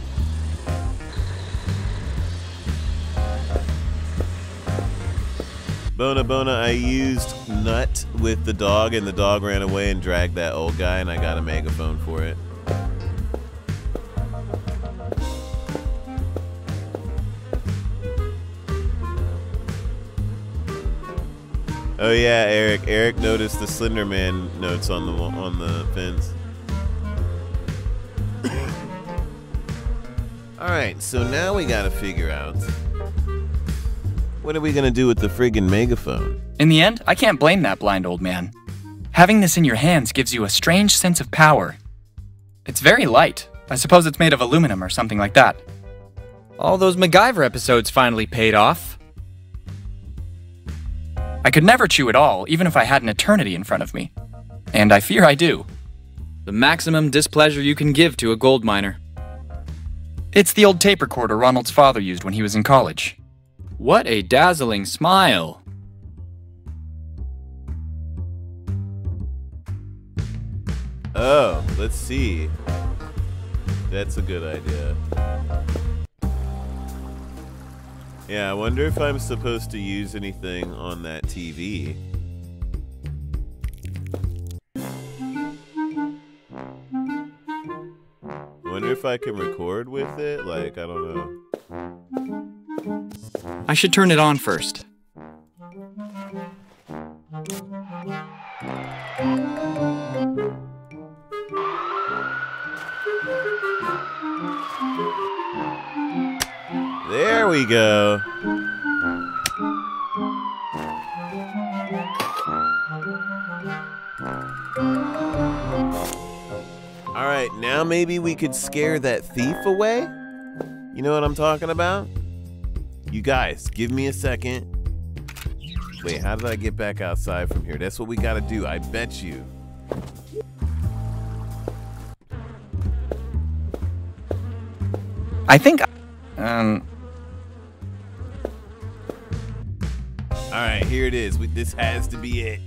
Bona Bona, I used Nut with the dog and the dog ran away and dragged that old guy and I got a megaphone for it. Oh yeah, Eric. Eric noticed the Slender Man notes on the on the fence. All right, so now we gotta figure out what are we gonna do with the friggin' megaphone. In the end, I can't blame that blind old man. Having this in your hands gives you a strange sense of power. It's very light. I suppose it's made of aluminum or something like that. All those MacGyver episodes finally paid off. I could never chew it all, even if I had an eternity in front of me. And I fear I do. The maximum displeasure you can give to a gold miner. It's the old tape recorder Ronald's father used when he was in college. What a dazzling smile. Oh, let's see. That's a good idea. Yeah, I wonder if I'm supposed to use anything on that T V. I wonder if I can record with it? Like, I don't know. I should turn it on first. There we go. All right, now maybe we could scare that thief away? You know what I'm talking about? You guys, give me a second. Wait, how did I get back outside from here? That's what we gotta do, I bet you. I think... Um... Alright, here it is. We, this has to be it.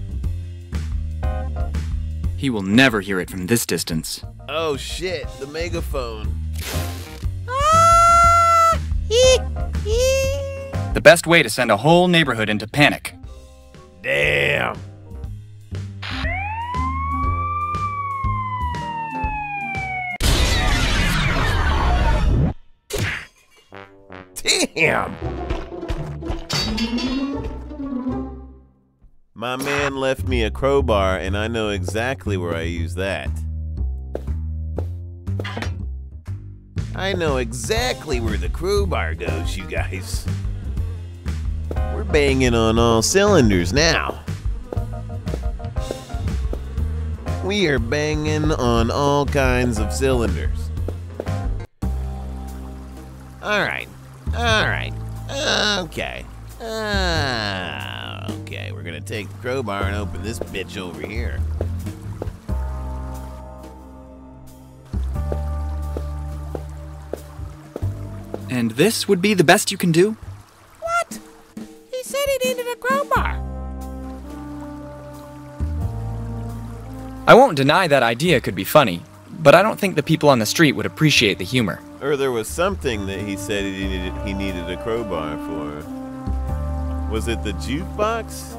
He will never hear it from this distance. Oh shit, the megaphone. The best way to send a whole neighborhood into panic. Damn. Damn. My man left me a crowbar, and I know exactly where I use that. I know exactly where the crowbar goes, you guys. We're banging on all cylinders now. We are banging on all kinds of cylinders. Alright, alright, okay. Uh, okay, we're gonna take the crowbar and open this bitch over here. And this would be the best you can do? What? He said he needed a crowbar. I won't deny that idea could be funny, but I don't think the people on the street would appreciate the humor. Or there was something that he said he needed, he needed a crowbar for. Was it the jukebox?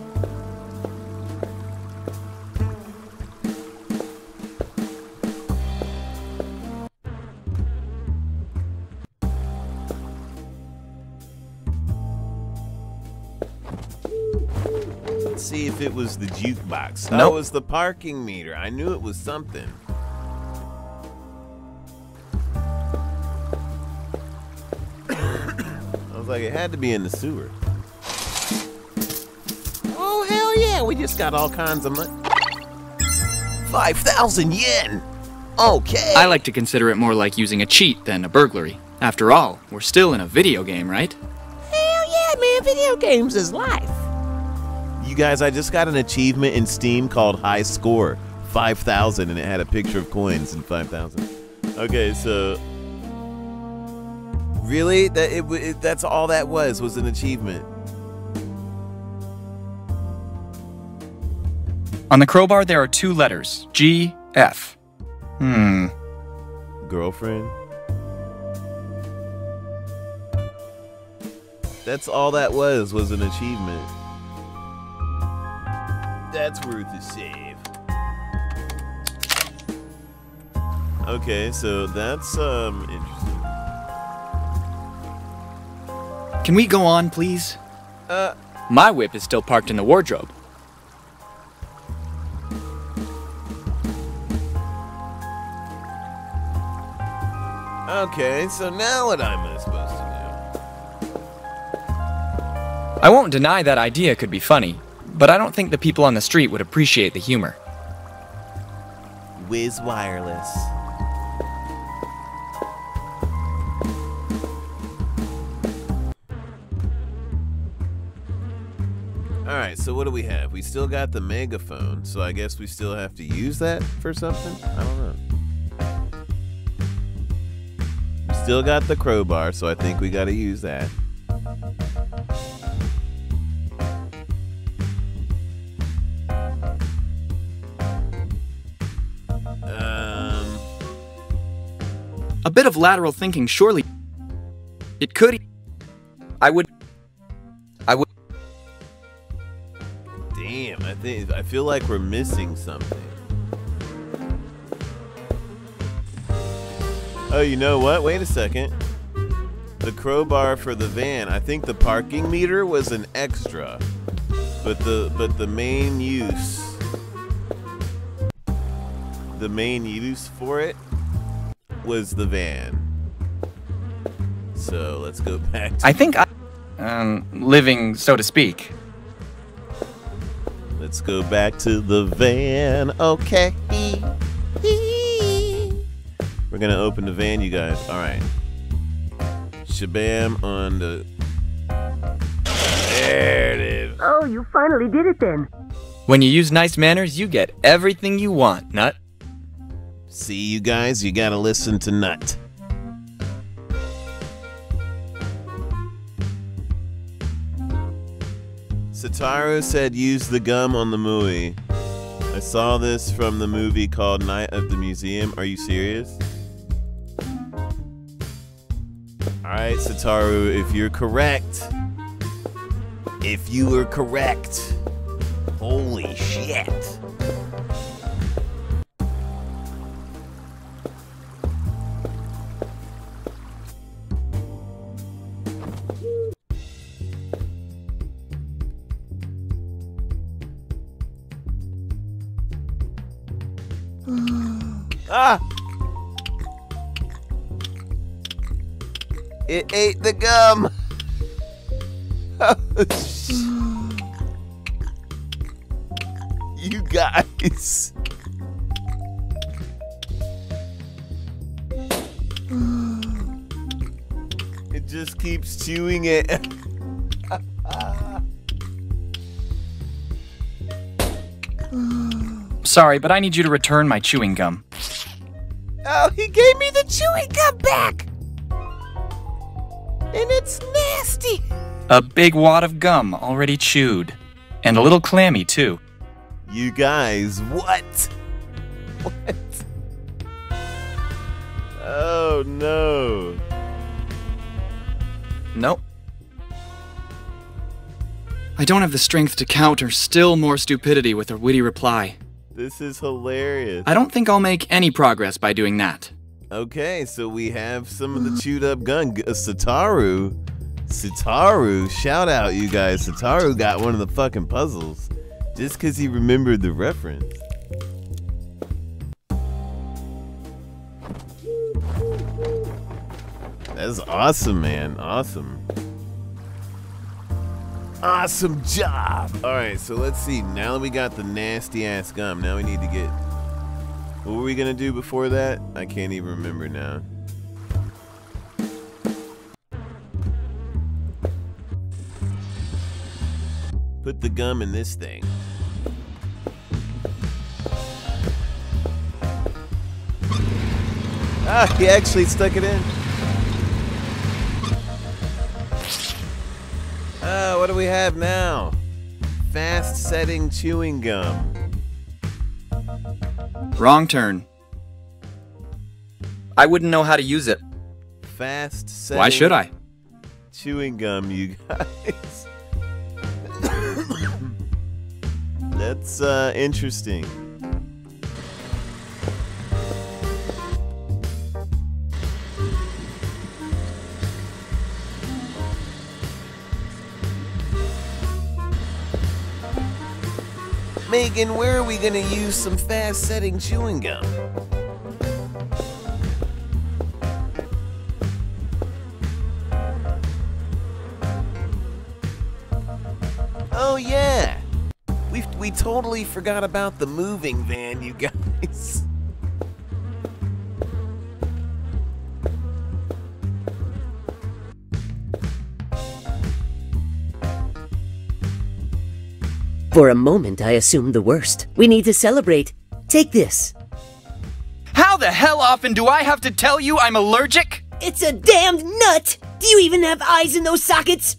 Let's see if it was the jukebox. That Nope. was the parking meter. I knew it was something. I was like, it had to be in the sewer. Oh, hell yeah, we just got all kinds of money. five thousand yen! Okay! I like to consider it more like using a cheat than a burglary. After all, we're still in a video game, right? Hell yeah, man, video games is life. You guys, I just got an achievement in Steam called High Score five thousand, and it had a picture of coins in five thousand. Okay, so... Really? That it, it, that's all that was, was an achievement. On the crowbar, there are two letters, G, F. Hmm. Girlfriend? That's all that was, was an achievement. That's worth a save. Okay, so that's, um, interesting. Can we go on, please? Uh... My whip is still parked in the wardrobe. Okay, so now what am I supposed to I won't deny that idea could be funny, but I don't think the people on the street would appreciate the humor. do? Whiz Wireless. Alright, so what do we have? We still got the megaphone, so I guess we still have to use that for something? I don't know. We still got the crowbar, so I think we gotta use that. Um... A bit of lateral thinking, surely. It could. I would. I would. Damn, I think I feel like we're missing something. Oh, you know what? Wait a second. The crowbar for the van. I think the parking meter was an extra, but the but the main use, the main use for it was the van. So let's go back to I think I. Um, living, so to speak. Let's go back to the van, okay? We're gonna open the van, you guys. All right. Shabam on the... There it is. Oh, you finally did it then. When you use nice manners, you get everything you want, Nut. See, you guys, you gotta listen to Nut. Satoru said use the gum on the movie. I saw this from the movie called Night of the Museum. Are you serious? Alright, Sataru, if you're correct. If you were correct. Holy shit. Ah! It ate the gum! Oh, sh- you guys! It just keeps chewing it. Sorry, but I need you to return my chewing gum. Oh, he gave me the chewing gum back! And it's nasty! A big wad of gum already chewed. And a little clammy, too. You guys, what? What? Oh, no. Nope. I don't have the strength to counter still more stupidity with a witty reply. This is hilarious. I don't think I'll make any progress by doing that. Okay, so we have some of the chewed up gun. Uh, Sataru. Sataru. Shout out, you guys. Sataru got one of the fucking puzzles. Just because he remembered the reference. That's awesome, man. Awesome. Awesome job. All right, so let's see. Now that we got the nasty ass gum, now we need to get... What were we gonna do before that? I can't even remember now. Put the gum in this thing. Ah, he actually stuck it in. Ah, what do we have now? Fast setting chewing gum. Wrong turn. I wouldn't know how to use it. Fast setting. Why should I? Chewing gum, you guys. That's uh, interesting. Megan, where are we gonna use some fast setting chewing gum? Oh yeah, we we totally forgot about the moving van, you guys. For a moment, I assumed the worst. We need to celebrate. Take this. How the hell often do I have to tell you I'm allergic? It's a damned nut! Do you even have eyes in those sockets?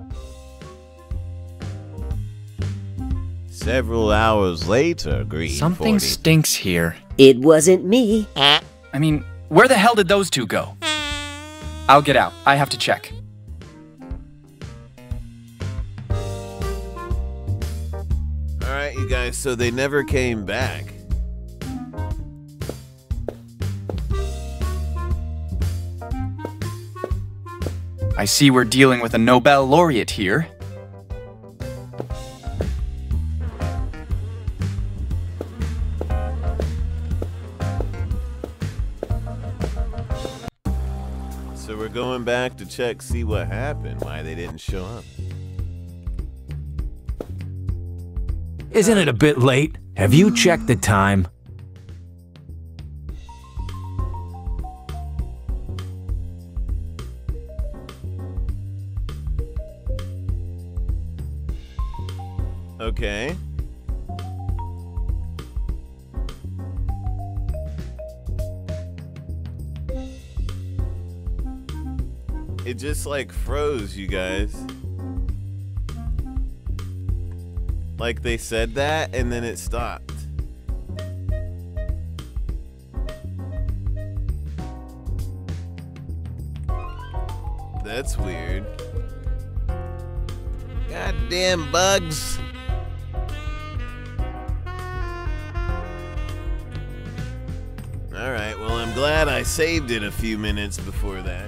Several hours later, Green Something forty. stinks here. It wasn't me. I mean, where the hell did those two go? I'll get out. I have to check. Alright, you guys, so they never came back. I see we're dealing with a Nobel laureate here. So we're going back to check, see what happened, why they didn't show up. Isn't it a bit late? Have you checked the time? Okay. It just like froze, you guys. Like they said that and then it stopped. That's weird. Goddamn bugs. Alright, well, I'm glad I saved it a few minutes before that.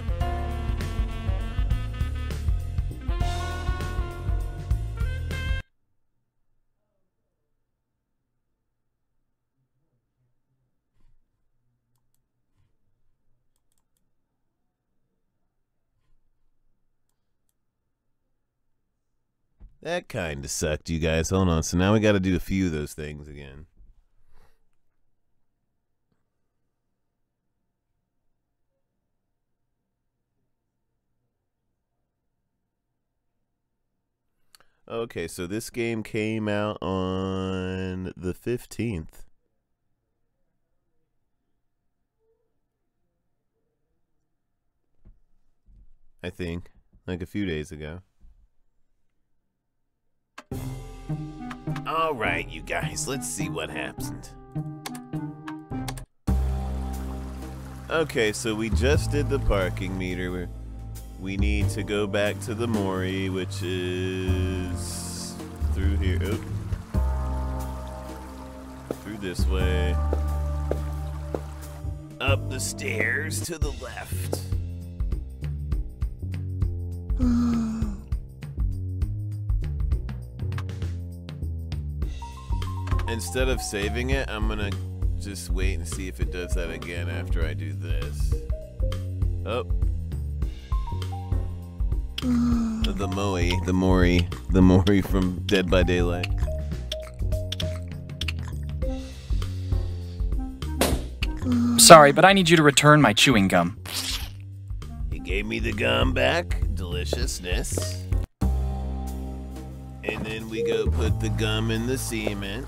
That kinda sucked, you guys. Hold on. So now we gotta do a few of those things again. Okay, so this game came out on the fifteenth. I think. Like a few days ago. Alright, you guys, let's see what happened. Okay, so we just did the parking meter. We're, we need to go back to the Mori, which is through here. Oh. Through this way. Up the stairs to the left. Instead of saving it, I'm gonna just wait and see if it does that again after I do this. Oh. The Moe, the Mori, the Mori from Dead by Daylight. Sorry, but I need you to return my chewing gum. He gave me the gum back. Deliciousness. And then we go put the gum in the cement.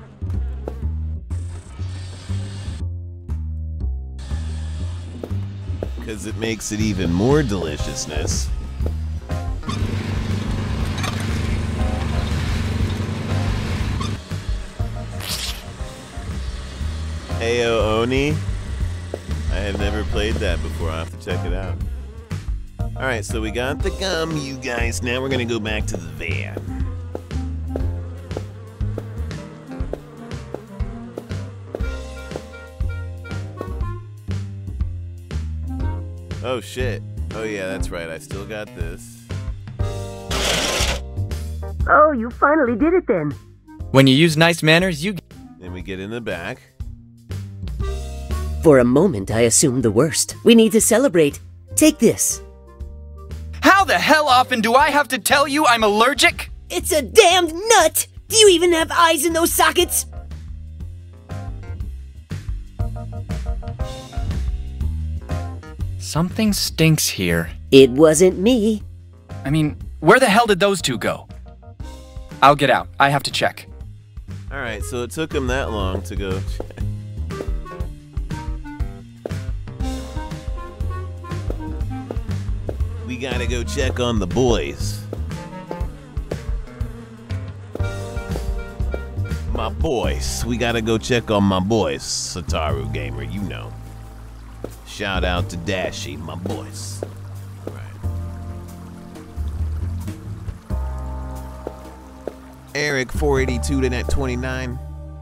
Because it makes it even more deliciousness. Heyo Oni. I have never played that before. I'll have to check it out. Alright, so we got the gum, you guys. Now we're gonna go back to the van. Oh shit. Oh yeah, that's right. I still got this. Oh, you finally did it then. When you use nice manners, you... Then we get in the back. For a moment, I assumed the worst. We need to celebrate. Take this. How the hell often do I have to tell you I'm allergic? It's a damned nut! Do you even have eyes in those sockets? Something stinks here. It wasn't me. I mean, where the hell did those two go? I'll get out. I have to check. Alright, so it took him that long to go check. We gotta go check on the boys. My boys. We gotta go check on my boys. Sataru Gamer, you know. Shout out to Dashi, my boys. Alright. Eric four eighty-two to net twenty-nine.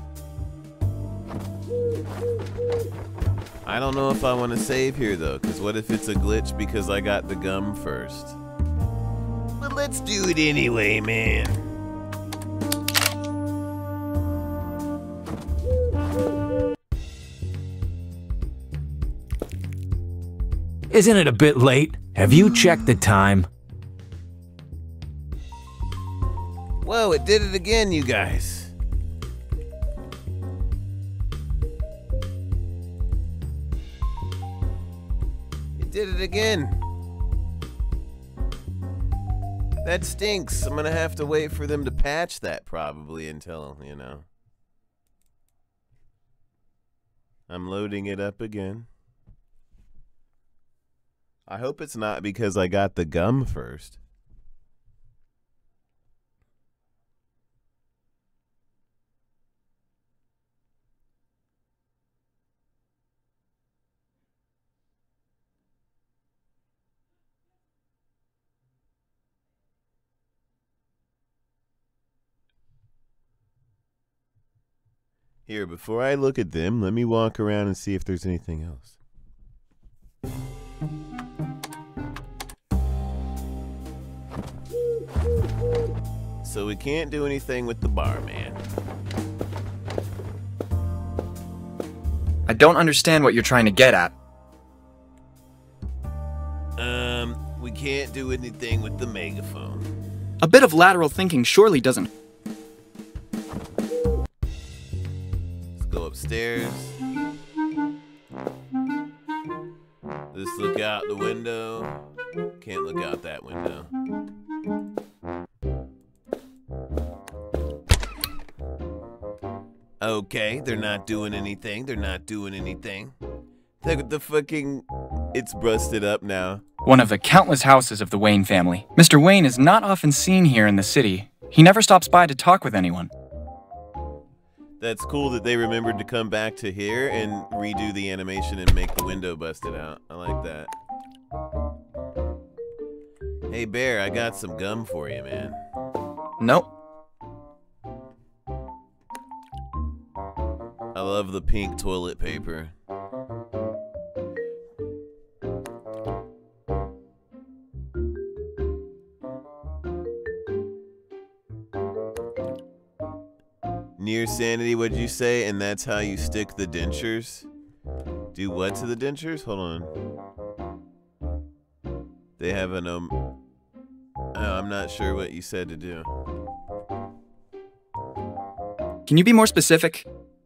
I don't know if I want to save here though, because what if it's a glitch because I got the gum first? But let's do it anyway, man. Isn't it a bit late? Have you checked the time? Whoa, it did it again, you guys. Did it again. That stinks. I'm gonna have to wait for them to patch that probably until, you know. I'm loading it up again. I hope it's not because I got the gum first. Here, before I look at them, let me walk around and see if there's anything else. So we can't do anything with the barman. I don't understand what you're trying to get at. Um, we can't do anything with the megaphone. A bit of lateral thinking surely doesn't... Let's go upstairs. Let's look out the window. Can't look out that window. Okay, they're not doing anything. They're not doing anything. The, the fucking... It's busted up now. One of the countless houses of the Wayne family. Mister Wayne is not often seen here in the city. He never stops by to talk with anyone. That's cool that they remembered to come back to here and redo the animation and make the window busted out. I like that. Hey, Bear, I got some gum for you, man. Nope. I love the pink toilet paper. Near sanity, what'd you say? And that's how you stick the dentures? Do what to the dentures? Hold on. They have an, um... Oh, I'm not sure what you said to do. Can you be more specific?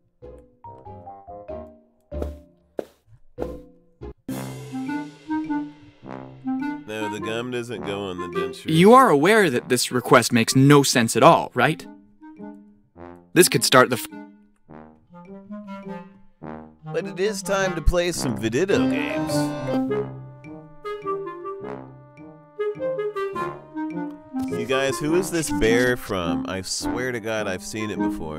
No, the gum doesn't go on the dentures. You are aware that this request makes no sense at all, right? This could start the... F But it is time to play some video games. You guys, who is this bear from? I swear to God, I've seen it before.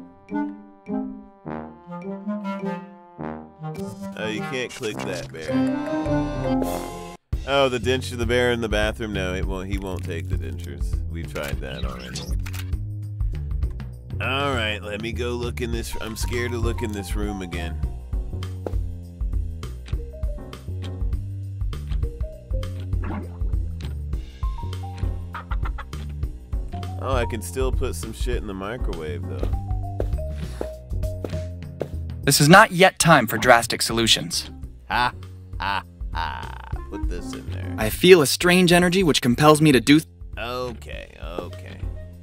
Oh, you can't click that bear. Oh, the denture, the bear in the bathroom. No, it won't. He won't take the dentures. We've tried that already. All right, let me go look in this. I'm scared to look in this room again. Oh, I can still put some shit in the microwave, though. This is not yet time for drastic solutions. Ha, ha, ha. Put this in there. I feel a strange energy which compels me to do... Th okay, okay.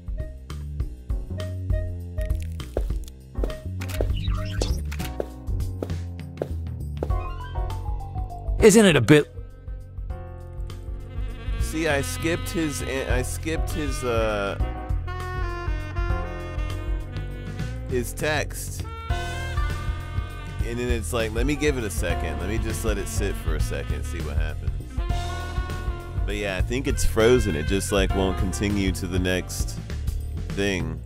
Isn't it a bit... See, I skipped his... I skipped his, uh... his text. And then it's like, let me give it a second. Let me just let it sit for a second, see what happens. But yeah, I think it's frozen. It just like won't continue to the next thing.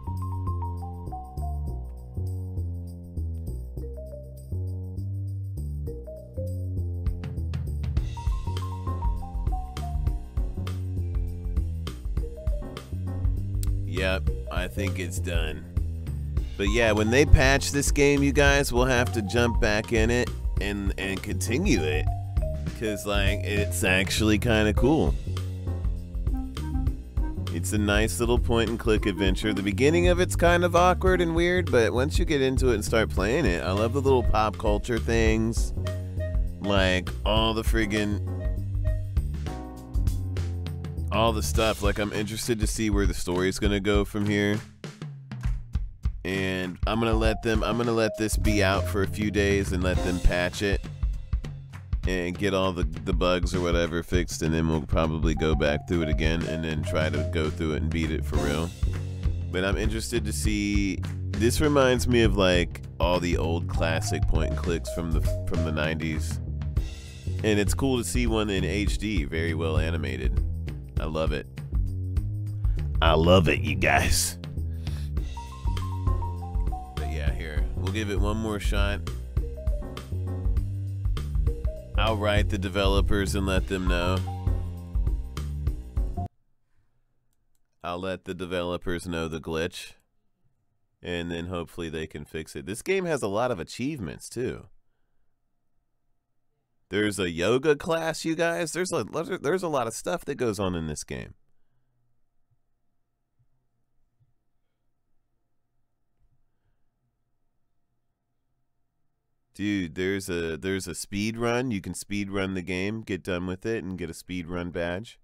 Yep, I think it's done. But yeah, when they patch this game, you guys, we'll have to jump back in it and and continue it. Because, like, it's actually kind of cool. It's a nice little point-and-click adventure. The beginning of it's kind of awkward and weird, but once you get into it and start playing it, I love the little pop culture things. Like, all the friggin'... all the stuff. Like, I'm interested to see where the story's gonna go from here. And I'm gonna let them I'm gonna let this be out for a few days and let them patch it and get all the, the bugs or whatever fixed, and then we'll probably go back through it again and then try to go through it and beat it for real. But I'm interested to see. This reminds me of like all the old classic point and clicks from the from the nineties. And it's cool to see one in H D, very well animated. I love it. I love it, you guys. We'll give it one more shot. I'll write the developers and let them know. I'll let the developers know the glitch. And then hopefully they can fix it. This game has a lot of achievements too. There's a yoga class, you guys. There's a there's a lot of stuff that goes on in this game. Dude, there's a there's a speed run. You can speed run the game, get done with it, and get a speed run badge.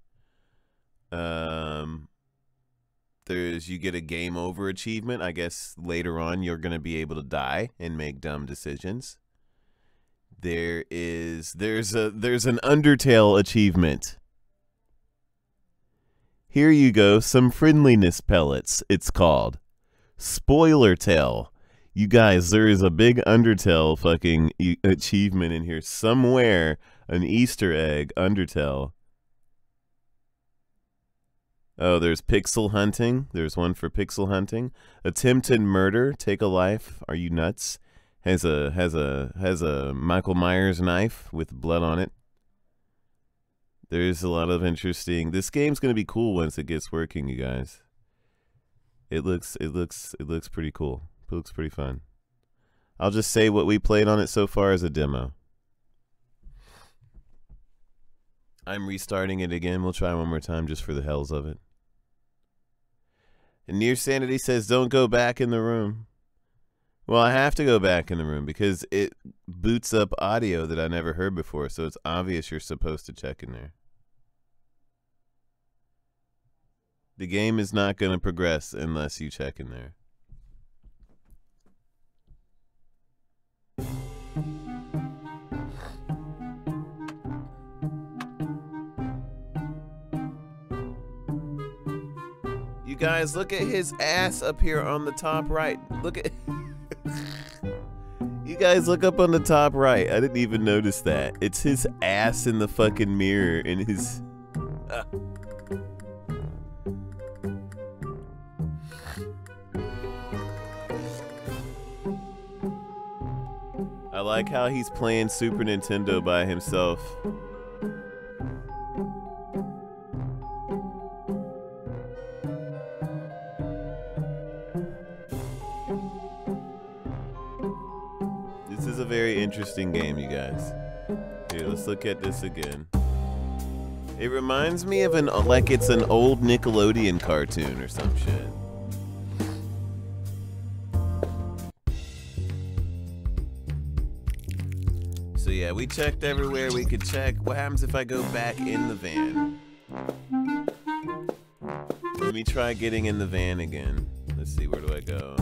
Um, there's you get a game over achievement. I guess later on you're gonna be able to die and make dumb decisions. There is there's a there's an Undertale achievement. Here you go, some friendliness pellets. It's called Spoiler Tale. You guys, there is a big Undertale fucking e achievement in here somewhere. An Easter egg, Undertale. Oh, there's pixel hunting. There's one for pixel hunting. Attempted murder. Take a life. Are you nuts? Has a has a has a Michael Myers knife with blood on it. There's a lot of interesting. This game's gonna be cool once it gets working, you guys. It looks it looks it looks pretty cool. It looks pretty fun. I'll just say what we played on it so far as a demo. I'm restarting it again. We'll try one more time just for the hells of it. And Near Sanity says, don't go back in the room. Well, I have to go back in the room because it boots up audio that I never heard before, so it's obvious you're supposed to check in there. The game is not going to progress unless you check in there. You guys, look at his ass up here on the top right. Look at... You guys look up on the top right. I didn't even notice that. It's his ass in the fucking mirror in his... Uh. I like how he's playing Super Nintendo by himself. This is a very interesting game, you guys. Here, let's look at this again. It reminds me of an, like it's an old Nickelodeon cartoon or some shit. So yeah, we checked everywhere we could check. What happens if I go back in the van? Let me try getting in the van again. Let's see, where do I go?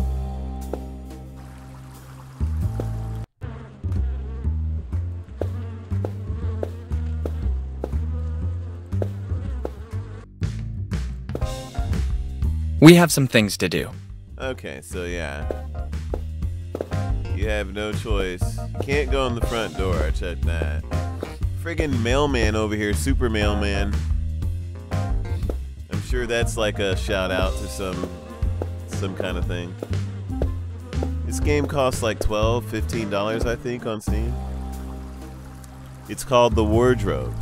We have some things to do. Okay, so yeah. You have no choice. You can't go in the front door, I checked that. Friggin' mailman over here, super mailman. I'm sure that's like a shout out to some some kind of thing. This game costs like twelve, fifteen dollars, I think, on Steam. It's called The Wardrobe.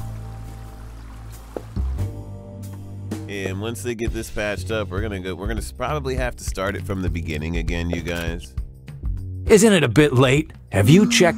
And once they get this patched up, we're gonna go. We're gonna probably have to start it from the beginning again, you guys. Isn't it a bit late? Have you checked?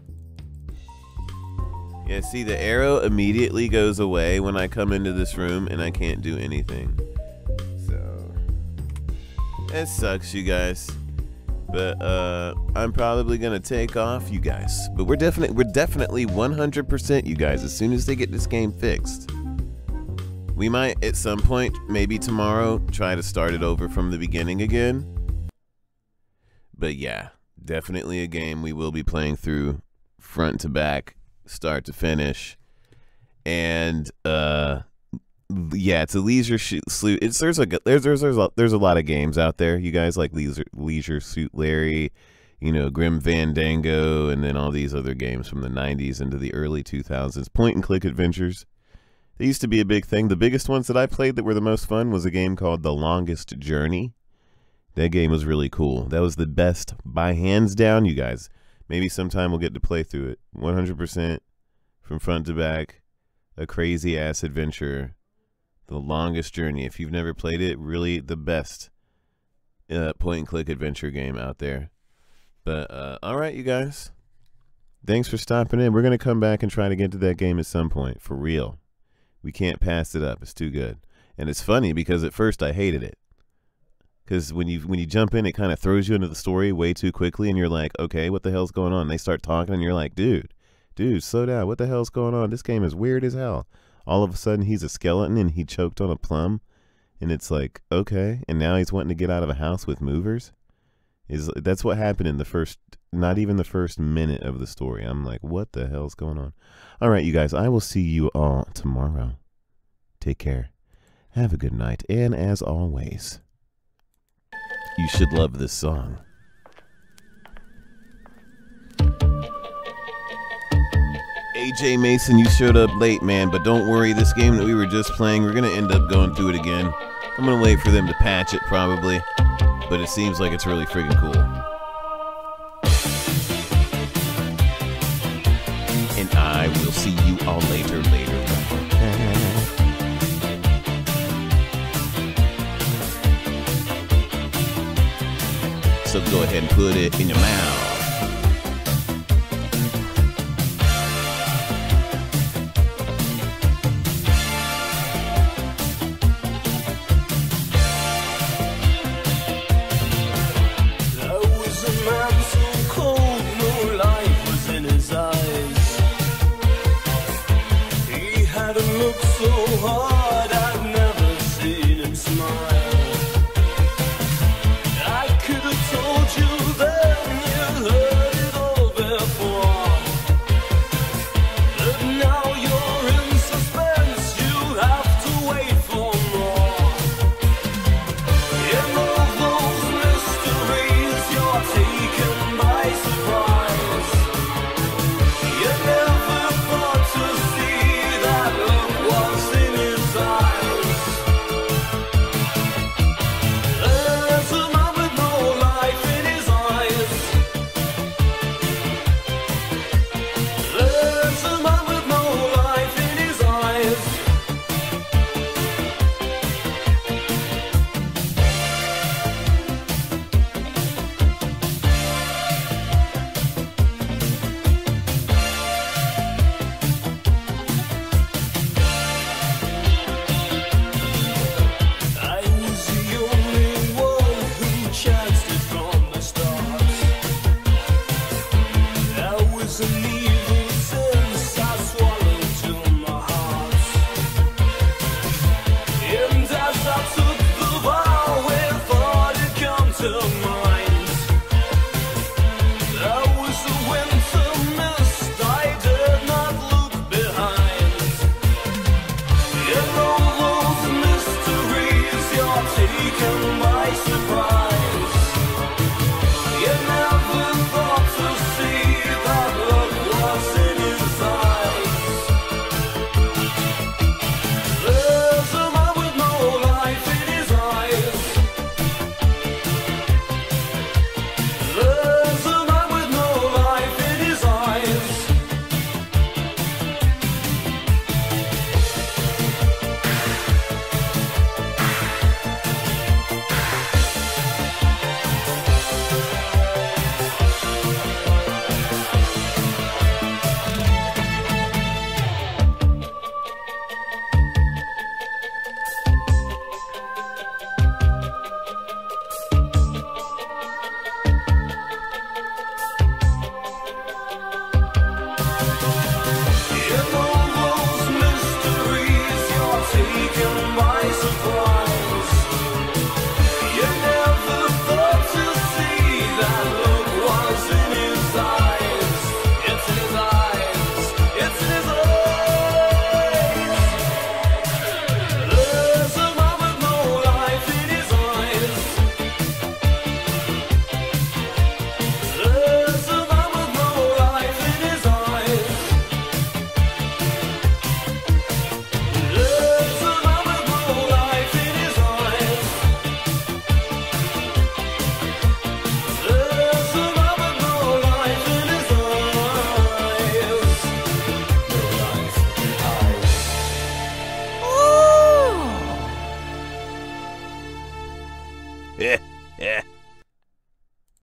Yeah, see, the arrow immediately goes away when I come into this room, and I can't do anything. So it sucks, you guys. But uh, I'm probably gonna take off, you guys. But we're definitely, we're definitely one hundred percent, you guys. As soon as they get this game fixed. We might, at some point, maybe tomorrow, try to start it over from the beginning again. But yeah, definitely a game we will be playing through front to back, start to finish. And, uh, yeah, it's a Leisure Suit. It's, there's, a, there's, there's, there's, a, there's a lot of games out there. You guys like Leisure, Leisure Suit Larry, you know, Grim Fandango, and then all these other games from the nineties into the early two thousands. Point and click adventures. They used to be a big thing. The biggest ones that I played that were the most fun was a game called The Longest Journey. That game was really cool. That was the best by hands down, you guys. Maybe sometime we'll get to play through it. one hundred percent from front to back. A crazy ass adventure. The Longest Journey. If you've never played it, really the best uh, point-and-click adventure game out there. But, uh, alright, you guys. Thanks for stopping in. We're going to come back and try to get to that game at some point, for real. We can't pass it up. It's too good. And it's funny because at first I hated it. Because when you when you jump in, it kind of throws you into the story way too quickly, and you're like, okay, what the hell's going on? And they start talking, and you're like, dude, dude, slow down. What the hell's going on? This game is weird as hell. All of a sudden, he's a skeleton, and he choked on a plum. And it's like, okay. And now he's wanting to get out of a house with movers? Is That's what happened in the first, not even the first minute of the story. I'm like, what the hell's going on? All right, you guys, I will see you all tomorrow. Take care. Have a good night. And as always, you should love this song. A J Mason, you showed up late, man, but don't worry. This game that we were just playing, we're going to end up going through it again. I'm going to wait for them to patch it, probably. But it seems like it's really freaking cool. And I will see you all later, later. So go ahead and put it in your mouth. So hard.